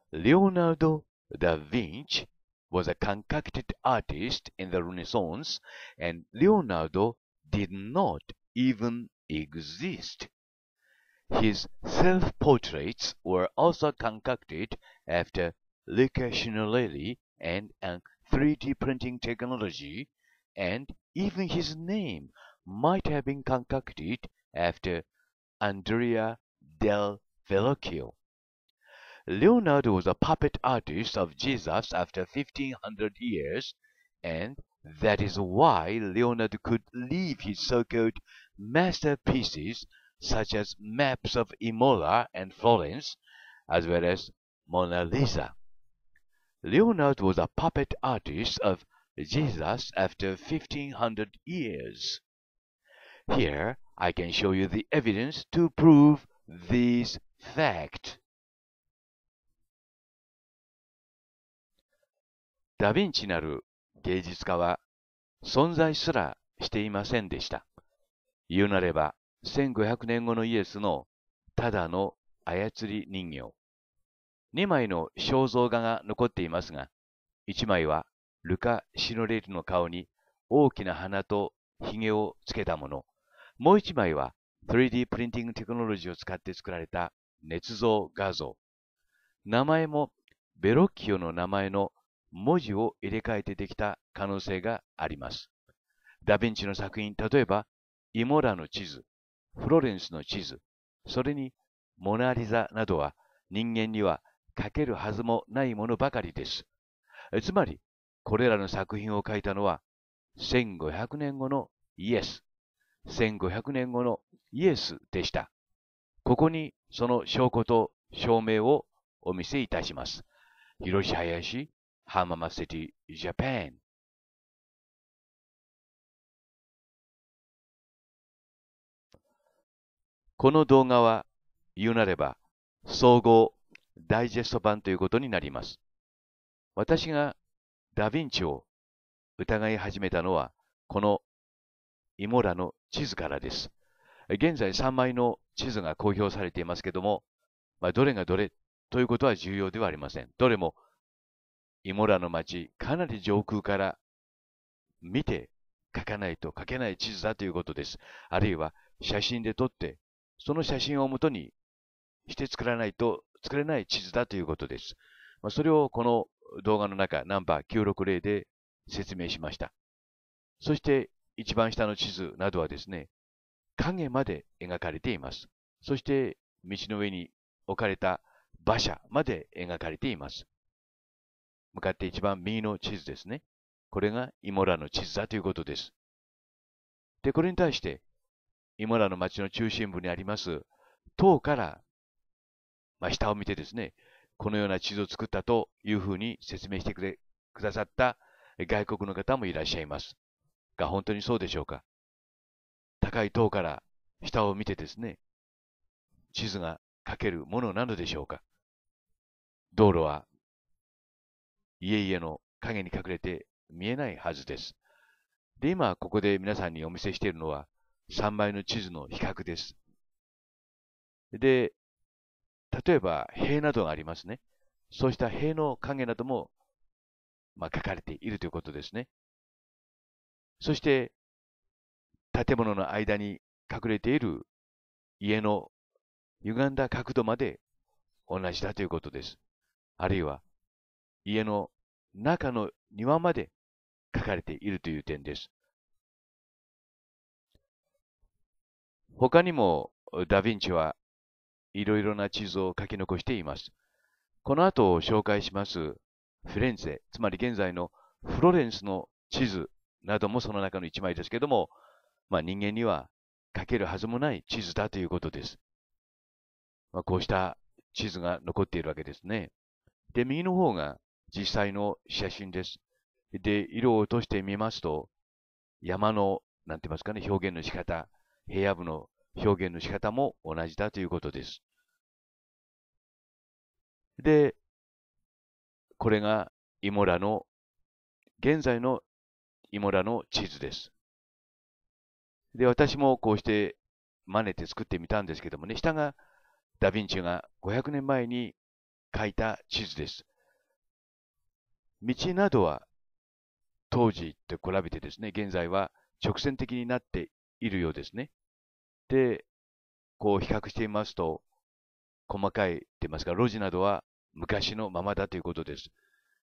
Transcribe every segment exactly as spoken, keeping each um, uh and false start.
Leonardo da Vinci was a concocted artist in the Renaissance, and Leonardo did not even exist. His self-portraits were also concocted after Luca Signorelli and an three D printing technology, and even his name might have been concocted after Andrea del Verrocchio. Leonardo was a puppet artist of Jesus after fifteen hundred years, and that is why Leonardo could leave his so-called masterpieces such as maps of Imola and Florence, as well as Mona Lisa. Leonardo was a puppet artist of Jesus after fifteen hundred years. Here, I can show you the evidence to prove this fact. ダヴィンチなる芸術家は存在すらしていませんでした。言うなれば、せんごひゃくねんごのイエスのただの操り人形。にまいの肖像画が残っていますが、いちまいはルカ・シノレリの顔に大きな鼻とひげをつけたもの。もういちまいは スリーディー プリンティングテクノロジーを使って作られた捏造画像。名前もベロッキオの名前の文字を入れ替えてできた可能性があります。ダヴィンチの作品、例えば、イモラの地図、フロレンスの地図、それにモナリザなどは人間には描けるはずもないものばかりです。つまり、これらの作品を描いたのはせんごひゃくねんごのイエス、せんごひゃくねんごのイエスでした。ここにその証拠と証明をお見せいたします。Hiroshi Hayashi Hamamatsu-city, Japan. この動画は言うなれば総合ダイジェスト版ということになります。私がダヴィンチを疑い始めたのはこのイモラの地図からです。現在さんまいの地図が公表されていますけども、まあ、どれがどれということは重要ではありません。どれもイモラの町、かなり上空から見て描かないと描けない地図だということです。あるいは写真で撮って、その写真をもとにして作らないと作れない地図だということです。まあ、それをこの動画の中、ナンバーきゅうろくぜろで説明しました。そして一番下の地図などはですね、影まで描かれています。そして道の上に置かれた馬車まで描かれています。向かって一番右の地図ですね。これがイモラの地図だということです。で、これに対して、イモラの町の中心部にあります塔から、まあ、下を見てですね、このような地図を作ったというふうに説明してくれくださった外国の方もいらっしゃいます。が、本当にそうでしょうか。高い塔から下を見てですね、地図が描けるものなのでしょうか。道路は家々の影に隠れて見えないはずです。で、今ここで皆さんにお見せしているのはさんまいの地図の比較です。で、例えば塀などがありますね。そうした塀の影なども、まあ、書かれているということですね。そして、建物の間に隠れている家の歪んだ角度まで同じだということです。あるいは、家の中の庭まで書かれているという点です。他にもダヴィンチはいろいろな地図を書き残しています。この後紹介しますフィレンツェ、つまり現在のフロレンスの地図などもその中の一枚ですけども、まあ、人間には書けるはずもない地図だということです。まあ、こうした地図が残っているわけですね。で、右の方が実際の写真です。で、色を落としてみますと、山の、なんて言いますかね、表現の仕方、平野部の表現の仕方も同じだということです。で、これがイモラの、現在のイモラの地図です。で、私もこうして真似て作ってみたんですけどもね、下がダヴィンチがごひゃくねんまえに描いた地図です。道などは当時と比べてですね、現在は直線的になっているようですね。で、こう比較してみますと、細かいって言いますか、路地などは昔のままだということです。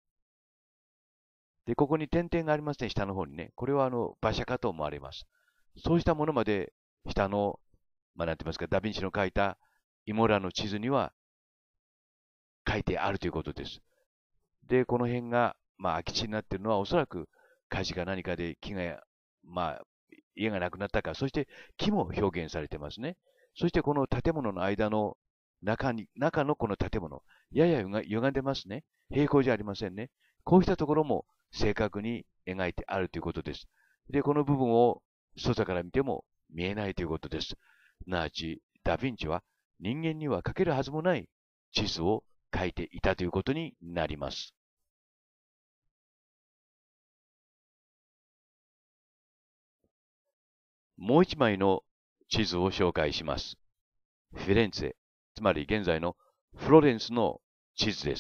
で、ここに点々がありますね、下の方にね。これはあの馬車かと思われます。そうしたものまで下の、まあ、なんて言いますか、ダヴィンチの描いたイモラの地図には書いてあるということです。で、この辺が、まあ、空き地になっているのは、おそらく火事か何かで木が、まあ、家がなくなったか、そして木も表現されてますね。そしてこの建物の間の中に、中のこの建物、やや歪んでますね。平行じゃありませんね。こうしたところも正確に描いてあるということです。で、この部分を外から見ても見えないということです。すなわち、ダヴィンチは人間には描けるはずもない地図を描いていたということになります。もう一枚の地図を紹介します。フィレンツェ、つまり現在のフロレンスの地図です。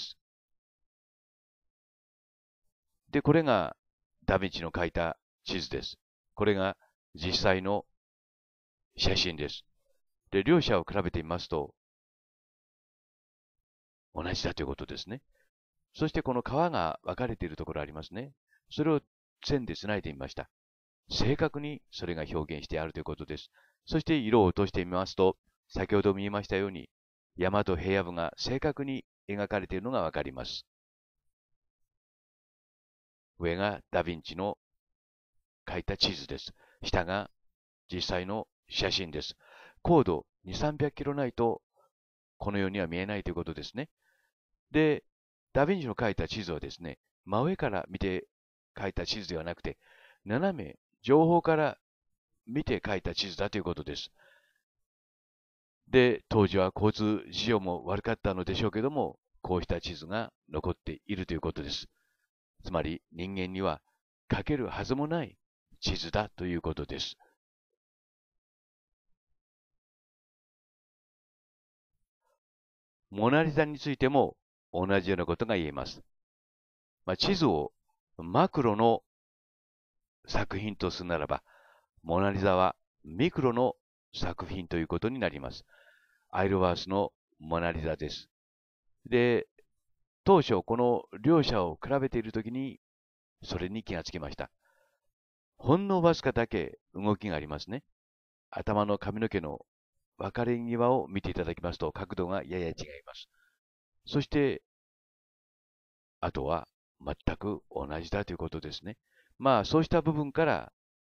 で、これがダヴィンチの描いた地図です。これが実際の写真です。で、両者を比べてみますと、同じだということですね。そしてこの川が分かれているところありますね。それを線で繋いでみました。正確にそれが表現してあるということです。そして色を落としてみますと、先ほど見えましたように、山と平野部が正確に描かれているのがわかります。上がダヴィンチの描いた地図です。下が実際の写真です。高度にせんさんびゃくキロないと、このようには見えないということですね。で、ダヴィンチの描いた地図はですね、真上から見て描いた地図ではなくて、斜め上方から見て描いた地図だということです。で、当時は交通事情も悪かったのでしょうけども、こうした地図が残っているということです。つまり人間には描けるはずもない地図だということです。モナリザについても同じようなことが言えます。まあ、地図をマクロの作品とするならば、モナリザはミクロの作品ということになります。アイルワースのモナリザです。で、当初この両者を比べているときにそれに気がつきました。ほんのわずかだけ動きがありますね。頭の髪の毛の分かれ際を見ていただきますと角度がやや違います。そして、あとは全く同じだということですね。まあそうした部分から、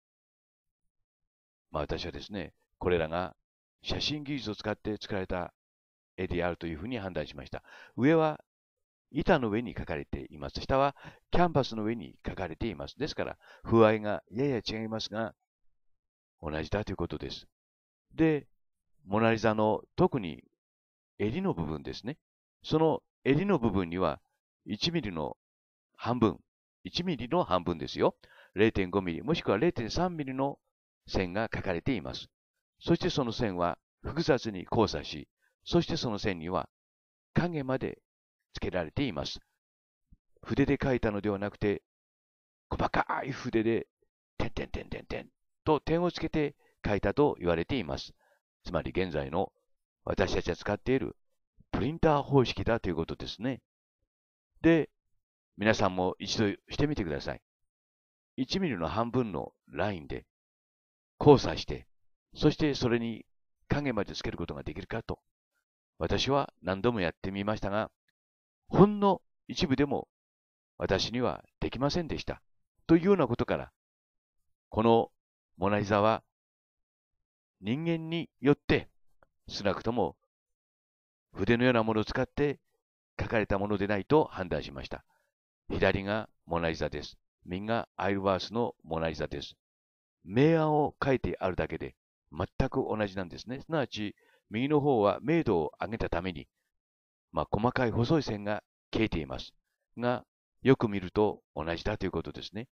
まあ私はですね、これらが写真技術を使って作られた絵であるというふうに判断しました。上は板の上に描かれています。下はキャンバスの上に描かれています。ですから、風合いがやや違いますが、同じだということです。で、モナリザの特に襟の部分ですね。その襟の部分にはいちミリの半分、いちミリの半分ですよ。れいてんごミリ、もしくは れいてんさんミリの線が描かれています。そしてその線は複雑に交差し、そしてその線には影までつけられています。筆で描いたのではなくて、細かい筆で、点々点々点と点をつけて描いたと言われています。つまり現在の私たちが使っているプリンター方式だということですね。で、皆さんも一度してみてください。いちミリの半分のラインで交差して、そしてそれに影までつけることができるかと。私は何度もやってみましたが、ほんの一部でも私にはできませんでした。というようなことから、このモナリザは人間によって少なくとも筆のようなものを使って描かれたものでないと判断しました。左がモナリザです。右がアイルワースのモナリザです。明暗を書いてあるだけで全く同じなんですね。すなわち、右の方は明度を上げたために、まあ、細かい細い線が消えています。が、よく見ると同じだということですね。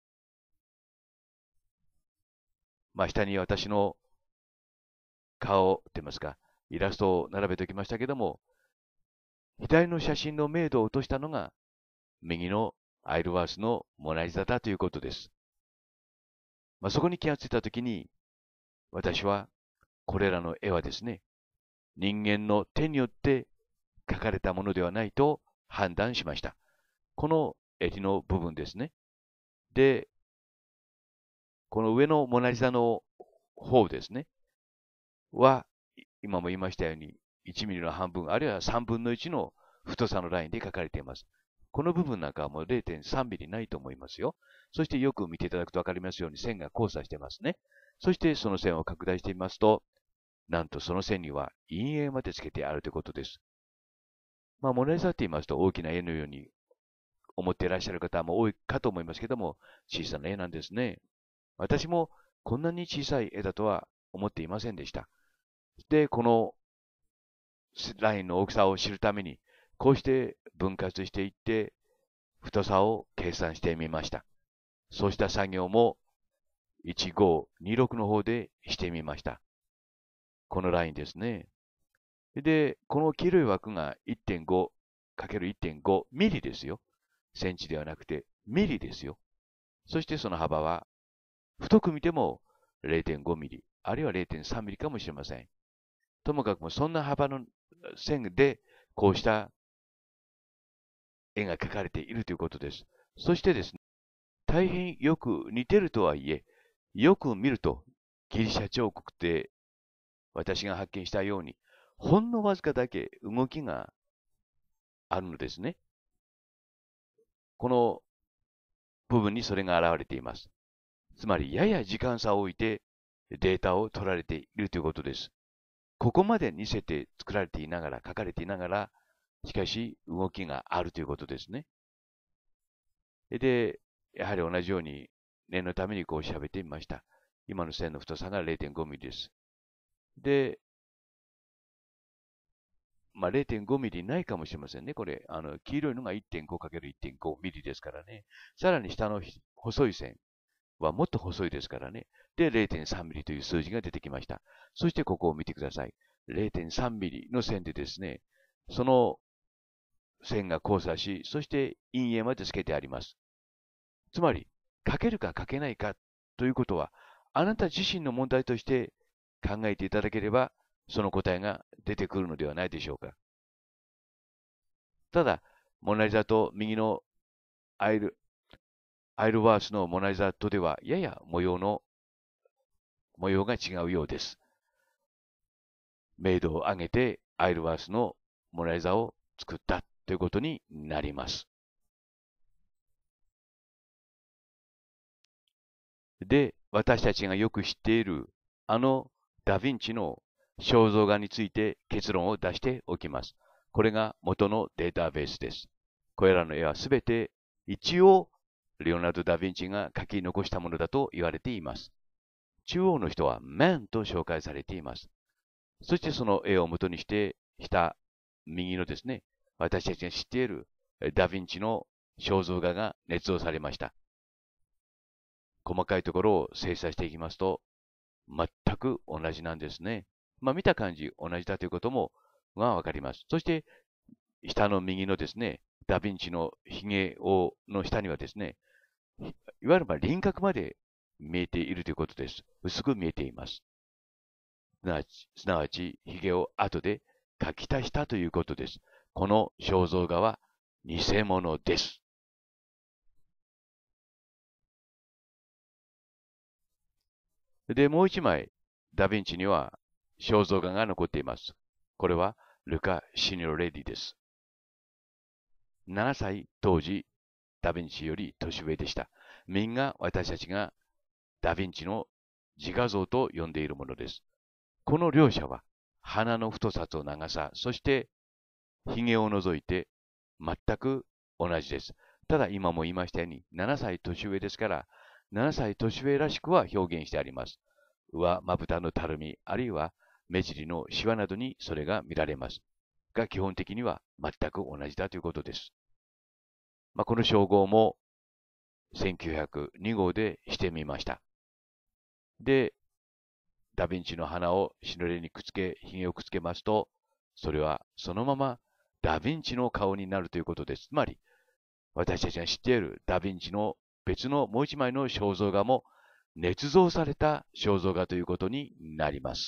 まあ、下に私の顔といいますか、イラストを並べておきましたけども、 左の写真の明度を落としたのが、右のアイルワースのモナリザだということです。まあ、そこに気がついたときに、私は、これらの絵はですね、人間の手によって描かれたものではないと判断しました。この襟の部分ですね。で、この上のモナリザの方ですね、は、今も言いましたように、いちミリの半分、あるいはさんぶんのいちの太さのラインで描かれています。この部分なんかはもう れいてんさんミリないと思いますよ。そしてよく見ていただくとわかりますように線が交差してますね。そしてその線を拡大してみますと、なんとその線には陰影までつけてあるということです。まあ、モナリザって言いますと大きな絵のように思っていらっしゃる方も多いかと思いますけども、小さな絵なんですね。私もこんなに小さい絵だとは思っていませんでした。で、このラインの大きさを知るために、こうして分割していって、太さを計算してみました。そうした作業もいちごにろくの方でしてみました。このラインですね。で、この黄色い枠が いってんごかけるいってんご ミリですよ。センチではなくてミリですよ。そしてその幅は太く見ても れいてんごミリ、あるいは れいてんさんミリかもしれません。ともかくもそんな幅の線でこうした絵が描かれているということです。そしてですね、大変よく似てるとはいえ、よく見るとギリシャ彫刻って私が発見したように、ほんのわずかだけ動きがあるのですね。この部分にそれが現れています。つまり、やや時間差を置いてデータを取られているということです。ここまで似せて作られていながら、書かれていながら、しかし動きがあるということですね。で、やはり同じように念のためにこう喋ってみました。今の線の太さが れいてんごミリです。で、まあ、れいてんごミリないかもしれませんね。これ、あの、黄色いのが いってんごかけるいってんご ミリですからね。さらに下の細い線はもっと細いですからね。で、れいてんさんミリという数字が出てきました。そしてここを見てください。れいてんさんミリの線でですね、その線が交差し、そして陰影までつけてあります。つまり、書けるか書けないかということは、あなた自身の問題として考えていただければ、その答えが出てくるのではないでしょうか。ただ、モナリザと右のアイル、アイルワースのモナリザとでは、やや模様の、模様が違うようです。明度を上げて、アイルワースのモナリザを作ったということになります。で、私たちがよく知っている、あのダ・ヴィンチの肖像画について結論を出しておきます。これが元のデータベースです。これらの絵はすべて一応、レオナルド・ダ・ヴィンチが描き残したものだと言われています。中央の人はマンと紹介されています。そしてその絵を元にして、下、右のですね、私たちが知っているダ・ヴィンチの肖像画が捏造されました。細かいところを精査していきますと、全く同じなんですね。まあ見た感じ同じだということもがわかります。そして、下の右のですね、ダヴィンチの髭をの下にはですね、いわゆる輪郭まで見えているということです。薄く見えています。すなわち、すなわち髭を後で描き足したということです。この肖像画は偽物です。で、もう一枚、ダヴィンチには肖像画が残っています。これはルカ・シニョレディです。ななさい当時、ダヴィンチより年上でした。みんな私たちがダヴィンチの自画像と呼んでいるものです。この両者は鼻の太さと長さ、そして髭を除いて全く同じです。ただ今も言いましたようにななさい年上ですから、ななさい年上らしくは表現してあります。上まぶたのたるみ、あるいは目尻のシワなどにそれが見られます。が基本的には全く同じだということです。まあ、この称号もせんきゅうひゃくに号でしてみました。で、ダヴィンチの鼻をシノレにくっつけ、髭をくっつけますと、それはそのままダヴィンチの顔になるということです。つまり、私たちが知っているダヴィンチの別のもう一枚の肖像画も捏造された肖像画ということになります。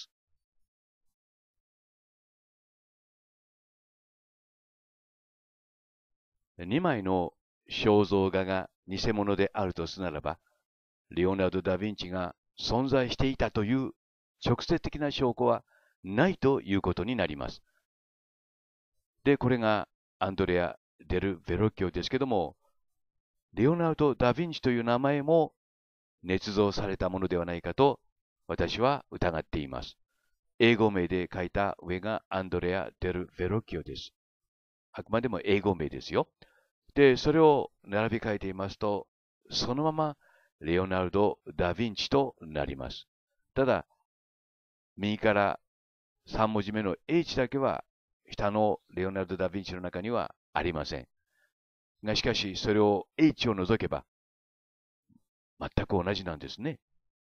にまいの肖像画が偽物であるとするならば、レオナルド・ダ・ヴィンチが存在していたという直接的な証拠はないということになります。で、これがアンドレア・デル・ベロッキオですけども、レオナルド・ダ・ヴィンチという名前も捏造されたものではないかと私は疑っています。英語名で書いた上がアンドレア・デル・ベロッキオです。あくまでも英語名ですよ。で、それを並び替えていますと、そのままレオナルド・ダ・ヴィンチとなります。ただ、右からさん文字目の H だけは下のレオナルド・ダ・ヴィンチの中にはありません。がしかし、それを H を除けば、全く同じなんですね。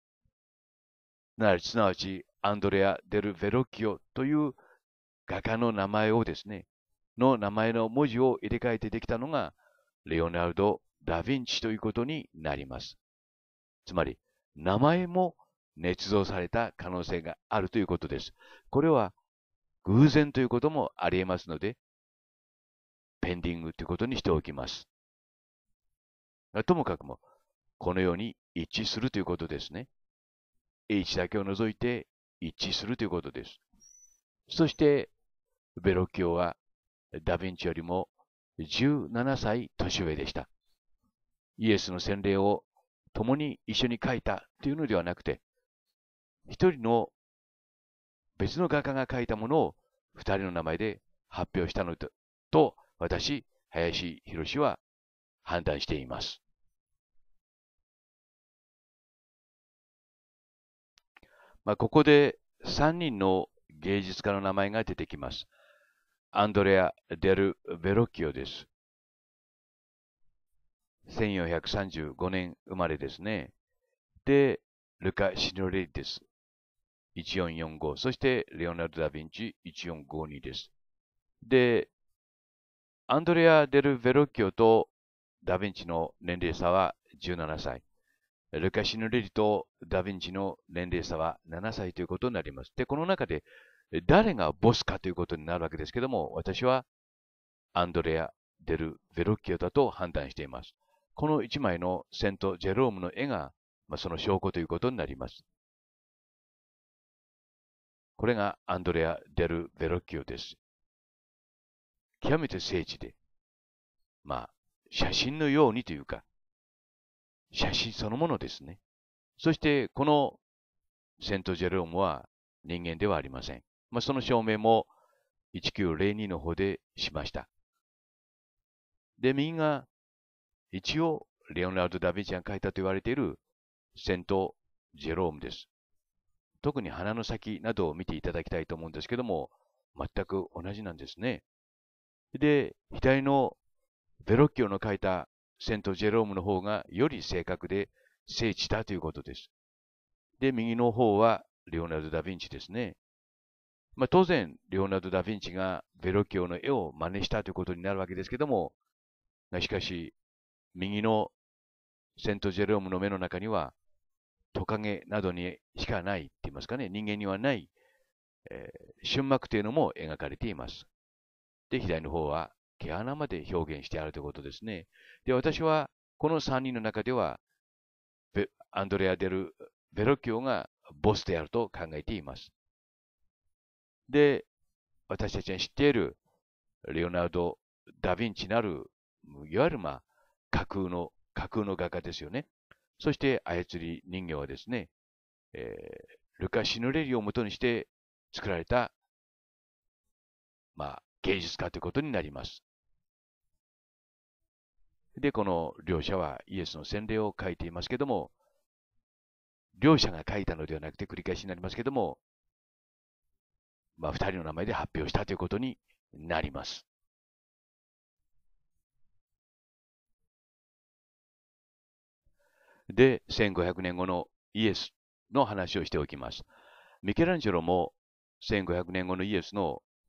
すなわち、アンドレア・デル・ベロッキオという画家の名前をですね、の名前の文字を入れ替えてできたのが、レオナルド・ダ・ヴィンチということになります。つまり、名前も捏造された可能性があるということです。これは偶然ということもあり得ますので、ペンディングということにしておきます。ともかくも、このように一致するということですね。H だけを除いて一致するということです。そして、ベロッキオはダ・ヴィンチよりもじゅうななさい年上でした。イエスの洗礼を共に一緒に描いたというのではなくて、一人の別の画家が描いたものを二人の名前で発表したのと、私、林博は判断しています。まあ、ここでさんにんの芸術家の名前が出てきます。アンドレア・デル・ベロッキオです。せんよんひゃくさんじゅうごねん生まれですね。で、ルカ・シノレリです。いちよんよんご。そして、レオナルド・ダ・ヴィンチいちよんごにです。で、アンドレア・デル・ベロッキオとダ・ヴィンチの年齢差はじゅうななさい。ルカ・シノレリとダ・ヴィンチの年齢差はななさいということになります。で、この中で誰がボスかということになるわけですけども、私はアンドレア・デル・ベロッキオだと判断しています。このいちまいのセント・ジェロームの絵が、まあ、その証拠ということになります。これがアンドレア・デル・ベロッキオです。極めて精緻で、まあ、写真のようにというか、写真そのものですね。そして、このセント・ジェロームは人間ではありません。まあ、その証明もせんきゅうひゃくにの方でしました。で、右が一応、レオナルド・ダ・ヴィンチが描いたと言われているセント・ジェロームです。特に鼻の先などを見ていただきたいと思うんですけども、全く同じなんですね。で、左のベロッキオの描いたセント・ジェロームの方がより正確で精緻だということです。で、右の方はレオナルド・ダ・ヴィンチですね。まあ、当然、レオナルド・ダ・ヴィンチがベロッキオの絵を真似したということになるわけですけども、しかし、右のセント・ジェロームの目の中には、トカゲなどにしかないって言いますかね、人間にはない、えー、瞬膜というのも描かれています。で、左の方は毛穴まで表現してあるということですね。で、私はこのさんにんの中では、アンドレア・デル・ベロッキオがボスであると考えています。で、私たちが知っているレオナルド・ダ・ヴィンチなる、いわゆるまあ架空の、架空の画家ですよね。そして操り人形はですね、えー、ルカ・シノレリを元にして作られた、まあ、芸術家ということになります。で、この両者はイエスの洗礼を書いていますけども、両者が書いたのではなくて繰り返しになりますけども、まあ、二人の名前で発表したということになります。で、せんごひゃくねんごのイエスの話をしておきます。ミケランジェロもせんごひゃくねんごのイエスの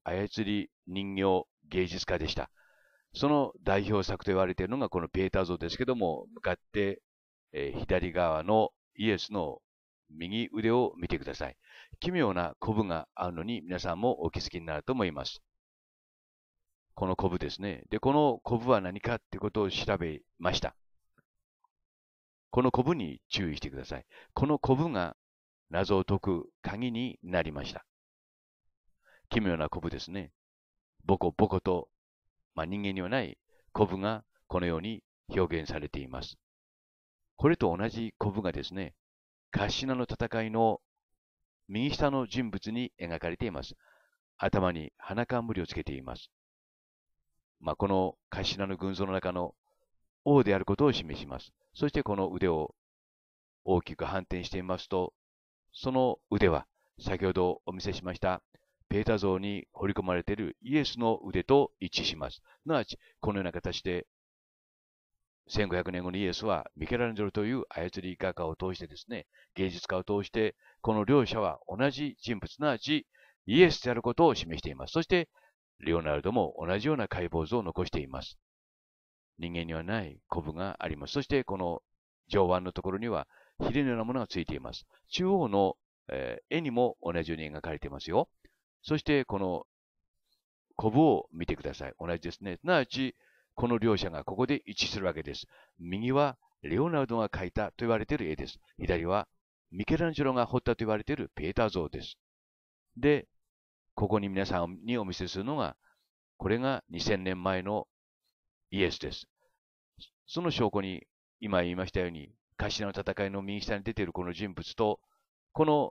操り人形芸術家でした。その代表作と言われているのがこのペーター像ですけども、向かって、えー、左側のイエスの右腕を見てください。奇妙なコブがあるのに皆さんもお気づきになると思います。このコブですね。で、このコブは何かっていうことを調べました。このコブに注意してください。このコブが謎を解く鍵になりました。奇妙なコブですね。ボコボコと、まあ、人間にはないコブがこのように表現されています。これと同じコブがですね、カシナの戦いの右下の人物に描かれています。頭に花冠をつけています。まあ、このカシナの群像の中の王であることを示します。そしてこの腕を大きく反転してみますと、その腕は先ほどお見せしましたペーター像に彫り込まれているイエスの腕と一致します。すなわち、このような形でせんごひゃくねんごのイエスはミケランジェロという操り画家を通してですね、芸術家を通して、この両者は同じ人物、すなわちイエスであることを示しています。そして、レオナルドも同じような解剖図を残しています。人間にはないコブがあります。そして、この上腕のところにはヒレのようなものがついています。中央の、えー、絵にも同じように描かれていますよ。そして、このコブを見てください。同じですね。すなわち、この両者がここで一致するわけです。右はレオナルドが描いたと言われている絵です。左はミケランジェロが彫ったと言われているペーター像です。で、ここに皆さんにお見せするのが、これがにせんねんまえのイエスです。その証拠に、今言いましたように、カシナの戦いの右下に出ているこの人物と、この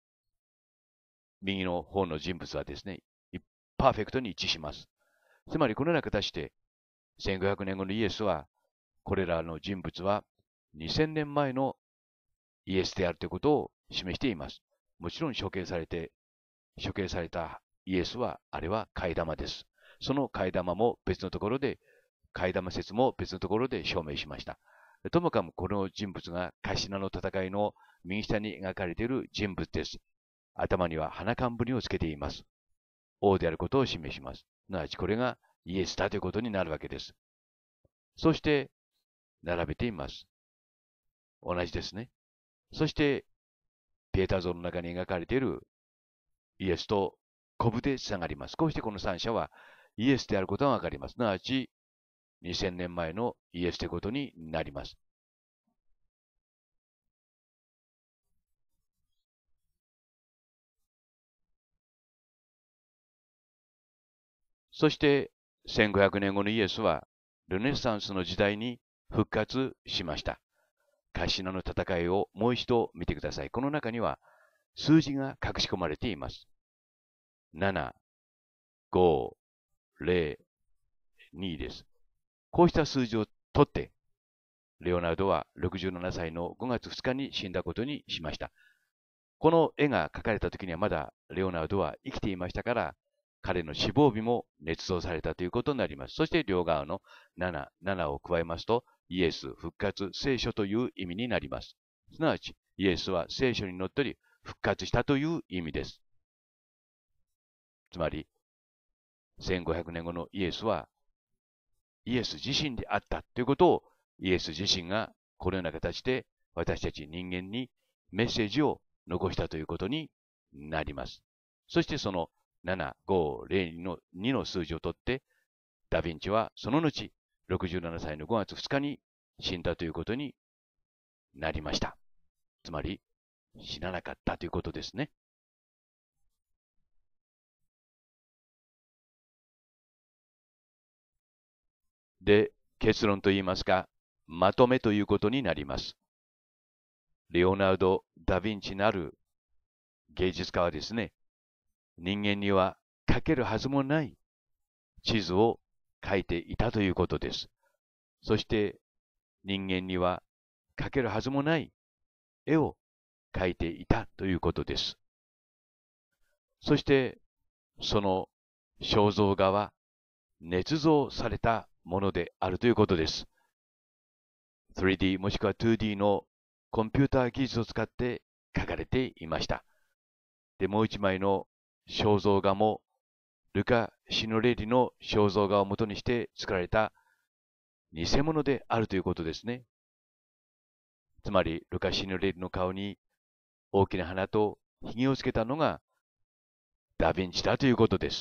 右の方の人物はですね、パーフェクトに一致します。つまり、このような形で、せんごひゃくねんごのイエスは、これらの人物はにせんねんまえのイエスであるということを示しています。もちろん処刑されて、処刑されたイエスは、あれは替え玉です。その替え玉も別のところで、替え玉説も別のところで証明しました。ともかくこの人物がカシナの戦いの右下に描かれている人物です。頭には花冠をつけています。王であることを示します。すなわちこれがイエスだということになるわけです。そして、並べています。同じですね。そして、ペーター像の中に描かれているイエスとコブでつながります。こうしてこの三者はイエスであることがわかります。すなわち、にせんねんまえのイエスということになります。そして、せんごひゃくねんごのイエスは、ルネサンスの時代に復活しました。カシナの戦いをもう一度見てください。この中には数字が隠し込まれています。なな、ご、ゼロ、にです。こうした数字を取って、レオナルドはろくじゅうななさいのごがつふつかに死んだことにしました。この絵が描かれた時にはまだレオナルドは生きていましたから、彼の死亡日も捏造されたということになります。そして両側のなな、ななを加えますと、イエス、復活、聖書という意味になります。すなわち、イエスは聖書にのっとり復活したという意味です。つまり、せんごひゃくねんごのイエスは、イエス自身であったということを、イエス自身がこのような形で私たち人間にメッセージを残したということになります。そしてそのなな、ご、ゼロのにの数字を取って、ダヴィンチはその後、ろくじゅうななさいのごがつふつかに死んだということになりました。つまり、死ななかったということですね。で、結論といいますか、まとめということになります。レオナルド・ダ・ヴィンチなる芸術家はですね、人間には描けるはずもない地図を描いていたということです。そして人間には描けるはずもない絵を描いていたということです。そしてその肖像画は捏造されたものであるということです。スリーディー もしくは ツーディー のコンピューター技術を使って描かれていました。で、もう一枚の肖像画もルカ・シノレリの肖像画を元にして作られた偽物であるということですね。つまり、ルカ・シノレリの顔に大きな鼻と髭をつけたのがダ・ヴィンチだということです。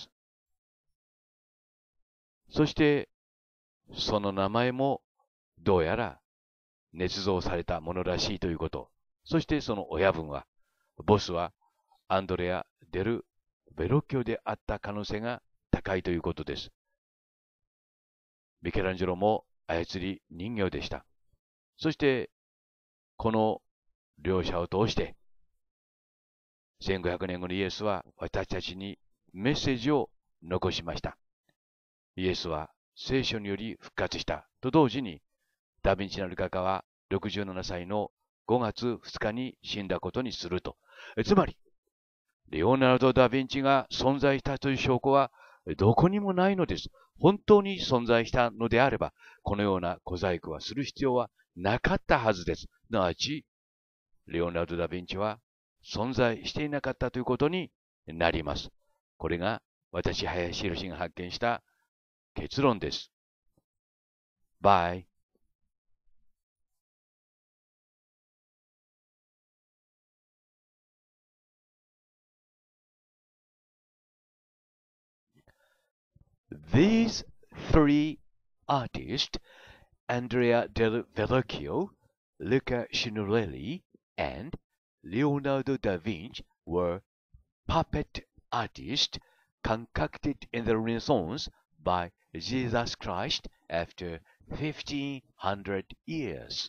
そして、その名前もどうやら捏造されたものらしいということ。そしてその親分は、ボスはアンドレア・デル・ベロッキョであった可能性が高いということです。ミケランジェロも操り人形でした。そして、この両者を通して、せんごひゃくねんごのイエスは私たちにメッセージを残しました。イエスは聖書により復活したと同時に、ダ・ヴィンチなる画家はろくじゅうななさいのごがつふつかに死んだことにすると。つまり、レオナルド・ダ・ヴィンチが存在したという証拠はどこにもないのです。本当に存在したのであれば、このような小細工はする必要はなかったはずです。すなわち、レオナルド・ダ・ヴィンチは存在していなかったということになります。これが私、林博が発見した結論です。バイ。These three artists, Andrea del Verrocchio, Luca Signorelli, and Leonardo da Vinci, were puppet artists concocted in the Renaissance by Jesus Christ after fifteen hundred years.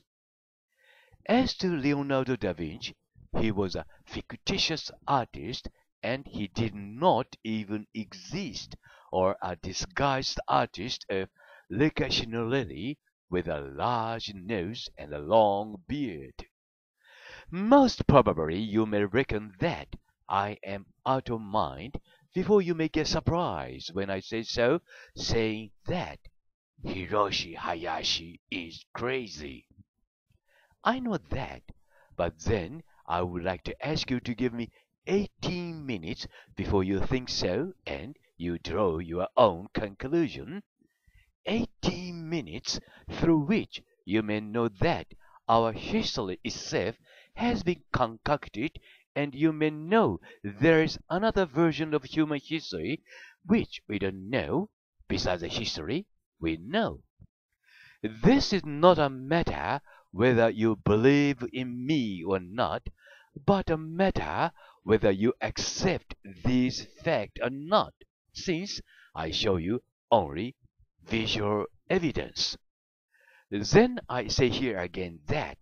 As to Leonardo da Vinci, he was a fictitious artist and he did not even exist, or a disguised artist of Luca Signorelli with a large nose and a long beard. Most probably you may reckon that I am out of mind before you may get surprised when I say so, saying that Hiroshi Hayashi is crazy. I know that, but then I would like to ask you to give me eighteen minutes before you think so and you draw your own conclusion. eighteen minutes through which you may know that our history itself has been concocted, and you may know there is another version of human history which we don't know, besides the history we know. This is not a matter whether you believe in me or not, but a matter whether you accept this fact or not, since I show you only visual evidence. Then I say here again that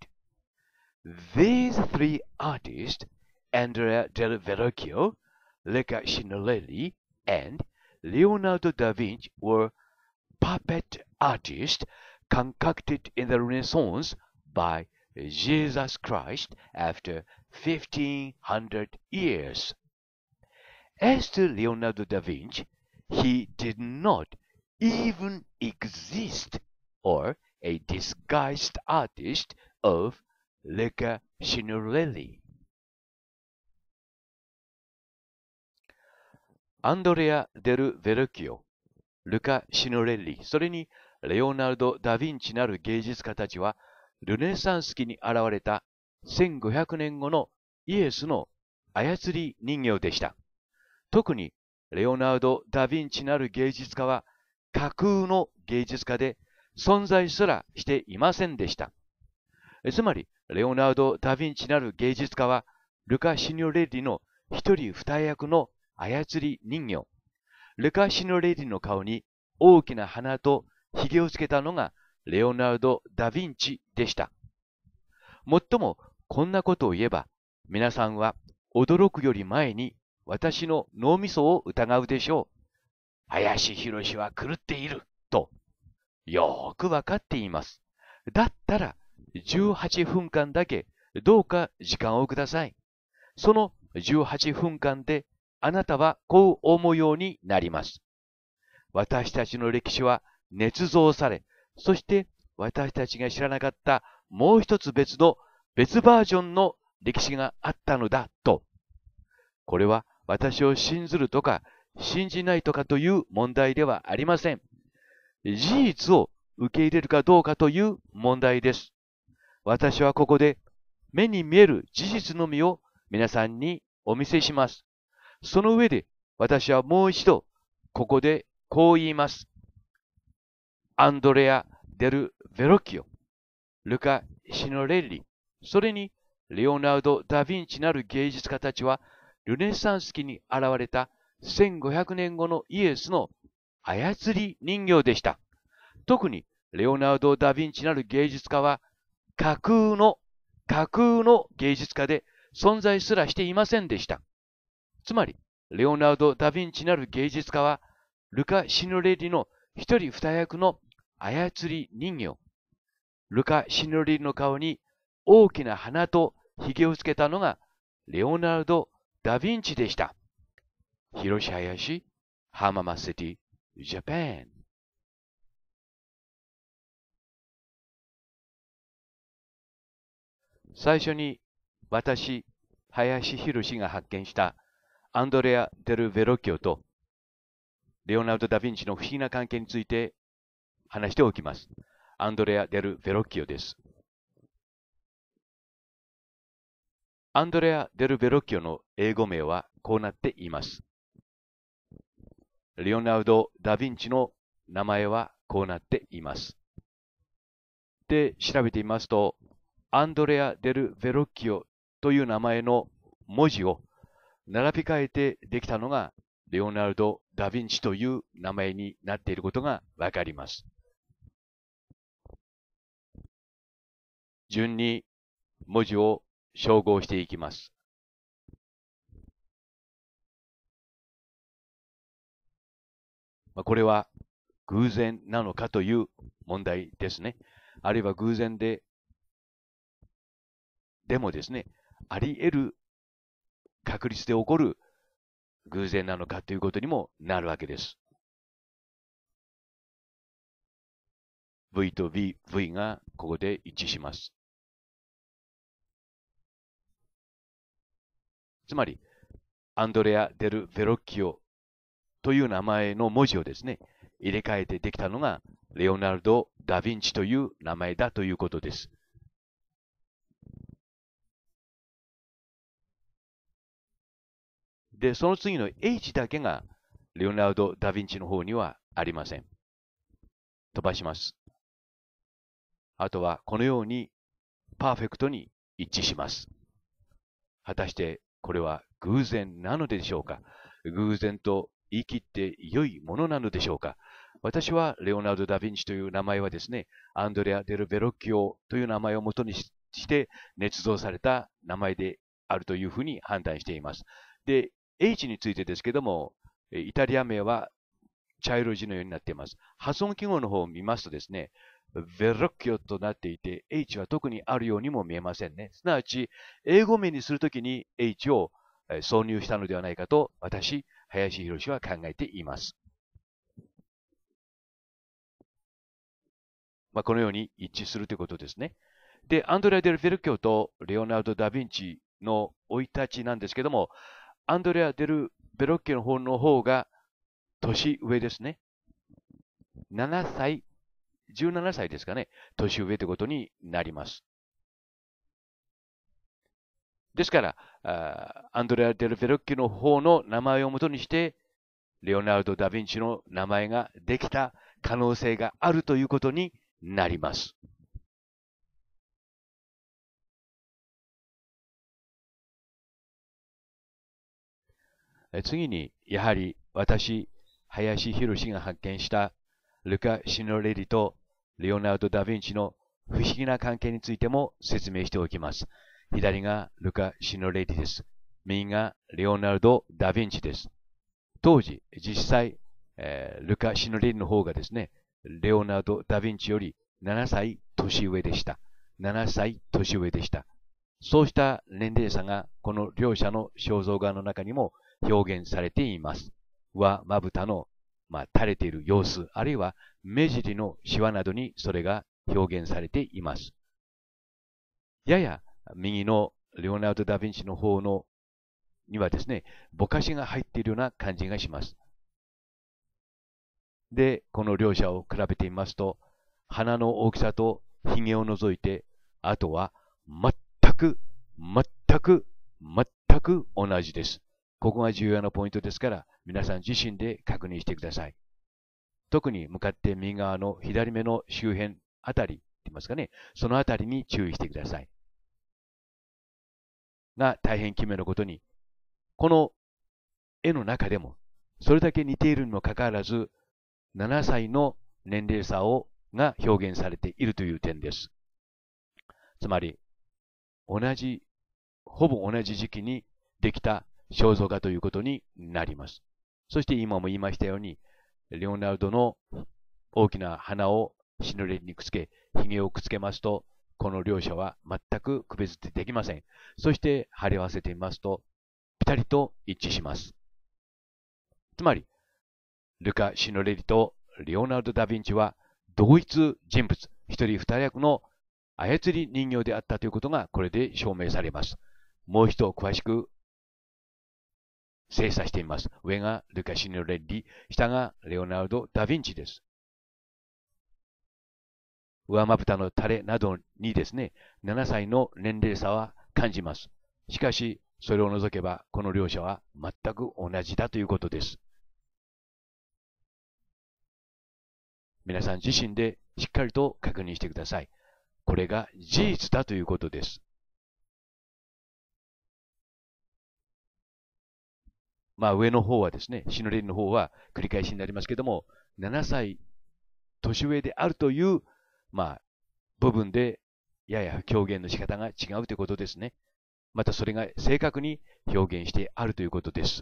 these three artists, Andrea del Verrocchio, Luca Signorelli, and Leonardo da Vinci, were puppet artists concocted in the Renaissance by Jesus Christ after fifteen hundred years. As to Leonardo da Vinci, he did not even exist, or a disguised artist of Luca Signorelli. アンドレア・デル・ベルキオ、ルカ・シノレッリ、それにレオナルド・ダ・ヴィンチなる芸術家たちは、ルネサンス期に現れたせんごひゃくねんごのイエスの操り人形でした。特にレオナルド・ダ・ヴィンチなる芸術家は架空の芸術家で存在すらしていませんでした。つまり、レオナルド・ダ・ヴィンチなる芸術家はルカ・シニョレッリの一人二役の操り人形。ルカ・シニョレッリの顔に大きな鼻と髭をつけたのがレオナルド・ダ・ヴィンチでした。もっともこんなことを言えば、皆さんは驚くより前に私の脳みそを疑うでしょう。林博は狂っていると、よーくわかっています。だったらじゅうはちふんかんだけどうか時間をください。そのじゅうはちふんかんであなたはこう思うようになります。私たちの歴史は捏造され、そして私たちが知らなかったもう一つ別の別バージョンの歴史があったのだと。これは私を信ずるとか信じないとかという問題ではありません。事実を受け入れるかどうかという問題です。私はここで目に見える事実のみを皆さんにお見せします。その上で私はもう一度ここでこう言います。アンドレア・デル・ベロッキオ、ルカ・シノレッリ、それにレオナルド・ダ・ヴィンチなる芸術家たちはルネサンス期に現れたせんごひゃくねんごのイエスの操り人形でした。特にレオナルド・ダ・ヴィンチなる芸術家は架空の架空の芸術家で存在すらしていませんでした。つまり、レオナルド・ダ・ヴィンチなる芸術家はルカ・シノレッリの一人二役の操り人形。ルカ・シノレッリの顔に大きな鼻と髭をつけたのがレオナルド・ダ・ヴィンチでした。Hiroshi Hayashi, Hamamatsu-city, Japan。最初に私、林博が発見したアンドレア・デル・ベロッキオとレオナルド・ダ・ヴィンチの不思議な関係について話しておきます。アンドレア・デル・ベロッキオです。アンドレア・デル・ベロッキオの英語名はこうなっています。レオナルド・ダ・ヴィンチの名前はこうなっています。で、調べてみますと、アンドレア・デル・ベロッキオという名前の文字を並び替えてできたのがレオナルド・ダ・ヴィンチという名前になっていることがわかります。順に文字を照合していきます。これは偶然なのかという問題ですね。あるいは偶然で、でもですね、あり得る確率で起こる偶然なのかということにもなるわけです。V と V、V がここで一致します。つまり、アンドレア・デル・ベロッキオという名前の文字をですね、入れ替えてできたのがレオナルド・ダ・ヴィンチという名前だということです。で、その次の H だけがレオナルド・ダ・ヴィンチの方にはありません。飛ばします。あとはこのようにパーフェクトに一致します。果たしてこれは偶然なのでしょうか？偶然と言い切って良いものなのでしょうか？私はレオナルド・ダ・ヴィンチという名前はですね、アンドレア・デル・ベロッキオという名前を元にして捏造された名前であるというふうに判断しています。で、H についてですけども、イタリア名は茶色字のようになっています。発音記号の方を見ますとですね、ベロッキオとなっていて、H は特にあるようにも見えませんね。すなわち、英語名にするときに H を挿入したのではないかと、私、林博は考えています。まあ、このように一致するということですね。で、アンドレア・デル・ベルキョとレオナルド・ダ・ヴィンチの生い立ちなんですけども、アンドレア・デル・ベロッキョの方の方が年上ですね。ななさい、じゅうななさいですかね。年上ということになります。ですから、アンドレア・デル・ベロッキョの方の名前をもとにして、レオナルド・ダ・ヴィンチの名前ができた可能性があるということになります。次に、やはり私、林博が発見したルカ・シノレリとレオナルド・ダ・ヴィンチの不思議な関係についても説明しておきます。左がルカ・シノレリです。右がレオナルド・ダ・ヴィンチです。当時、実際、えー、ルカ・シノレリの方がですね、レオナルド・ダ・ヴィンチよりななさい年上でした。ななさい年上でした。そうした年齢差がこの両者の肖像画の中にも表現されています。上まぶたの、まあ、垂れている様子、あるいは目尻のシワなどにそれが表現されています。やや右のレオナルド・ダ・ヴィンチの方のにはですね、ぼかしが入っているような感じがします。 で、この両者を比べてみますと、鼻の大きさと髭を除いて、あとは全く、全く、全く同じです。ここが重要なポイントですから、皆さん自身で確認してください。特に向かって右側の左目の周辺あたりって言いますかね、そのあたりに注意してください。が大変奇妙なことに、この絵の中でも、それだけ似ているにもかかわらず、ななさいの年齢差をが表現されているという点です。つまり、同じ、ほぼ同じ時期にできた肖像画ということになります。そして今も言いましたように、レオナルドの大きな鼻をシノレリにくっつけ、髭をくっつけますと、この両者は全く区別できません。そして貼り合わせてみますと、ぴたりと一致します。つまり、ルカ・シノレリとレオナルド・ダ・ヴィンチは同一人物、一人二役の操り人形であったということがこれで証明されます。もう一度詳しく精査してみます。上がルカ・シノレリ、下がレオナルド・ダ・ヴィンチです。上まぶたの垂れなどにですね、ななさいの年齢差は感じます。しかし、それを除けば、この両者は全く同じだということです。皆さん自身でしっかりと確認してください。これが事実だということです。まあ上の方はですね、シノレリの方は繰り返しになりますけども、ななさい年上であるという、まあ、部分でやや表現の仕方が違うということですね。またそれが正確に表現してあるということです。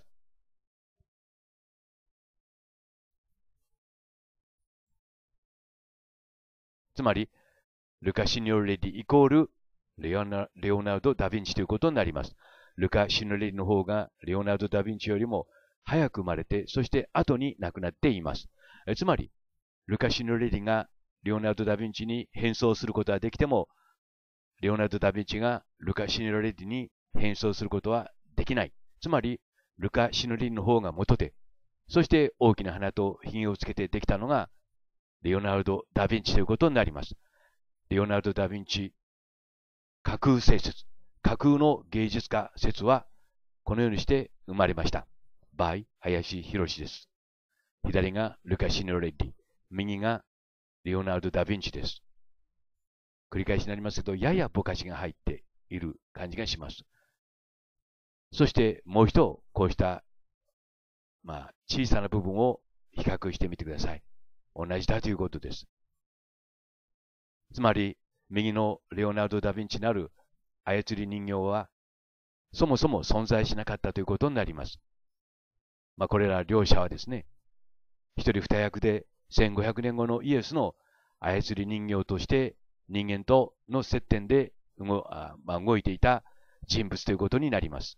つまり、ルカ・シニョレリイコールレオナ、レオナルド・ダ・ヴィンチということになります。ルカ・シニョレリの方がレオナルド・ダ・ヴィンチよりも早く生まれて、そして後に亡くなっています。つまり、ルカ・シニョレリがレオナルド・ダ・ヴィンチに変装することはできても、レオナルド・ダ・ヴィンチがルカ・シニョレリに変装することはできない。つまり、ルカ・シニョレリの方が元で、そして大きな鼻と髭をつけてできたのが、レオナルド・ダ・ヴィンチということになります。レオナルド・ダ・ヴィンチ、架空説、架空の芸術家説は、このようにして生まれました。by 林博です。左がルカ・シニョレリ、右がレオナルド・ダ・ヴィンチです。繰り返しになりますけど、ややぼかしが入っている感じがします。そしてもう一度、こうした、まあ、小さな部分を比較してみてください。同じだということです。つまり、右のレオナルド・ダ・ヴィンチなる操り人形は、そもそも存在しなかったということになります。まあ、これら両者はですね、一人二役でせんごひゃくねんごのイエスの操り人形として人間との接点で動、あまあ、動いていた人物ということになります。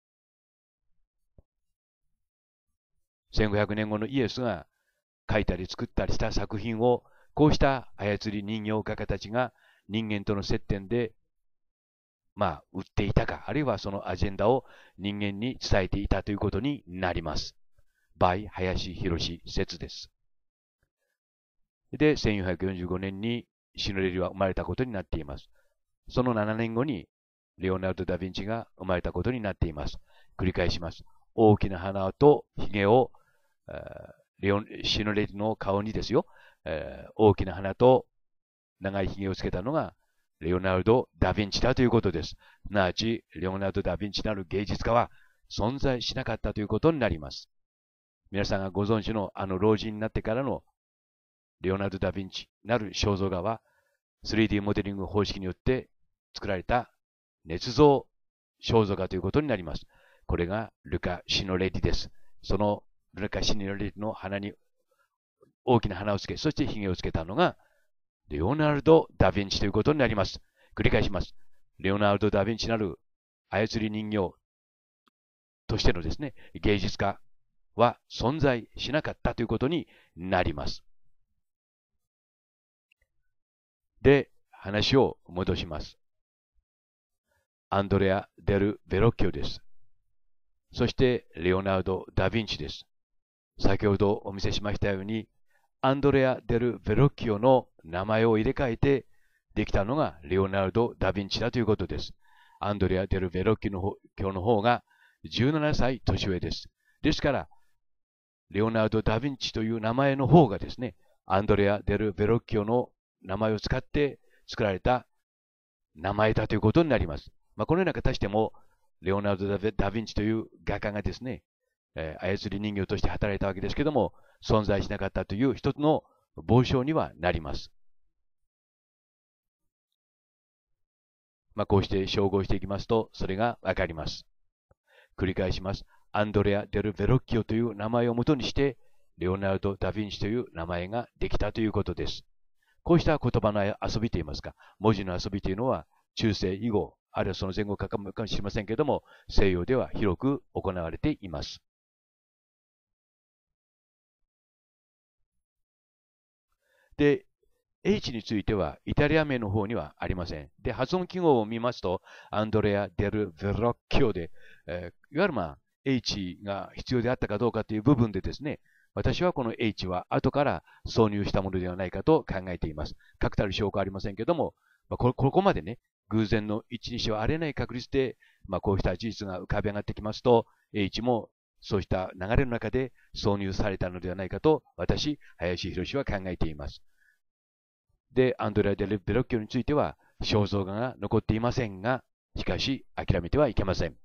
せんごひゃくねんごのイエスが描いたり作ったりした作品を、こうした操り人形画家たちが人間との接点で、まあ、売っていたか、あるいはそのアジェンダを人間に伝えていたということになります。by 林博説です。で、せんよんひゃくよんじゅうごねんにシノレリは生まれたことになっています。そのななねんごにレオナルド・ダ・ヴィンチが生まれたことになっています。繰り返します。大きな鼻と髭を、レオンシノレリの顔にですよ、えー、大きな鼻と長い髭をつけたのがレオナルド・ダ・ヴィンチだということです。すなわち、レオナルド・ダ・ヴィンチなる芸術家は存在しなかったということになります。皆さんがご存知のあの老人になってからのレオナルド・ダ・ヴィンチなる肖像画は スリーディー モデリング方式によって作られた捏造肖像画ということになります。これがルカ・シノレリです。そのルカ・シノレリの鼻に大きな鼻をつけ、そして髭をつけたのがレオナルド・ダ・ヴィンチということになります。繰り返します。レオナルド・ダ・ヴィンチなる操り人形としてのですね、芸術家は存在しなかったということになります。で、話を戻します。アンドレア・デル・ベロッキオです。そして、レオナルド・ダ・ヴィンチです。先ほどお見せしましたように、 アンドレア・デル・ベロッキオの名前を入れ替えてできたのがレオナルド・ダ・ヴィンチだということです。アンドレア・デル・ベロッキオの方の方がじゅうななさい年上です。ですから、レオナルド・ダ・ヴィンチという名前の方がですね、アンドレア・デル・ベロッキオの名前を使って作られた名前だということになります。まあ、このような形でも、レオナルド・ダ・ヴィンチという画家がですね、えー、操り人形として働いたわけですけども、存在しなかったという一つの傍証にはなります。まあ、こうして照合していきますと、それがわかります。繰り返します。アンドレア・デル・ベロッキオという名前をもとにして、レオナルド・ダ・ヴィンチという名前ができたということです。こうした言葉の遊びといいますか、文字の遊びというのは、中世以後、あるいはその前後かもしれませんけれども、西洋では広く行われています。で、H については、イタリア名の方にはありません。で、発音記号を見ますと、アンドレア・デル・ベロッキオで、えー、いわゆるまあ、H が必要であったかどうかという部分でですね、私はこの H は後から挿入したものではないかと考えています。確たる証拠はありませんけども、まあ、こ, ここまでね、偶然の一にしてはありえない確率で、まあ、こうした事実が浮かび上がってきますと、H もそうした流れの中で挿入されたのではないかと、私、林博は考えています。で、アンドレア・デル・ベロッキオについては、肖像画が残っていませんが、しかし、諦めてはいけません。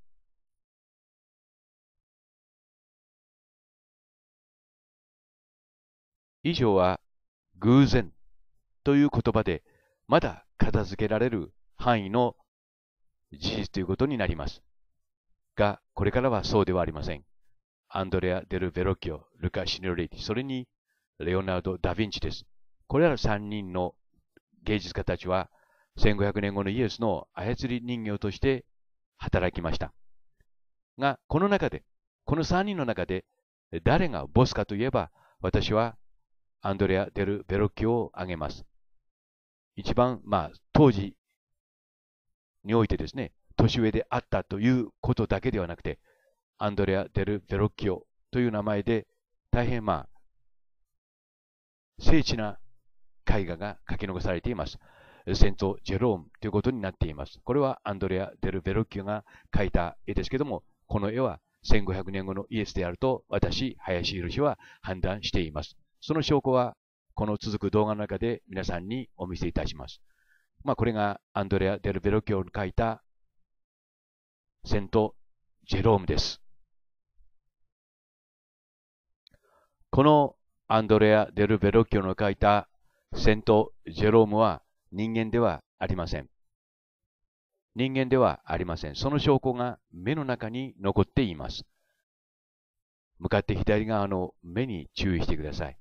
以上は、偶然という言葉で、まだ片付けられる範囲の事実ということになります。が、これからはそうではありません。アンドレア・デル・ベロッキオ、ルカ・シニョレリ、それに、レオナルド・ダ・ヴィンチです。これらさんにんの芸術家たちは、せんごひゃくねんごのイエスの操り人形として働きました。が、この中で、このさんにんの中で、誰がボスかといえば、私はアンドレア・デル・ベロッキオを挙げます。一番、まあ、当時においてですね、年上であったということだけではなくて、アンドレア・デル・ベロッキオという名前で、大変まあ、精緻な絵画が書き残されています。セント・ジェロームということになっています。これはアンドレア・デル・ベロッキオが描いた絵ですけども、この絵はせんごひゃくねんごのイエスであると私、林博は判断しています。その証拠は、この続く動画の中で皆さんにお見せいたします。まあ、これがアンドレア・デル・ベロッキオが描いたセント・ジェロームです。このアンドレア・デル・ベロッキオの描いたセント・ジェロームは人間ではありません。人間ではありません。その証拠が目の中に残っています。向かって左側の目に注意してください。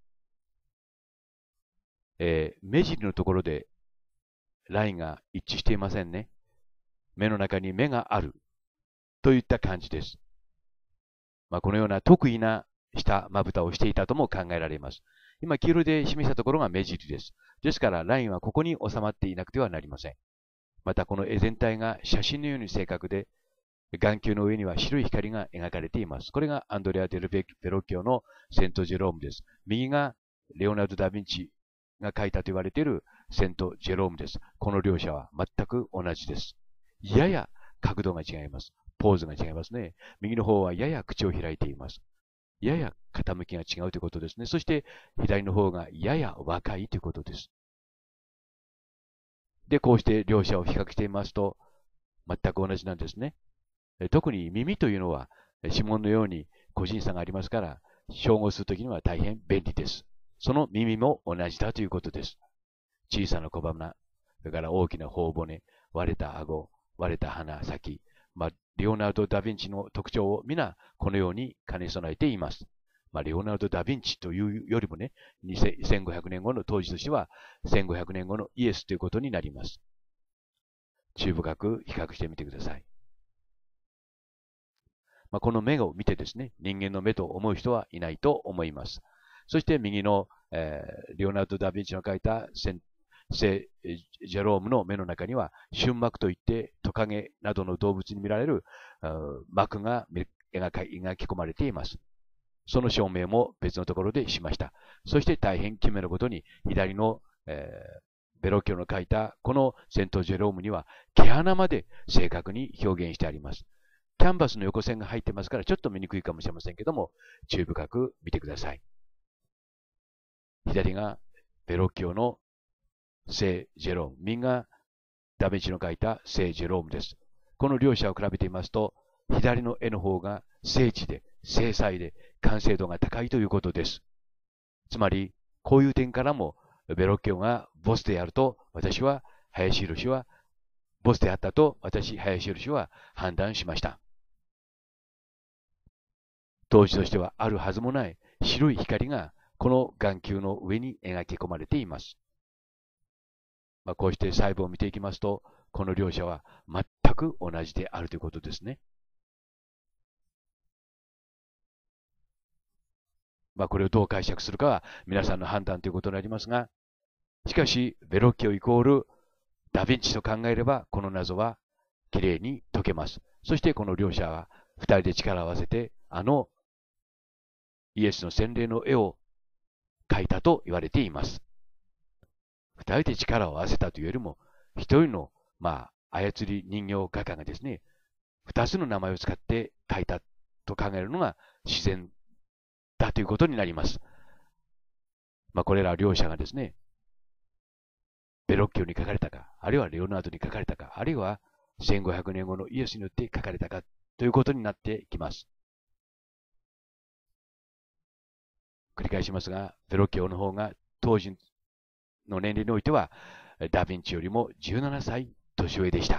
えー、目尻のところでラインが一致していませんね。目の中に目があるといった感じです。まあ、このような特異な下まぶたをしていたとも考えられます。今、黄色で示したところが目尻です。ですから、ラインはここに収まっていなくてはなりません。また、この絵全体が写真のように正確で、眼球の上には白い光が描かれています。これがアンドレア・デル・ベロッキオのセント・ジェロームです。右がレオナルド・ダ・ヴィンチが描いたと言われているセント・ジェロームです。この両者は全く同じです。やや角度が違います。ポーズが違いますね。右の方はやや口を開いています。やや傾きが違うということですね。そして左の方がやや若いということです。で、こうして両者を比較してみますと、全く同じなんですね。特に耳というのは指紋のように個人差がありますから、照合するときには大変便利です。その耳も同じだということです。小さな小鼻、それから大きな頬骨、割れた顎、割れた鼻先、まあ、レオナルド・ダ・ヴィンチの特徴を皆このように兼ね備えています。まあ、レオナルド・ダ・ヴィンチというよりもね、せんごひゃくねんごの当時としてはせんごひゃくねんごのイエスということになります。注意深く比較してみてください。まあ、この目を見てですね、人間の目と思う人はいないと思います。そして右の、えー、レオナルド・ダ・ヴィンチの描いた聖ジェロームの目の中には瞬膜といってトカゲなどの動物に見られる膜が描き込まれています。 その証明も別のところでしました。そして大変奇妙なことに、左の、えー、ベロッキオの書いたこのセント・ジェロームには毛穴まで正確に表現してあります。キャンバスの横線が入ってますからちょっと見にくいかもしれませんけども、注意深く見てください。左がベロッキオの聖ジェローム、右がダヴィンチの書いた聖ジェロームです。この両者を比べてみますと、左の絵の方が精緻で精細で完成度が高いということです。つまり、こういう点からも、ベロッキオがボスであると、私は、林宏は、ボスであったと、私、林宏は判断しました。当時としてはあるはずもない白い光が、この眼球の上に描き込まれています。まあ、こうして細部を見ていきますと、この両者は全く同じであるということですね。まあ、これをどう解釈するかは皆さんの判断ということになりますが、しかし、ベロッキオイコールダヴィンチと考えれば、この謎はきれいに解けます。そしてこの両者は二人で力を合わせて、あのイエスの洗礼の絵を描いたと言われています。二人で力を合わせたというよりも、一人の、まあ、操り人形画家がですね、二つの名前を使って描いたと考えるのが自然だということになります。まあ、これら両者がですね、ベロッキオに書かれたか、あるいはレオナルドに書かれたか、あるいはせんごひゃくねんごのイエスによって書かれたかということになってきます。繰り返しますが、ベロッキオの方が当時の年齢においては、ダヴィンチよりもじゅうななさい年上でした。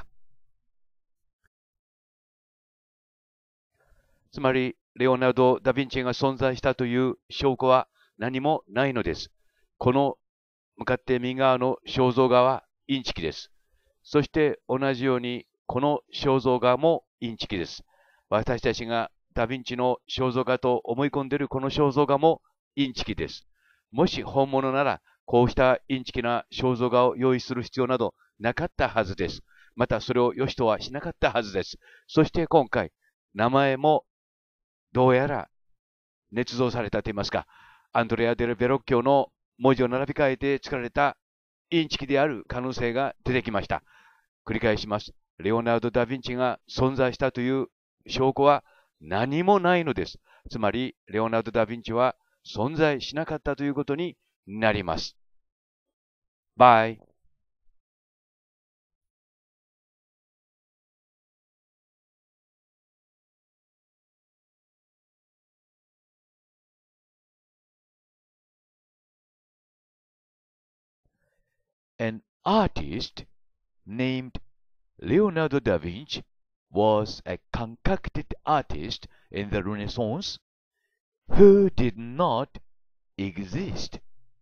つまり、レオナルド・ダ・ヴィンチが存在したという証拠は何もないのです。この向かって右側の肖像画はインチキです。そして同じようにこの肖像画もインチキです。私たちがダ・ヴィンチの肖像画と思い込んでいるこの肖像画もインチキです。もし本物ならこうしたインチキな肖像画を用意する必要などなかったはずです。またそれを良しとはしなかったはずです。そして今回、名前もどうやら捏造されたといいますか、アンドレア・デル・ベロッキョの文字を並び替えて作られたインチキである可能性が出てきました。繰り返します。レオナルド・ダ・ヴィンチが存在したという証拠は何もないのです。つまり、レオナルド・ダ・ヴィンチは存在しなかったということになります。バイ。An artist named Leonardo da Vinci was a concocted artist in the Renaissance who did not exist.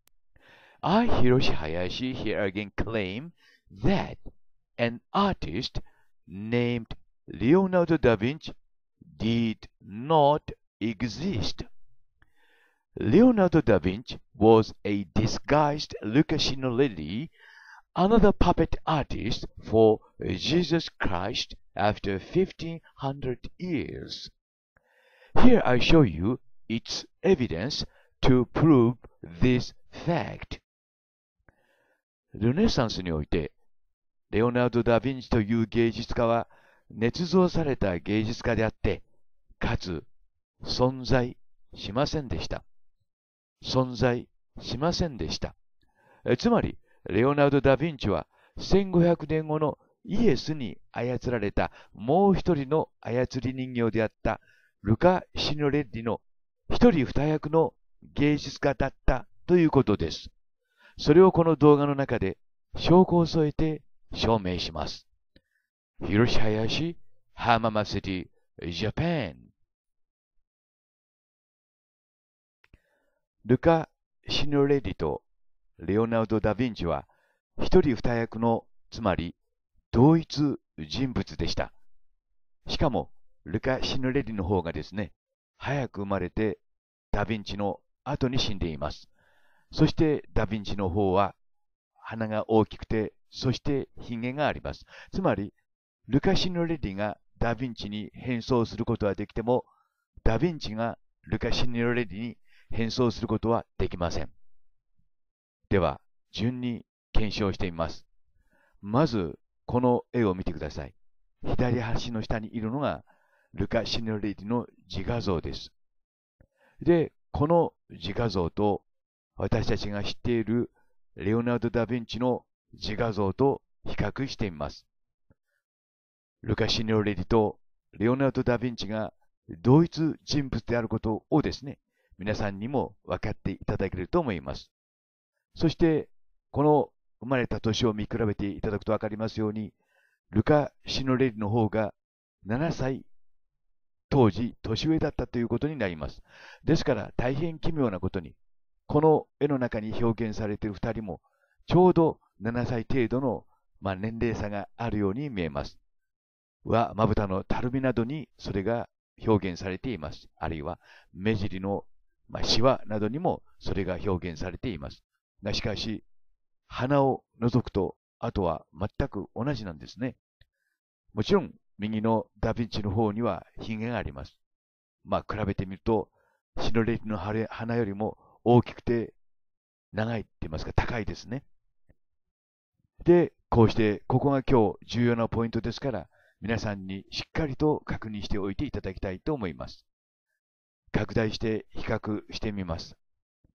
I, Hiroshi Hayashi, here again claim that an artist named Leonardo da Vinci did not exist. Leonardo da Vinci was a disguised Luca Signorelli, another puppet artist for Jesus Christ after fifteen hundred years. Here I show you its evidence to prove this fact. ルネサンスにおいて、レオナルド・ダ・ヴィンチという芸術家は捏造された芸術家であって、かつ存在しませんでした。存在しませんでした。えつまり、レオナルド・ダ・ヴィンチはせんごひゃくねんごのイエスに操られたもう一人の操り人形であったルカ・シノレッリの一人二役の芸術家だったということです。それをこの動画の中で証拠を添えて証明します。Hiroshi Hayashi, Hamamatsu-city, Japan。ルカ・シノレッリとレオナルド・ダ・ヴィンチは一人二役の、つまり同一人物でした。しかも、ルカ・シノレッリの方がですね、早く生まれてダ・ヴィンチの後に死んでいます。そしてダ・ヴィンチの方は鼻が大きくて、そしてひげがあります。つまり、ルカ・シノレッリがダ・ヴィンチに変装することはできても、ダ・ヴィンチがルカ・シニョレリに変装することはできません。では、順に検証してみます。まず、この絵を見てください。左端の下にいるのが、ルカ・シニョレリの自画像です。で、この自画像と、私たちが知っているレオナルド・ダ・ヴィンチの自画像と比較してみます。ルカ・シニョレリとレオナルド・ダ・ヴィンチが同一人物であることをですね、皆さんにも分かっていただけると思います。そして、この生まれた年を見比べていただくと分かりますように、ルカ・シノレリの方がななさい当時年上だったということになります。ですから大変奇妙なことに、この絵の中に表現されているふたりもちょうどななさい程度の、まあ、年齢差があるように見えます。はまぶたのたるみなどにそれが表現されています。あるいは目尻の、まあ、シワなどにもそれが表現されています。がしかし、鼻を除くと、あとは全く同じなんですね。もちろん、右のダ・ヴィンチの方にはひげがあります。まあ、比べてみると、シノレリの鼻よりも大きくて長いって言いますか、高いですね。で、こうして、ここが今日重要なポイントですから、皆さんにしっかりと確認しておいていただきたいと思います。拡大して比較してみます。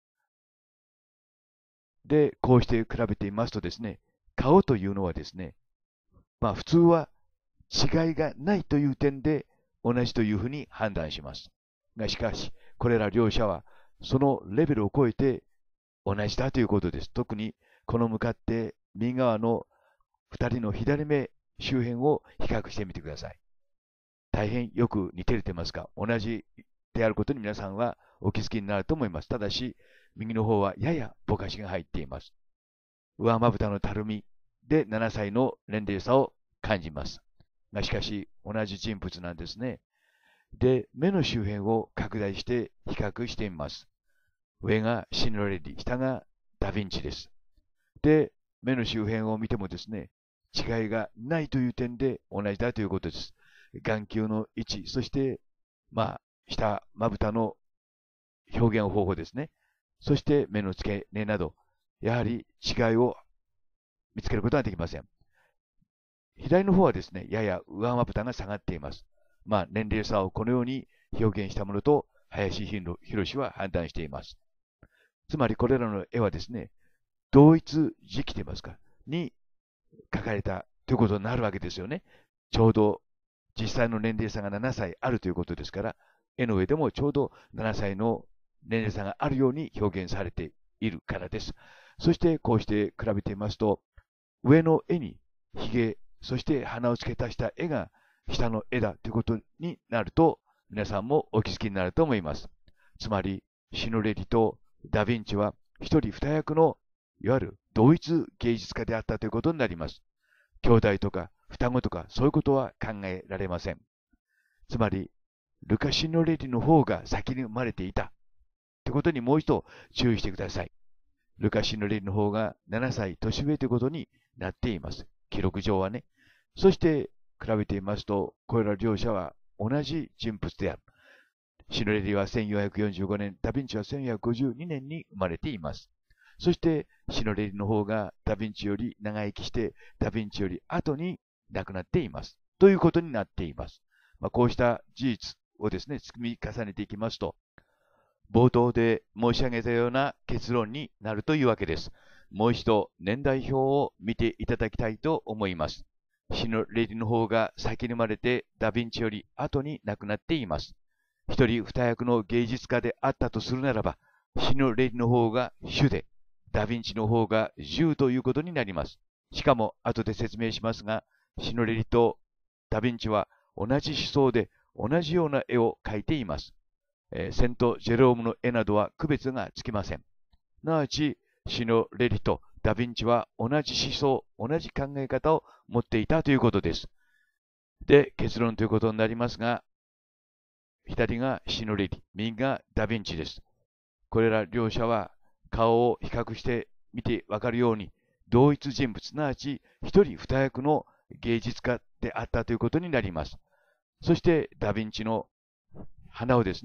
で、こうして比べてみますとですね、顔というのはですね、まあ普通は違いがないという点で同じというふうに判断します。がしかし、これら両者はそのレベルを超えて同じだということです。特にこの向かって右側のふたりの左目周辺を比較してみてください。大変よく似てると言いますか、同じであることに皆さんはお気づきになると思います。ただし、右の方はややぼかしが入っています。上まぶたのたるみでななさいの年齢差を感じます。がしかし、同じ人物なんですね。で、目の周辺を拡大して比較してみます。上がシノレリ、下がダ・ヴィンチです。で、目の周辺を見てもですね、違いがないという点で同じだということです。眼球の位置、そして、まあ、下まぶたの表現方法ですね。そして目の付け根など、やはり違いを見つけることができません。左の方はですね、やや上まぶたが下がっています。まあ、年齢差をこのように表現したものと、林博は判断しています。つまりこれらの絵はですね、同一時期といいますか、に描かれたということになるわけですよね。ちょうど実際の年齢差がななさいあるということですから、絵の上でもちょうどななさいの年齢差があるように表現されているからです。そしてこうして比べてみますと、上の絵にひげ、そして鼻を付け足した絵が下の絵だということになると、皆さんもお気づきになると思います。つまり、シノレリとダ・ヴィンチは一人二役のいわゆる同一芸術家であったということになります。兄弟とか双子とかそういうことは考えられません。つまり、ルカ・シノレリの方が先に生まれていたということにもう一度注意してください。ルカ・シノレリの方がななさい年上ということになっています。記録上はね。そして比べてみますと、これら両者は同じ人物である。シノレリはせんよんひゃくよんじゅうごねん、ダ・ヴィンチはせんよんひゃくごじゅうにねんに生まれています。そしてシノレリの方がダ・ヴィンチより長生きして、ダ・ヴィンチより後に亡くなっています。ということになっています。まあ、こうした事実をですね、積み重ねていきますと、冒頭で申し上げたような結論になるというわけです。もう一度年代表を見ていただきたいと思います。シノレリの方が先に生まれてダ・ヴィンチより後に亡くなっています。一人二役の芸術家であったとするならば、シノレリの方が主で、ダ・ヴィンチの方が従ということになります。しかも後で説明しますが、シノレリとダ・ヴィンチは同じ思想で同じような絵を描いています。えー、セント・ジェロームの絵などは区別がつきません。すなわち、シノレリとダ・ヴィンチは同じ思想、同じ考え方を持っていたということです。で、結論ということになりますが、左がシノレリ、右がダ・ヴィンチです。これら両者は顔を比較してみてわかるように、同一人物、すなわち一人二役の芸術家であったということになります。そしてダ・ヴィンチの鼻をですね、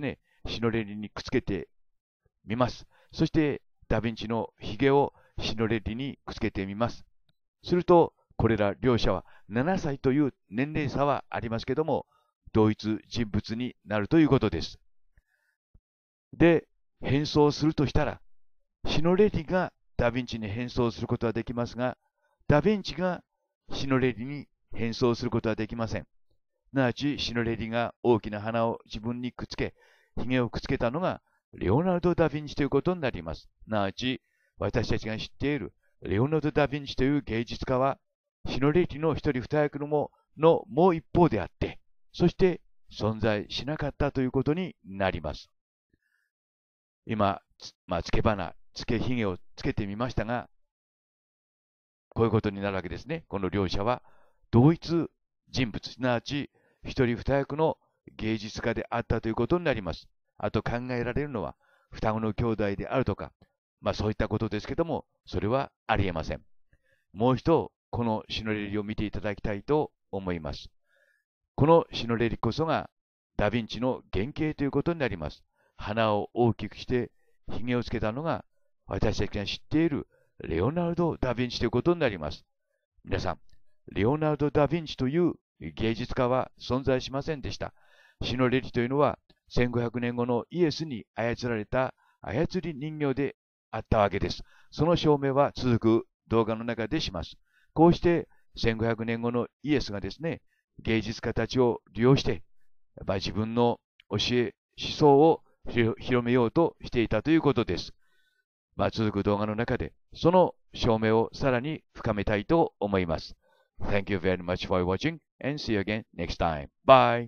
シノレリにくっつけてみます。そして、ダヴィンチの髭をシノレリにくっつけてみます。すると、これら両者はななさいという年齢差はありますけども、同一人物になるということです。で、変装するとしたら、シノレリがダヴィンチに変装することはできますが、ダヴィンチがシノレリに変装することはできません。すなわち、シノレリが大きな鼻を自分にくっつけ、髭をくっつけたのがレオナルド・ダ・ヴィンチということになります。すなわち、私たちが知っているレオナルド・ダ・ヴィンチという芸術家は、シノレリの一人二役のものもう一方であって、そして存在しなかったということになります。今、まあ、つけ花、つけ髭をつけてみましたが、こういうことになるわけですね。この両者は同一人物、すなわち一人二役の芸術家であったということになります。あと考えられるのは、双子の兄弟であるとか、まあそういったことですけども、それはありえません。もう一度、このシノレリを見ていただきたいと思います。このシノレリこそがダヴィンチの原型ということになります。鼻を大きくして髭をつけたのが私たちが知っているレオナルド・ダ・ヴィンチということになります。皆さん、レオナルド・ダ・ヴィンチという芸術家は存在しませんでした。シノレリというのはせんごひゃくねんごのイエスに操られた操り人形であったわけです。その証明は続く動画の中でします。こうしてせんごひゃくねんごのイエスがですね、芸術家たちを利用して、まあ、自分の教え、思想を広めようとしていたということです。まあ、続く動画の中で、その証明をさらに深めたいと思います。Thank you very much for watching and see you again next time. Bye!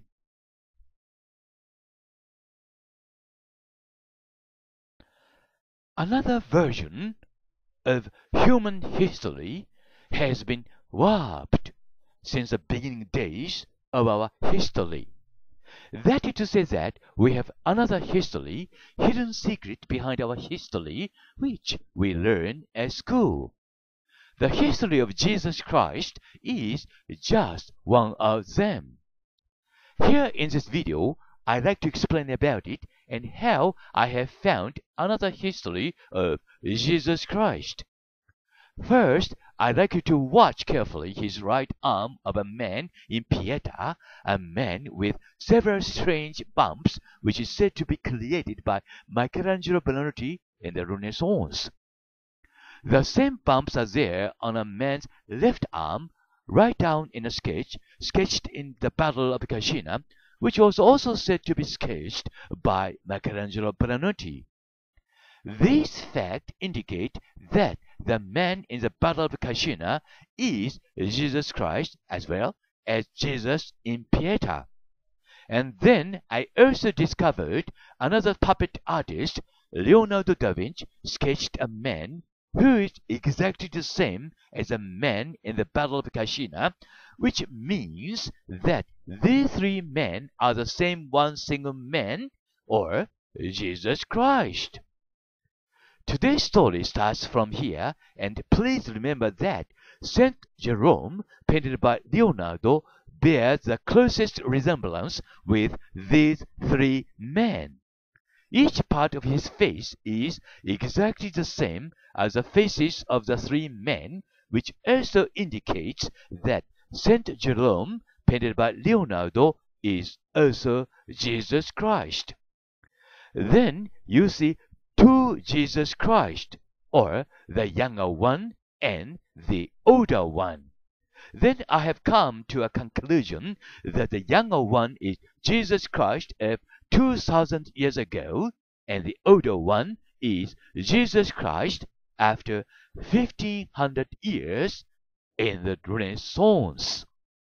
Another version of human history has been warped since the beginning days of our history. That is to say that we have another history, hidden secret behind our history, which we learn at school. The history of Jesus Christ is just one of them. Here in this video, I'd like to explain about it and how I have found another history of Jesus Christ. First, I'd like you to watch carefully his right arm of a man in Pieta, a man with several strange bumps, which is said to be created by Michelangelo Buonarroti in the Renaissance. The same bumps are there on a man's left arm, right down in a sketch, sketched in the Battle of Cascina, which was also said to be sketched by Michelangelo Buonarroti. These facts indicate that the man in the Battle of Cascina is Jesus Christ as well as Jesus in Pieta. And then I also discovered another puppet artist, Leonardo da Vinci, sketched a man who is exactly the same as a man in the Battle of Cascina, which means that these three men are the same one single man, or Jesus Christ. Today's story starts from here, and please remember that Saint Jerome, painted by Leonardo, bears the closest resemblance with these three men. Each part of his face is exactly the same as the faces of the three men, which also indicates that Saint Jerome, painted by Leonardo, is also Jesus Christ. Then you see two Jesus Christ, or the younger one and the older one. Then I have come to a conclusion that the younger one is Jesus Christ of two thousand years ago, and the older one is Jesus Christ after fifteen hundred years in the Renaissance.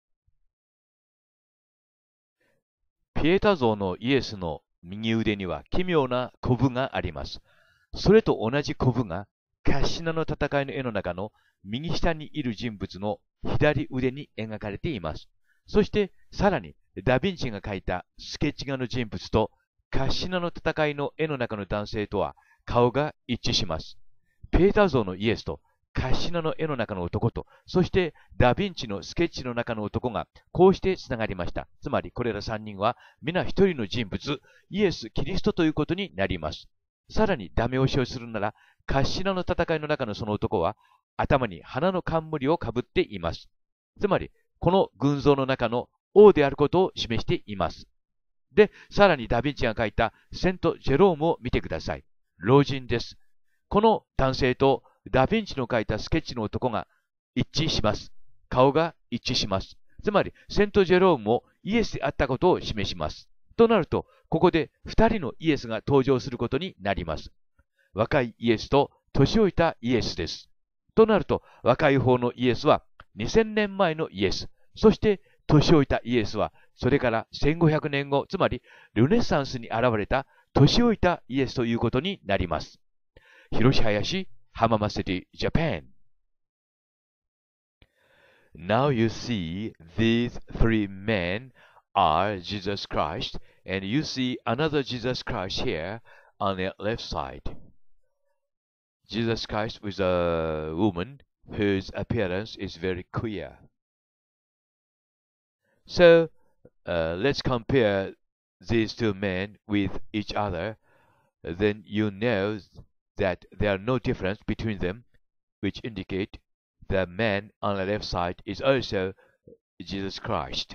ピエタ像のイエスの右腕には奇妙なコブがあります。それと同じコブがカッシナの戦いの絵の中の右下にいる人物の左腕に描かれています。そしてさらにダヴィンチが描いたスケッチ画の人物とカッシナの戦いの絵の中の男性とは顔が一致します。ピエタ像のイエスとカシナの絵の中の男と、そしてダ・ヴィンチのスケッチの中の男がこうしてつながりました。つまりこれらさんにんは皆一人の人物、イエス・キリストということになります。さらにダメ押しをするなら、カシナの戦いの中のその男は頭に花の冠をかぶっています。つまりこの群像の中の王であることを示しています。で、さらにダ・ヴィンチが描いたセント・ジェロームを見てください。老人です。この男性とダ・ヴィンチの描いたスケッチの男が一致します。顔が一致します。つまり、セント・ジェロームもイエスであったことを示します。となると、ここで二人のイエスが登場することになります。若いイエスと年老いたイエスです。となると、若い方のイエスはにせんねんまえのイエス。そして、年老いたイエスは、それからせんごひゃくねんご、つまり、ルネサンスに現れた年老いたイエスということになります。Hiroshi Hayashi, Hamamatsu-city, Japan. Now you see these three men are Jesus Christ, and you see another Jesus Christ here on the left side. Jesus Christ with a woman whose appearance is very queer. So, uh, let's compare these two men with each other. Then you know that there are no difference between them, which indicate the man on the left side is also Jesus Christ.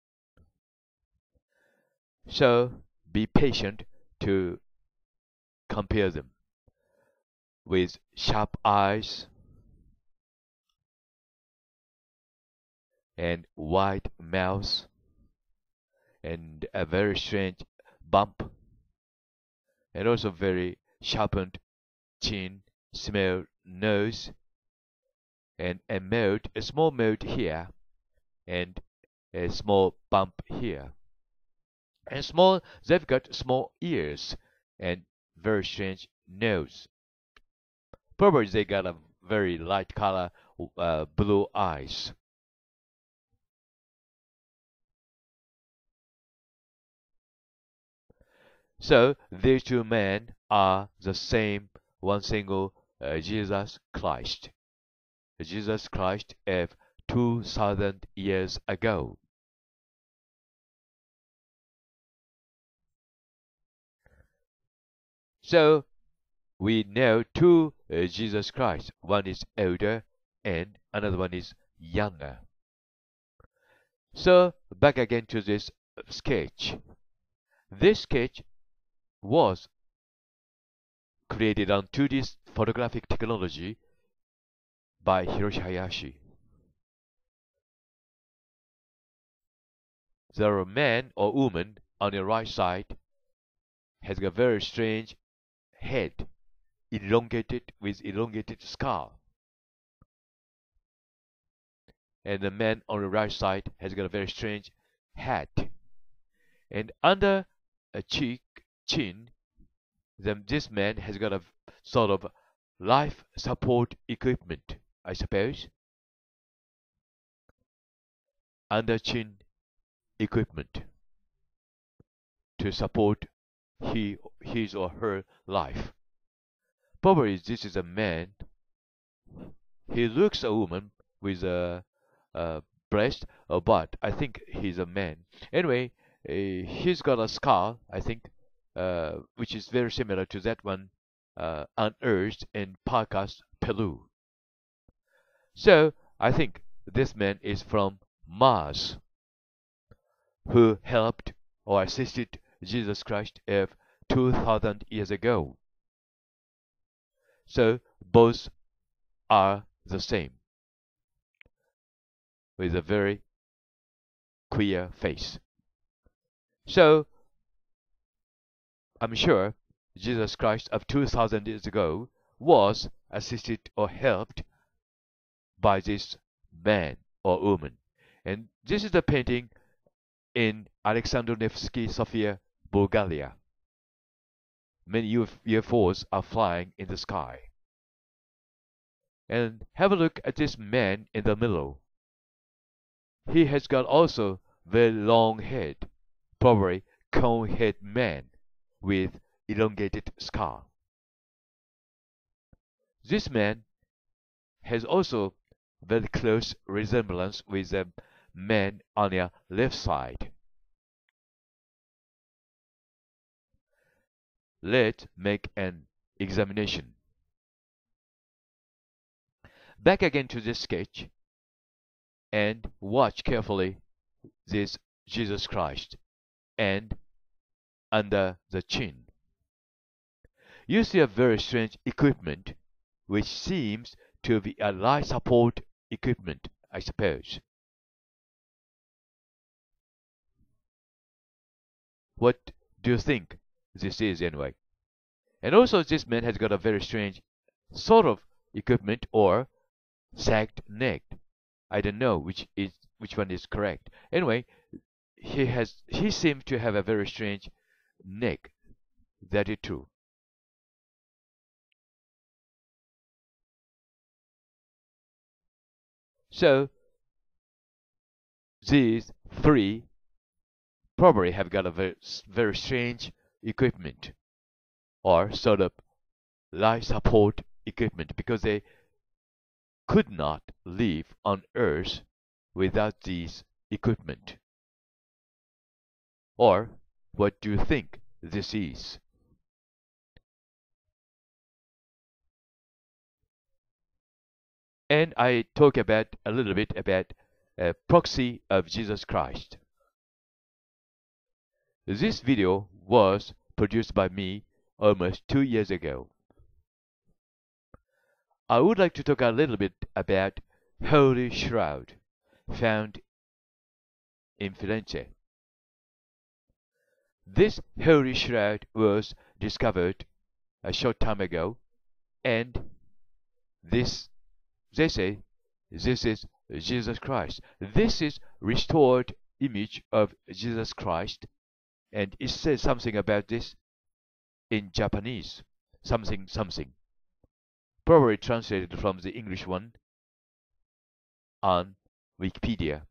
So be patient to compare them with sharp eyes and wide mouth and a very strange bump and also very sharpened chin, small nose, and a mold, a small mold here, and a small bump here. And small, they've got small ears and very strange nose. Probably they got a very light color, uh, blue eyes. So these two men are the same, one single uh, Jesus Christ. Jesus Christ of two thousand years ago. So we know two uh, Jesus Christ. One is older and another one is younger. So back again to this sketch. This sketch was created on two D photographic technology by Hiroshi Hayashi. The man or woman on the right side has a very strange head, elongated with elongated skull. And the man on the right side has got a very strange hat. And under a cheek, chin, the, this man has got a sort of life support equipment, I suppose. Under chin equipment to support he, his or her life. Probably this is a man. He looks a woman with a, a breast, or butt. I think he's a man. Anyway, uh, he's got a skull, I think, uh, which is very similar to that one uh, unearthed in Parkas, Peru. So I think this man is from Mars, who helped or assisted Jesus Christ of two thousand years ago. So both are the same, with a very queer face. So I'm sure Jesus Christ of two thousand years ago was assisted or helped by this man or woman. And this is the painting in Alexander Nevsky Sofia, Bulgaria. Many U F Os are flying in the sky. And have a look at this man in the middle. He has got also very long head, probably cone-head man with elongated skull. This man has also very close resemblance with the man on your left side. Let's make an examination. Back again to this sketch and watch carefully this Jesus Christ and under the chin. You see a very strange equipment which seems to be a life support equipment, I suppose. What do you think this is anyway? And also this man has got a very strange sort of equipment or sagged neck. I don't know which is which one is correct. Anyway, he has he seems to have a very strange neck. That is true. So these three probably have got a very, very strange equipment or sort of life support equipment because they could not live on Earth without these equipment. Or what do you think this is? And I talk about a little bit about a proxy of Jesus Christ. This video was produced by me almost two years ago. I would like to talk a little bit about Holy Shroud found in Firenze. This Holy Shroud was discovered a short time ago, and this, they say, this is Jesus Christ. This is restored image of Jesus Christ, and it says something about this in Japanese, something something, probably translated from the English one on Wikipedia.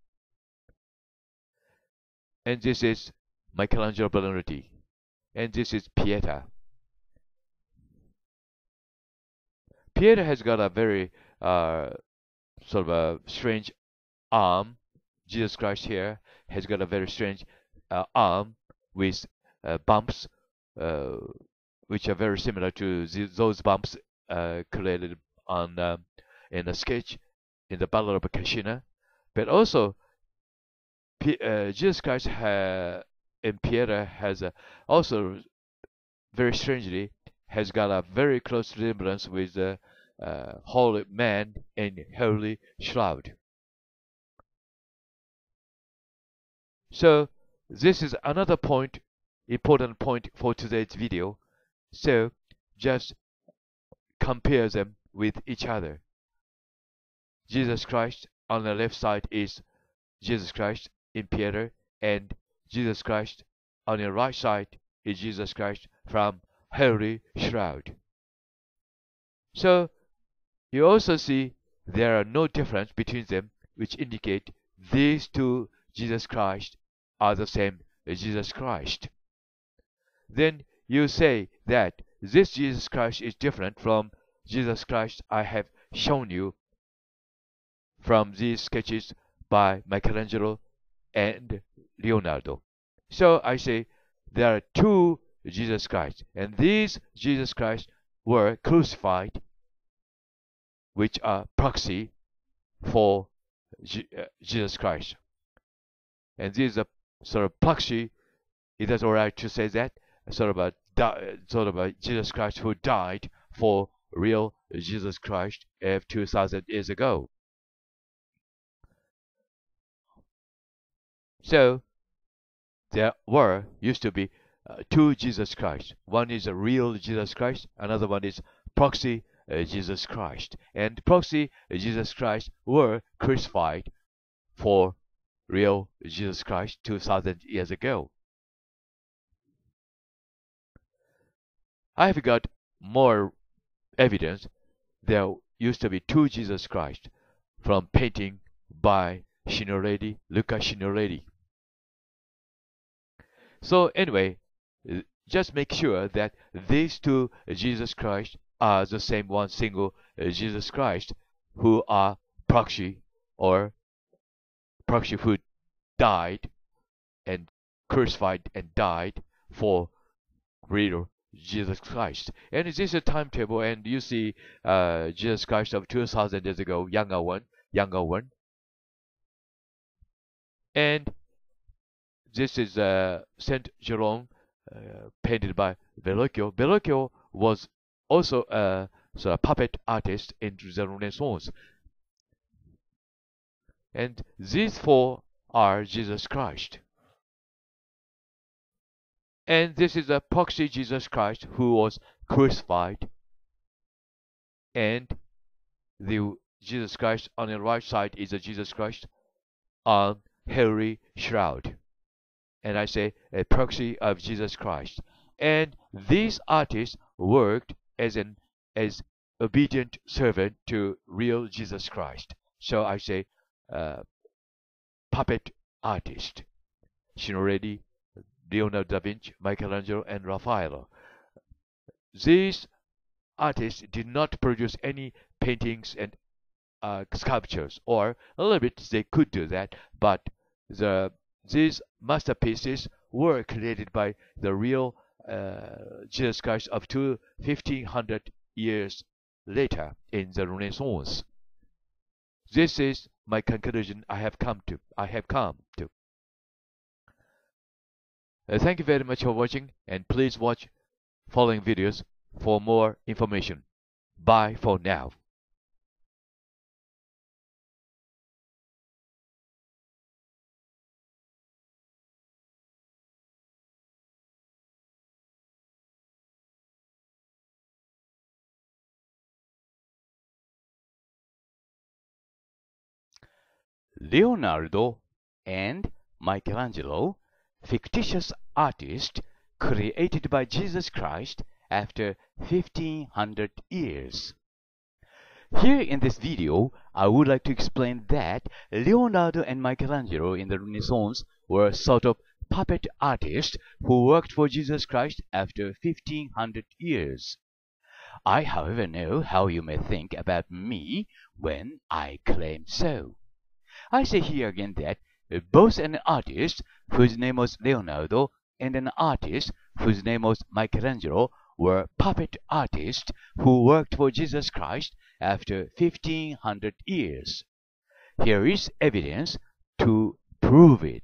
And this is Michelangelo Buonarroti, and this is Pieta. Pieta has got a very uh, sort of a strange arm. Jesus Christ here has got a very strange uh, arm with uh, bumps, uh, which are very similar to the, those bumps uh, created on um, in a sketch in the Battle of Kashina. But also, P uh, Jesus Christ ha and Pieta has a, also very strangely has got a very close resemblance with the uh, Holy Man and Holy Shroud. So this is another point, important point for today's video. So just compare them with each other. Jesus Christ on the left side is Jesus Christ in Pieta, and Jesus Christ on the right side is Jesus Christ from Holy Shroud. So you also see there are no difference between them, which indicate these two Jesus Christ are the same Jesus Christ. Then you say that this Jesus Christ is different from Jesus Christ I have shown you from these sketches by Michelangelo and Leonardo. So I say there are two Jesus Christ, and these Jesus Christ were crucified, which are proxy for G uh, Jesus Christ. And this is a sort of proxy. It is alright to say that sort of a sort of a Jesus Christ who died for real Jesus Christ of two thousand years ago. So there were used to be uh, two Jesus Christ. One is a real Jesus Christ, another one is proxy uh, Jesus Christ. And proxy uh, Jesus Christ were crucified for real Jesus Christ two thousand years ago. I've got more evidence. There used to be two Jesus Christ from painting by Signorelli, Luca Signorelli. So anyway, just make sure that these two Jesus Christ are the same one single Jesus Christ who are proxy or proxy who died and crucified and died for real Jesus Christ. And this is a timetable, and you see uh, Jesus Christ of two thousand years ago, younger one, younger one. And this is uh, Saint Jerome, uh, painted by Verrocchio. Verrocchio was also a sort of puppet artist in the Renaissance. And these four are Jesus Christ. And this is a proxy Jesus Christ who was crucified. And the Jesus Christ on the right side is a Jesus Christ on hairy shroud. And I say a proxy of Jesus Christ. And these artists worked as an as obedient servant to real Jesus Christ. So I say uh, puppet artist. Signorelli, Leonardo da Vinci, Michelangelo, and Raphael. These artists did not produce any paintings and uh, sculptures, or a little bit they could do that, but the these masterpieces were created by the real uh, Jesus Christ of two fifteen hundred years later in the Renaissance. This is my conclusion. I have come to. I have come to. Uh, thank you very much for watching, and please watch following videos for more information. Bye for now. Leonardo and Michelangelo, fictitious artists created by Jesus Christ after fifteen hundred years. Here in this video, I would like to explain that Leonardo and Michelangelo in the Renaissance were sort of puppet artists who worked for Jesus Christ after fifteen hundred years. I, however, know how you may think about me when I claim so. I say here again that both an artist whose name was Leonardo and an artist whose name was Michelangelo were puppet artists who worked for Jesus Christ after fifteen hundred years. Here is evidence to prove it.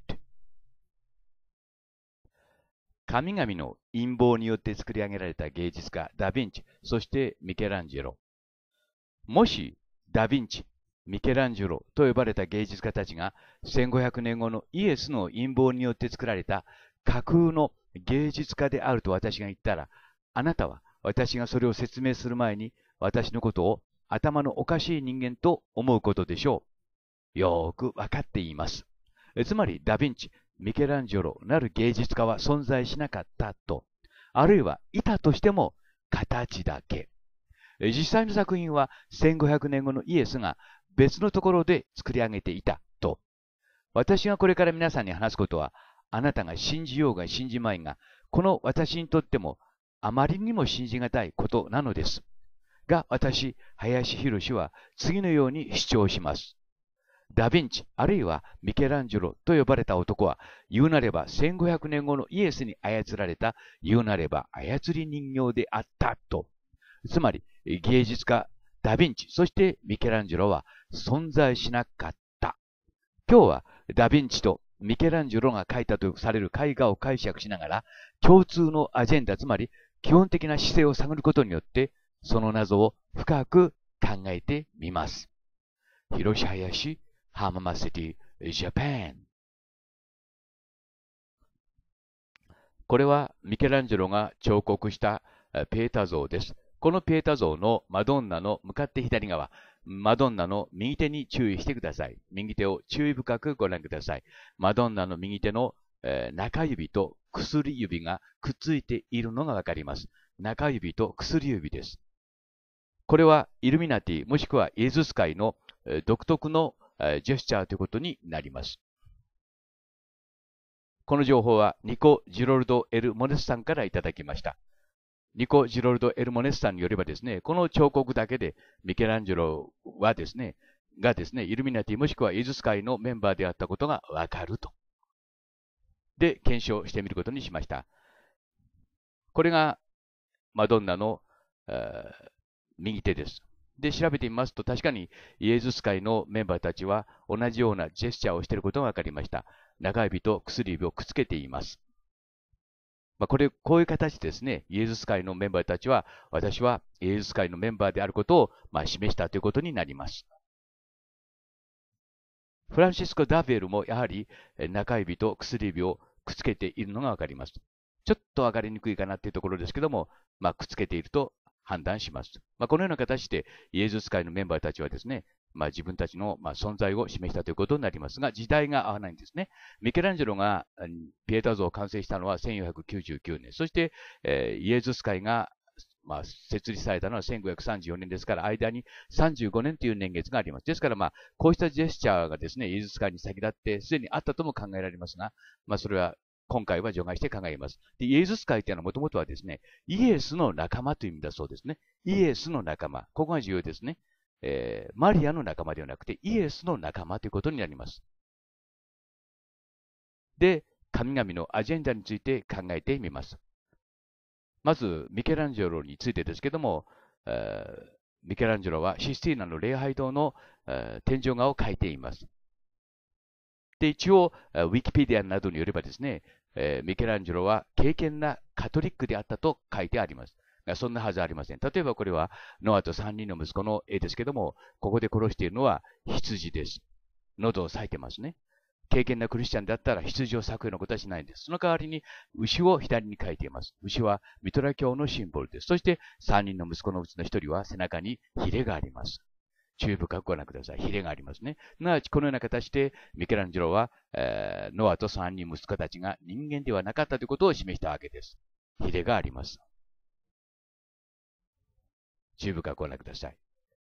神々の陰謀によって作り上げられた芸術家ダ・ヴィンチ、そしてミケランジェロ。もしダ・ヴィンチ、ミケランジェロと呼ばれた芸術家たちがせんごひゃくねんごのイエスの陰謀によって作られた架空の芸術家であると私が言ったら、あなたは私がそれを説明する前に私のことを頭のおかしい人間と思うことでしょう。よーくわかっています。つまりダ・ヴィンチ、ミケランジェロなる芸術家は存在しなかったと、あるいはいたとしても形だけ。実際の作品はせんごひゃくねんごのイエスが別のところで作り上げていたと。私がこれから皆さんに話すことは、あなたが信じようが信じまいが、この私にとってもあまりにも信じがたいことなのです。が、私、林博は次のように主張します。ダ・ヴィンチ、あるいはミケランジェロと呼ばれた男は、言うなればせんごひゃくねんごのイエスに操られた、言うなれば操り人形であったと。つまり、芸術家、ダ・ヴィンチ、そしてミケランジェロは存在しなかった。今日はダ・ヴィンチとミケランジェロが描いたとされる絵画を解釈しながら、共通のアジェンダ、つまり基本的な姿勢を探ることによって、その謎を深く考えてみます。Hiroshi Hayashi, Hamamatsu-city, Japan。これはミケランジェロが彫刻したペータ像です。このペータ像のマドンナの向かって左側、マドンナの右手に注意してください。右手を注意深くご覧ください。マドンナの右手の、えー、中指と薬指がくっついているのがわかります。中指と薬指です。これはイルミナティもしくはイエズス会の、えー、独特の、えー、ジェスチャーということになります。この情報はニコ・ジロルド・エル・モネスさんからいただきました。 ニコ・ジロルド・エルモネスさんによればですね、この彫刻だけでミケランジェロはですね、がですね、イルミナティもしくはイエズス会のメンバーであったことがわかると。で、検証してみることにしました。これがマドンナの右手です。で、調べてみますと、確かにイエズス会のメンバーたちは同じようなジェスチャーをしていることがわかりました。中指と薬指をくっつけています。まあ、これ、こういう形ですね、イエズス会のメンバーたちは、私はイエズス会のメンバーであることを、まあ、示したということになります。フランシスコ・ダヴェルもやはり中指と薬指をくっつけているのがわかります。ちょっとわかりにくいかなというところですけども、まあ、くっつけていると判断します。まあ、このような形でイエズス会のメンバーたちはですね、まあ、自分たちのまあ存在を示したということになりますが、時代が合わないんですね。ミケランジェロがピエタ像を完成したのはせんよんひゃくきゅうじゅうきゅうねん、そして、えー、イエズス会がまあ、設立されたのはせんごひゃくさんじゅうよねんですから、間にさんじゅうごねんという年月があります。ですから、まあ、こうしたジェスチャーがですね、イエズス会に先立ってすでにあったとも考えられますが、まあ、それは今回は除外して考えます。で、イエズス会というのはもともとはですね、イエスの仲間という意味だそうですね。イエスの仲間。ここが重要ですね。えー、マリアの仲間ではなくて、イエスの仲間ということになります。で、神々のアジェンダについて考えてみます。まず、ミケランジェロについてですけども、ミケランジェロはシスティーナの礼拝堂の天井画を描いています。で、一応、ウィキペディアなどによればですね、ミケランジェロは敬虔なカトリックであったと書いてあります。がそんなはずありません。例えばこれはノアとさんにんの息子の絵ですけども、ここで殺しているのは羊です。喉を裂いてますね。敬虔なクリスチャンだったら羊を裂くようなことはしないんです。その代わりに牛を左に書いています。牛はミトラ教のシンボルです。そしてさんにんの息子のうちのひとりは背中にヒレがあります。注意深くご覧ください。ヒレがありますね。すなわちこのような形でミケランジェロは、えー、ノアとさんにん息子たちが人間ではなかったということを示したわけです。ヒレがあります。注意深くご覧ください。